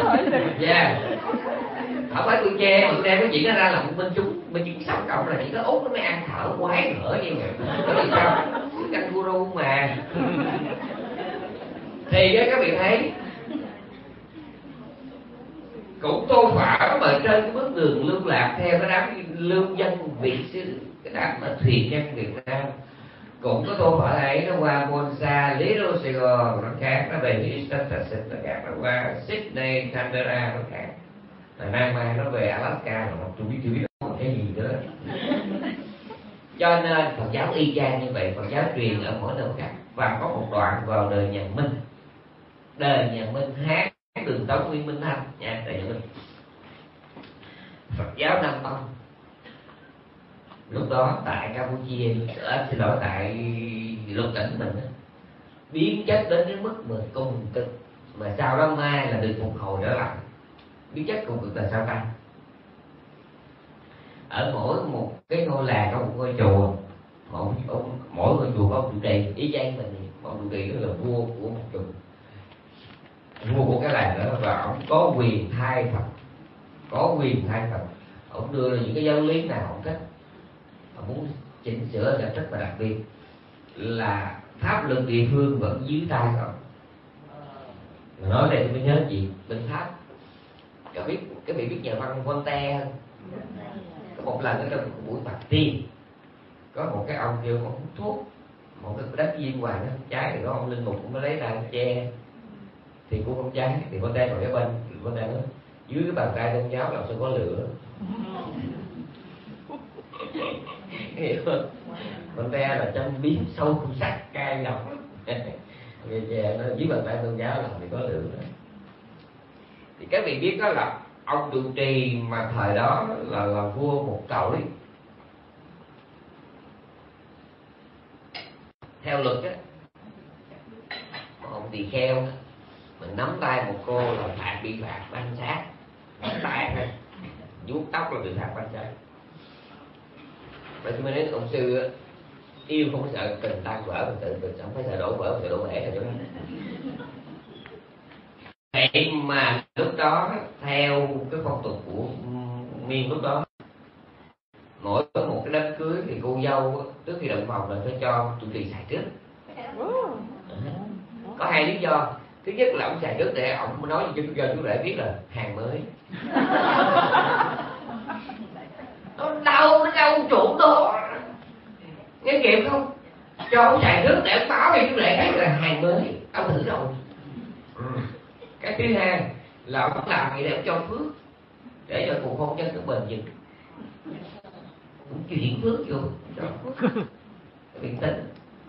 không phải tôi che mà tôi đem cái chuyện đó ra là một minh chứng sống cộng là chỉ có Úc nó mới ăn thở quái nữa như vậy. Bởi vì sao? Kangaroo mà. Thì các vị thấy cũng tô phở mà trên cái bước đường lưu lạc theo cái đám lưu dân Việt xứ, cái đám mà thuyền nhân Việt Nam cũng có tô phở ấy, nó qua Monza, Little Sài Gòn nó khác, nó về Houston, Texas nó khác, nó qua Sydney, Canberra nó khác, là Nam Mai nó về Alaska mà tôi chưa biết cái gì nữa. Cho nên Phật giáo y chang như vậy, Phật giáo truyền ở mỗi nơi khác. và có một đoạn vào đời nhà Minh. Đời nhà Minh hát Đường Tống Nguyên Minh Thanh nha, đời nhà Minh. Phật giáo Nam Tông lúc đó tại Campuchia, xin lỗi, tại lục tỉnh mình đó, biến chất đến cái mức mà cùng cực, mà sau đó mai là được phục hồi trở lại. Biến chất cùng cực là sao ta? Ở mỗi một cái ngôi làng có một ngôi chùa, mỗi ngôi chùa có một trụ trì, ý chang mình, một trụ trì đó là vua của một chùa, vua của cái làng đó, và ông có quyền thay Phật, có quyền thay Phật. Ông đưa ra những cái giáo lý nào ông thích, ông muốn chỉnh sửa là rất là đặc biệt, là pháp luật địa phương vẫn dưới tay ông. Nói đây tôi mới nhớ chuyện bên Pháp. Các vị biết nhà văn Voltaire không? Có một lần ở trong một buổi bạch tiên, có một cái ông kêu ông hút thuốc, một cái đất viên hoàng nó cháy, thì đó ông linh mục cũng mới lấy ra che thì cũng không cháy. Thì Voltaire còn cái bên Voltaire nói dưới cái bàn tay tôn giáo làm sao có lửa. Hiểu không? Voltaire là châm biếm sâu sắc cay lòng. Nó dưới bàn tay tôn giáo làm thì có lửa. Thì các vị biết đó là ông trụ trì mà thời đó là vua một cõi. Theo luật á, ông tỳ kheo mình nắm tay một cô là bị phạt ban sát, nắm tay thôi, vuốt tóc là bị phạt ban sát. Vậy thì mới nói ông sư á, yêu không có sợ tình tan vỡ, mình tự không phải sợ đổ vỡ, sợ đổ bể là chỗ đó. Vậy mà lúc đó theo cái phong tục của Miên lúc đó, mỗi một cái đám cưới thì cô dâu trước khi động phòng là phải cho trụ trì xài trước. Có hai lý do. Thứ nhất là ông xài trước để ông nói cho chú rể biết là hàng mới. Nó đau chuộng đó, nghe kịp không? Cho ông xài trước để ông báo cho chú rể biết là hàng mới, ông thử rồi. Cái thứ hai là ông làm vậy để ông cho phước, để cho cuộc hôn nhân nó bền vững, cũng chuyển phước vô cho phước, bình tĩnh.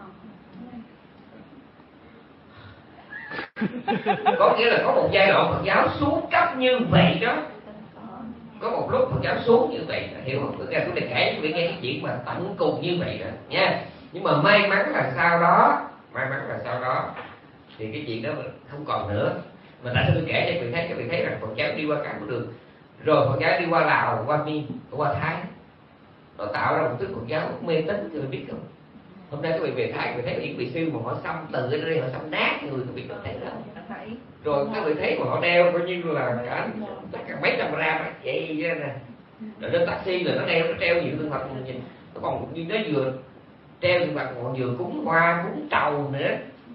Có nghĩa là có một giai đoạn Phật giáo xuống cấp như vậy đó, có một lúc Phật giáo xuống như vậy, hiểu không? Tôi nghe kể cho nghe cái chuyện mà tận cùng như vậy đó nha. Nhưng mà may mắn là sau đó thì cái chuyện đó không còn nữa. Mà tại sao tôi kể cho các vị thấy rằng Phật giáo đi qua cả một đường, rồi Phật giáo đi qua Lào, qua Miên, qua Thái, nó tạo ra một thứ Phật giáo mê tín, người biết không? Hôm nay các vị về Thái, các vị thấy những vị sư mà họ xăm từ ở đây, họ xăm nát người, các vị có thấy không? Rồi các vị thấy mà họ đeo coi như là cả tất cả mấy trăm gram vậy nè. Rồi lên taxi là nó treo nhiều tượng Phật, mình nhìn nó còn như nó vừa treo tượng Phật còn vừa cúng hoa, cúng trầu nữa.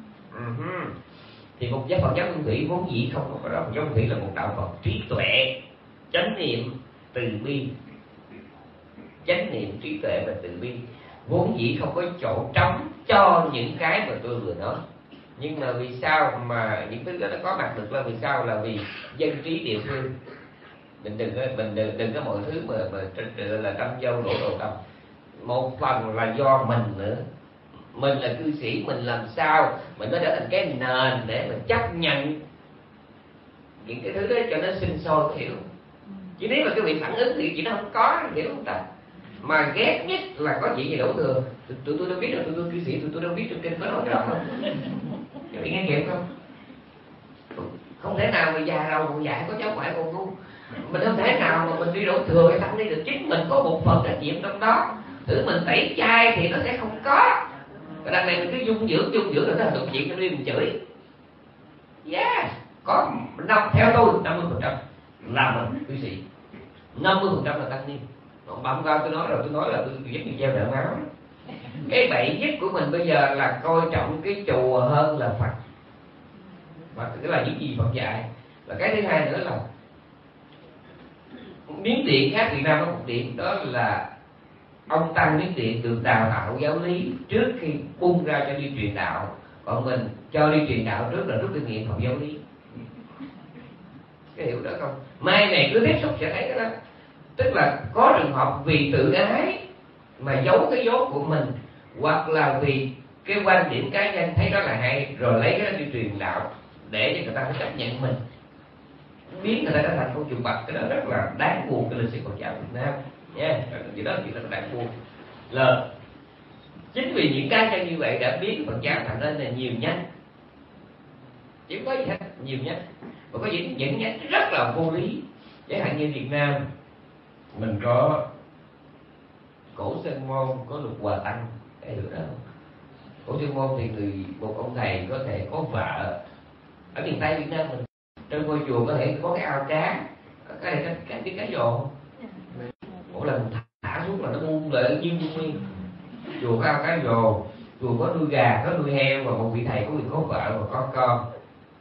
Thì một giáo Phật giáo Nguyên Thủy vốn dĩ không có đó. Phật giáo Nguyên Thủy là một đạo Phật trí tuệ, chánh niệm, từ bi. Chánh niệm, trí tuệ và từ bi vốn dĩ không có chỗ trống cho những cái mà tôi vừa nói. Nhưng mà vì sao mà những thứ đó nó có mặt được, là vì sao? Là vì dân trí địa phương. Mình đừng có mọi thứ mà là trăm dâu đổ đầu tâm. Một phần là do mình nữa. Mình là cư sĩ, mình làm sao mình nó trở thành cái nền để mình chấp nhận những cái thứ đó cho nó sinh sôi, hiểu không? Chứ nếu mà cái vị phản ứng thì chỉ nó không có, hiểu không ta? Mà ghét nhất là có chuyện gì đổ thừa. Tụi tôi đâu biết là tôi cư sĩ, tụi tôi đâu biết trong kinh có nói rõ không? Các vị nghe kịp không? Không thể nào mà già đầu còn dạy có cháu ngoại còn ngu. Mình không thể nào mà mình đi đổ thừa cái tăng đi được. Chính mình có một phần trách nhiệm trong đó. Thử mình tẩy chay thì nó sẽ không có. Và đằng này mình cứ dung dưỡng là nó thực chuyện cho đi mình chửi. Yeah, có theo tôi 50% là mình cư sĩ, 50% là tăng ni. Còn bấm vào tôi nói là tôi rất nhiều gieo nợ máu. Cái bậy nhất của mình bây giờ là coi trọng cái chùa hơn là Phật. Và cái là những gì Phật dạy. Và cái thứ hai nữa là Miến Điện khác Việt Nam có một điểm, đó là ông tăng Miến Điện được đào tạo giáo lý trước khi bung ra cho đi truyền đạo. Còn mình cho đi truyền đạo trước là rút kinh nghiệm học giáo lý. Cái hiểu đó không? Mai này cứ tiếp xúc sẽ thấy cái đó. Tức là có trường hợp vì tự ái mà giấu cái dốt của mình, hoặc là vì cái quan điểm cá nhân thấy đó là hay, rồi lấy cái đó đi truyền đạo để cho người ta phải chấp nhận mình, biến người ta trở thành con chuột bạch. Cái đó rất là đáng buồn cái lịch sử Phật giáo Việt Nam nha. Chuyện đó chuyện rất là đáng buồn. Là chính vì những cá nhân như vậy đã biến Phật giáo thành nên là nhiều nhánh, chứ không có gì hết, nhiều nhánh, và có những nhánh rất là vô lý. Chẳng hạn như Việt Nam mình có Cổ Sơn Môn, có Lục Hòa Tăng, cái hiểu đó không? Cổ Sơn Môn thì một ông thầy có thể có vợ. Ở miền Tây Việt Nam mình, trong ngôi chùa có thể có cái ao cá, cái này cái cá giò, mỗi lần thả xuống là nó buông lại như nguyên. Chùa có ao cá giò, chùa có nuôi gà, có nuôi heo, và một vị thầy có người có vợ và có con.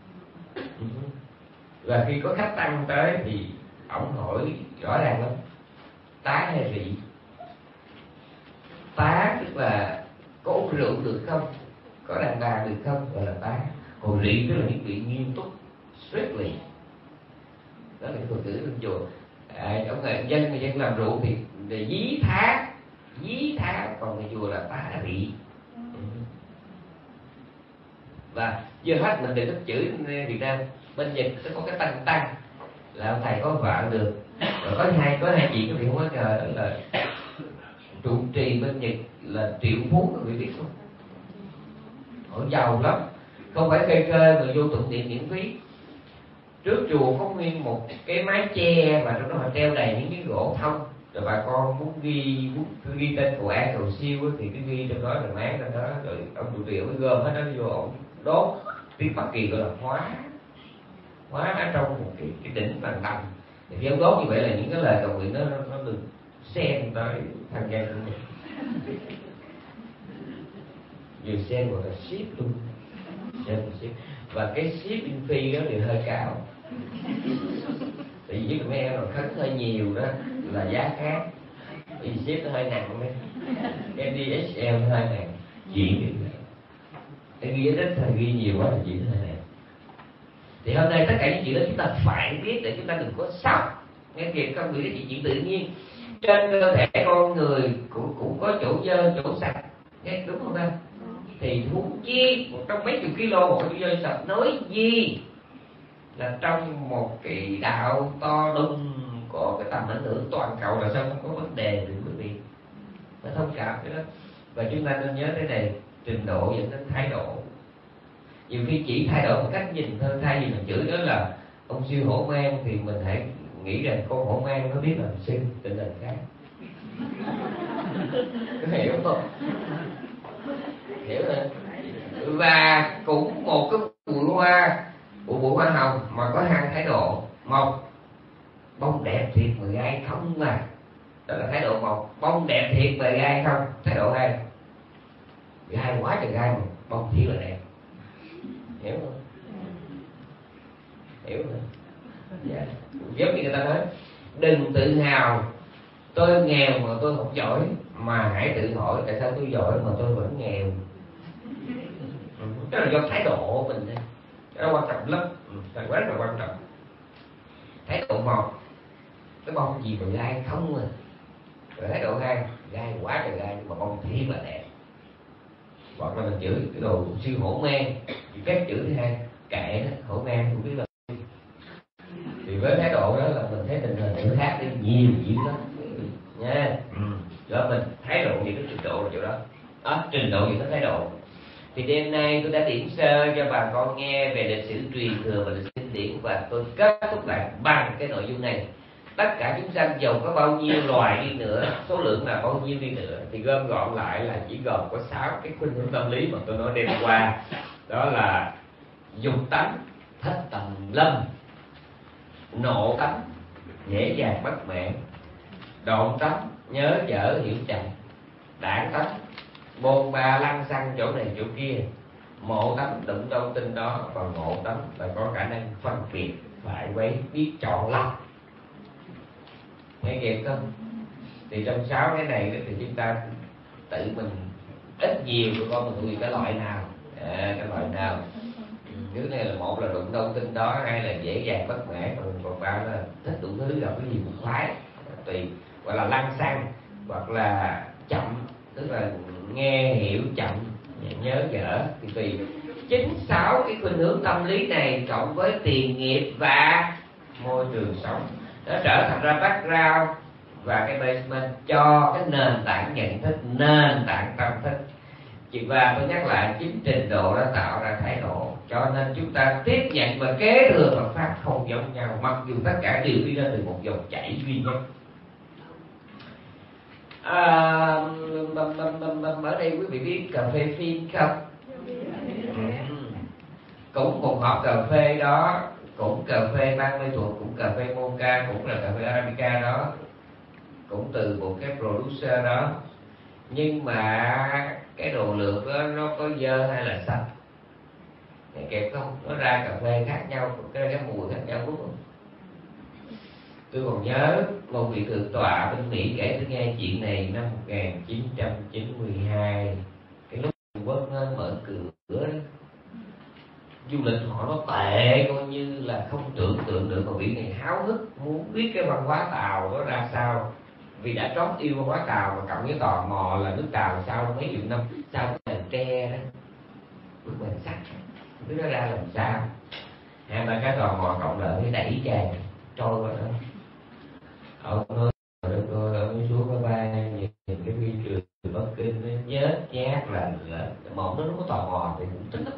Và khi có khách tăng tới thì ổng hỏi rõ ràng lắm: tá hay rị? Tá tức là có uống rượu được không, có đàn bà được không, gọi là tá. Còn rị tức là những vị nghiêm túc, strictly. Đó là thuật ngữ trong chùa. Ông người dân làm rượu thì dí thá, còn người chùa là tá rị. Và giờ hết mình đừng có chửi Việt Nam. Bên Nhật sẽ có cái tăng là ông thầy có vợ được, rồi có hai chị có vị không có ngờ đó là trụ trì bên Nhật là triệu phú, các vị biết không? Họ giàu lắm, không phải cây cơ mà vô tụng niệm miễn phí. Trước chùa có nguyên một cái mái che mà trong đó họ treo đầy những cái gỗ thông, rồi bà con muốn ghi tên cầu an cầu siêu thì cứ ghi trong đó rồi máng lên đó, rồi ông trụ trì mới gom hết đó vô ông đốt. Tiếng Bắc Kỳ gọi là hóa ở trong một cái đỉnh bằng đồng. Thì khi ông đốt như vậy là những cái lời cầu nguyện nó đừng xen tới tham gia của mình, vừa xen vào là ship luôn, và cái ship in phi đó thì hơi cao. Tại vì với mấy em mà khấn hơi nhiều đó là giá khác, vì ship nó hơi nặng đấy, cái DHL nó hơi nặng, chuyện cái ghi ít hay ghi nhiều quá là chuyện hơi nặng. Thì hôm nay tất cả những chuyện đó chúng ta phải biết để chúng ta đừng có sốc. Nghe kìa, không nghĩ cái chuyện tự nhiên. Trên cơ thể con người cũng có chỗ dơ, chỗ sạch, nghe đúng không ta? Thì huống chi một trong mấy chục kilo một chỗ dơ sạch, nói gì là trong một cái đạo to đùng có cái tầm ảnh hưởng toàn cầu là sao không có vấn đề được quý vị? Phải thông cảm cái đó. Và chúng ta nên nhớ thế này, trình độ dẫn đến thái độ. Nhiều khi chỉ thay đổi một cách nhìn thôi, thay vì mình chửi đó là ông siêu hổ mang thì mình hãy nghĩ rằng con hổ mang nó biết làm sinh tình hình khác. Có hiểu không? Hiểu rồi. Và cũng một cái bụi hoa hồng mà có hai thái độ. Một, bông đẹp thiệt mà gai không mà, đó là thái độ một. Bông đẹp thiệt mà gai không. Thái độ hai, gai quá trời gai mà bông thiệt là đẹp. Hiểu không? Hiểu không? Dạ. Giống như người ta nói, đừng tự hào tôi nghèo mà tôi học giỏi, mà hãy tự hỏi tại sao tôi giỏi mà tôi vẫn nghèo. Đó là do thái độ mình thôi. Đó quan trọng lắm, rất là quan trọng. Thái độ một, cái bông gì mà gai không à. Rồi thái độ hai, gai quá trời gai mà bông thiệt là đẹp. Hoặc là mình chửi cái đồ siêu hổ mang, thì cách chửi thứ hai, kệ đó, hổ mang cũng biết là. Thì với thái độ đó là mình thấy tình hình nó khác đi nhiều chuyện đó nha. Đó mình thái độ gì cái trình độ là chỗ đó. Trình độ gì cái thái độ. Thì đêm nay tôi đã điểm sơ cho bà con nghe về lịch sử truyền thừa và lịch sử kinh điển, và tôi kết thúc lại bằng cái nội dung này. Tất cả chúng sanh dầu có bao nhiêu loài đi nữa, số lượng là bao nhiêu đi nữa, thì gom gọn lại là chỉ gồm có 6 cái khuynh hướng tâm lý mà tôi nói đêm qua. Đó là dục tánh, thích tầm lâm; nộ tánh, dễ dàng bất mãn; độn tánh, nhớ dở hiểu chậm; đảng tánh, bôn ba lăng xăng chỗ này chỗ kia; mộ tánh, đụng đâu tin đó; và ngộ tánh là có khả năng phân biệt phải quấy, biết chọn lọc. Nghe kịp không? Thì trong 6 cái này thì chúng ta tự mình ít nhiều của con mình thuộc cái loại nào, cái loại nào. Thứ này là một là đụng đâu tin đó, hai là dễ dàng bất mãn, còn ba là thích đủ thứ, gặp cái gì cũng khoái tùy, gọi là lăng xăng, hoặc là chậm, tức là nghe hiểu chậm, nhớ dở thì tùy. 96 cái khuynh hướng tâm lý này cộng với tiền nghiệp và môi trường sống, nó trở thành ra background và cái basement cho cái nền tảng nhận thức, nền tảng tâm thức. Và tôi nhắc lại, chính trình độ đã tạo ra thái độ, cho nên chúng ta tiếp nhận và kế thừa Phật pháp không giống nhau, mặc dù tất cả đều đi ra từ một dòng chảy duy nhất. Ở đây quý vị biết cà phê phin không? Cũng một hộp cà phê đó, cũng cà phê 30 tuổi, cũng cà phê Mocha, cũng là cà phê Arabica đó, cũng từ một cái producer đó. Nhưng mà cái đồ lược đó nó có dơ hay là sạch, cái kẹp không, nó ra cà phê khác nhau, cái mùi khác nhau, đúng không? Tôi còn nhớ một vị thượng tọa bên Mỹ kể tôi nghe chuyện này năm 1992, cái lúc Trung Quốc nó mở cửa đó, du lịch họ nó tệ coi như là không tưởng tượng được, mà vị này háo hức muốn biết cái văn hóa Tàu nó ra sao, vì đã trót yêu văn hóa Tàu mà cộng với tò mò là nước Tàu sau mấy triệu năm sau cái màn tre đó, bức màn sắt, biết nó ra làm sao. Hai ba cái tò mò cộng lại mới đẩy chàng trôi vào đó. Ông nói ông xuống cái bay nhìn cái phi trường Bắc Kinh nó nhớt nhát là một nó có tò mò thì cũng thích lắm,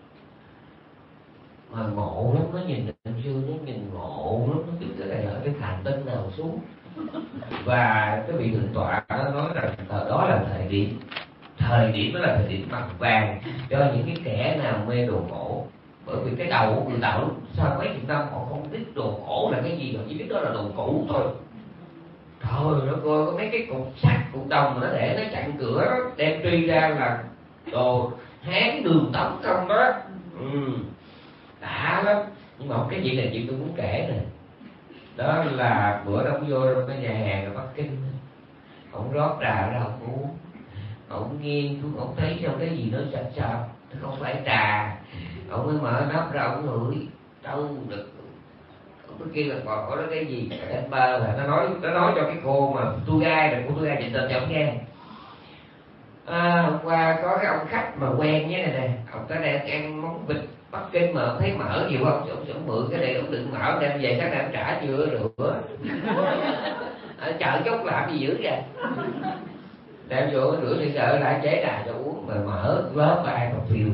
mà ngộ lắm, nó nhìn anh Dương nó nhìn ngộ lắm, nó biết cái này ở cái hành tinh nào xuống. Và cái vị thượng tọa nó nói rằng đó là thời điểm đó là thời điểm bằng vàng cho những cái kẻ nào mê đồ cổ, bởi vì cái đầu của người Tàu sau mấy chục năm họ không biết đồ cổ là cái gì, họ chỉ biết đó là đồ cũ thôi. Trời nó coi có mấy cái cục sắt cục đồng mà nó để nó chặn cửa đó, đem truy ra là đồ Hán Đường Tống không đó. Đã lắm. Nhưng mà cái chuyện này chuyện tôi muốn kể nè, đó là bữa đó vô trong cái nhà hàng ở Bắc Kinh, ông rót trà ra ông uống, ông nghiêng xuống ông thấy trong cái gì nó sạch sạch, nó không phải trà, ông mới mở nắp ra ông ngửi đâu được. Cái kia là còn có đó cái gì anh ba là nó nói cho cái cô mà tour guide, là cô tour guide nhận tên cho ông nghe. Hôm qua có cái ông khách mà quen với này nè, ông tới đây ăn món vịt Bắc Kinh mà ông thấy mỡ nhiều không, ông mượn cái này ông đựng mỡ đem về, sáng nay ông trả chưa rửa. Chợ chốc làm gì dữ vậy, đem vô rửa thì sợ lại chế trà cho uống mà mỡ vớt ai mà phiêu.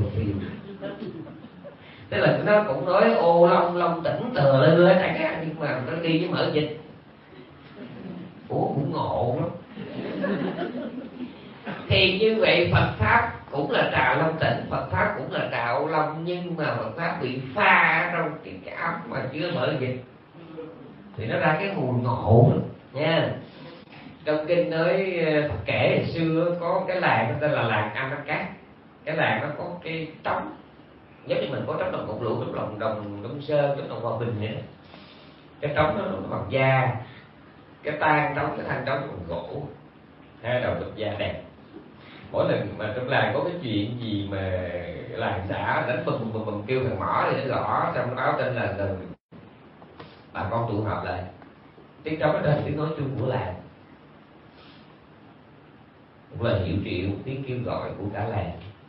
Tức là nó cũng nói ô long tỉnh tờ lên lên cả, nhưng mà nó đi với mỡ vịt. Ủa cũng ngộ lắm. Thì như vậy Phật pháp cũng là trà long tỉnh, Phật pháp cũng là trà ô long, nhưng mà Phật pháp bị pha trong cái ấm mà chứa mỡ vịt thì nó ra cái mùi ngộ nha. Trong kinh nói Phật kể hồi xưa có cái làng nó tên là làng Amakat. Cái làng nó có cái trống giống như mình có trống đồng Cột Lũ, trống đồng Đông Sơn, trống đồng Hòa Bình vậy đó. Cái trống nó bằng da, cái tan trống, cái than trống bằng gỗ, hai đầu đục da đẹp. Mỗi lần mà trong làng có cái chuyện gì mà làng xã đánh bùm kêu thằng mỏ thì nó gõ, xong nó báo tin là bà con tụ họp lại. Tiếng trống đó là tiếng nói chung của làng, một lời hiệu triệu, tiếng kêu gọi của cả làng.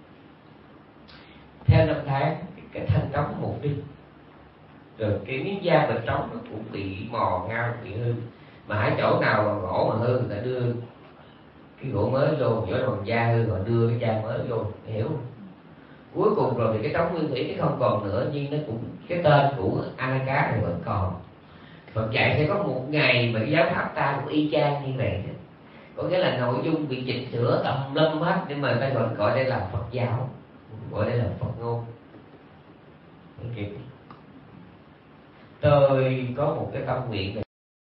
Theo năm tháng cái thanh trống một đi, rồi cái miếng da bên trống nó cũng bị mòn ngao, bị hư. Mà ở chỗ nào mà gỗ mà hư người ta đưa cái gỗ mới vô, chỗ nào bằng da hư họ đưa cái da mới vô, hiểu không? Cuối cùng rồi thì cái trống nguyên thủy nó không còn nữa, nhưng nó cũng cái tên của Anakat này vẫn còn. Phật dạy sẽ có một ngày mà cái giáo pháp ta cũng y chang như vậy, có nghĩa là nội dung bị chỉnh sửa tầm lâm hết, nhưng mà ta gọi đây là Phật giáo, gọi đây là Phật ngôn. Tôi có một cái tâm nguyện này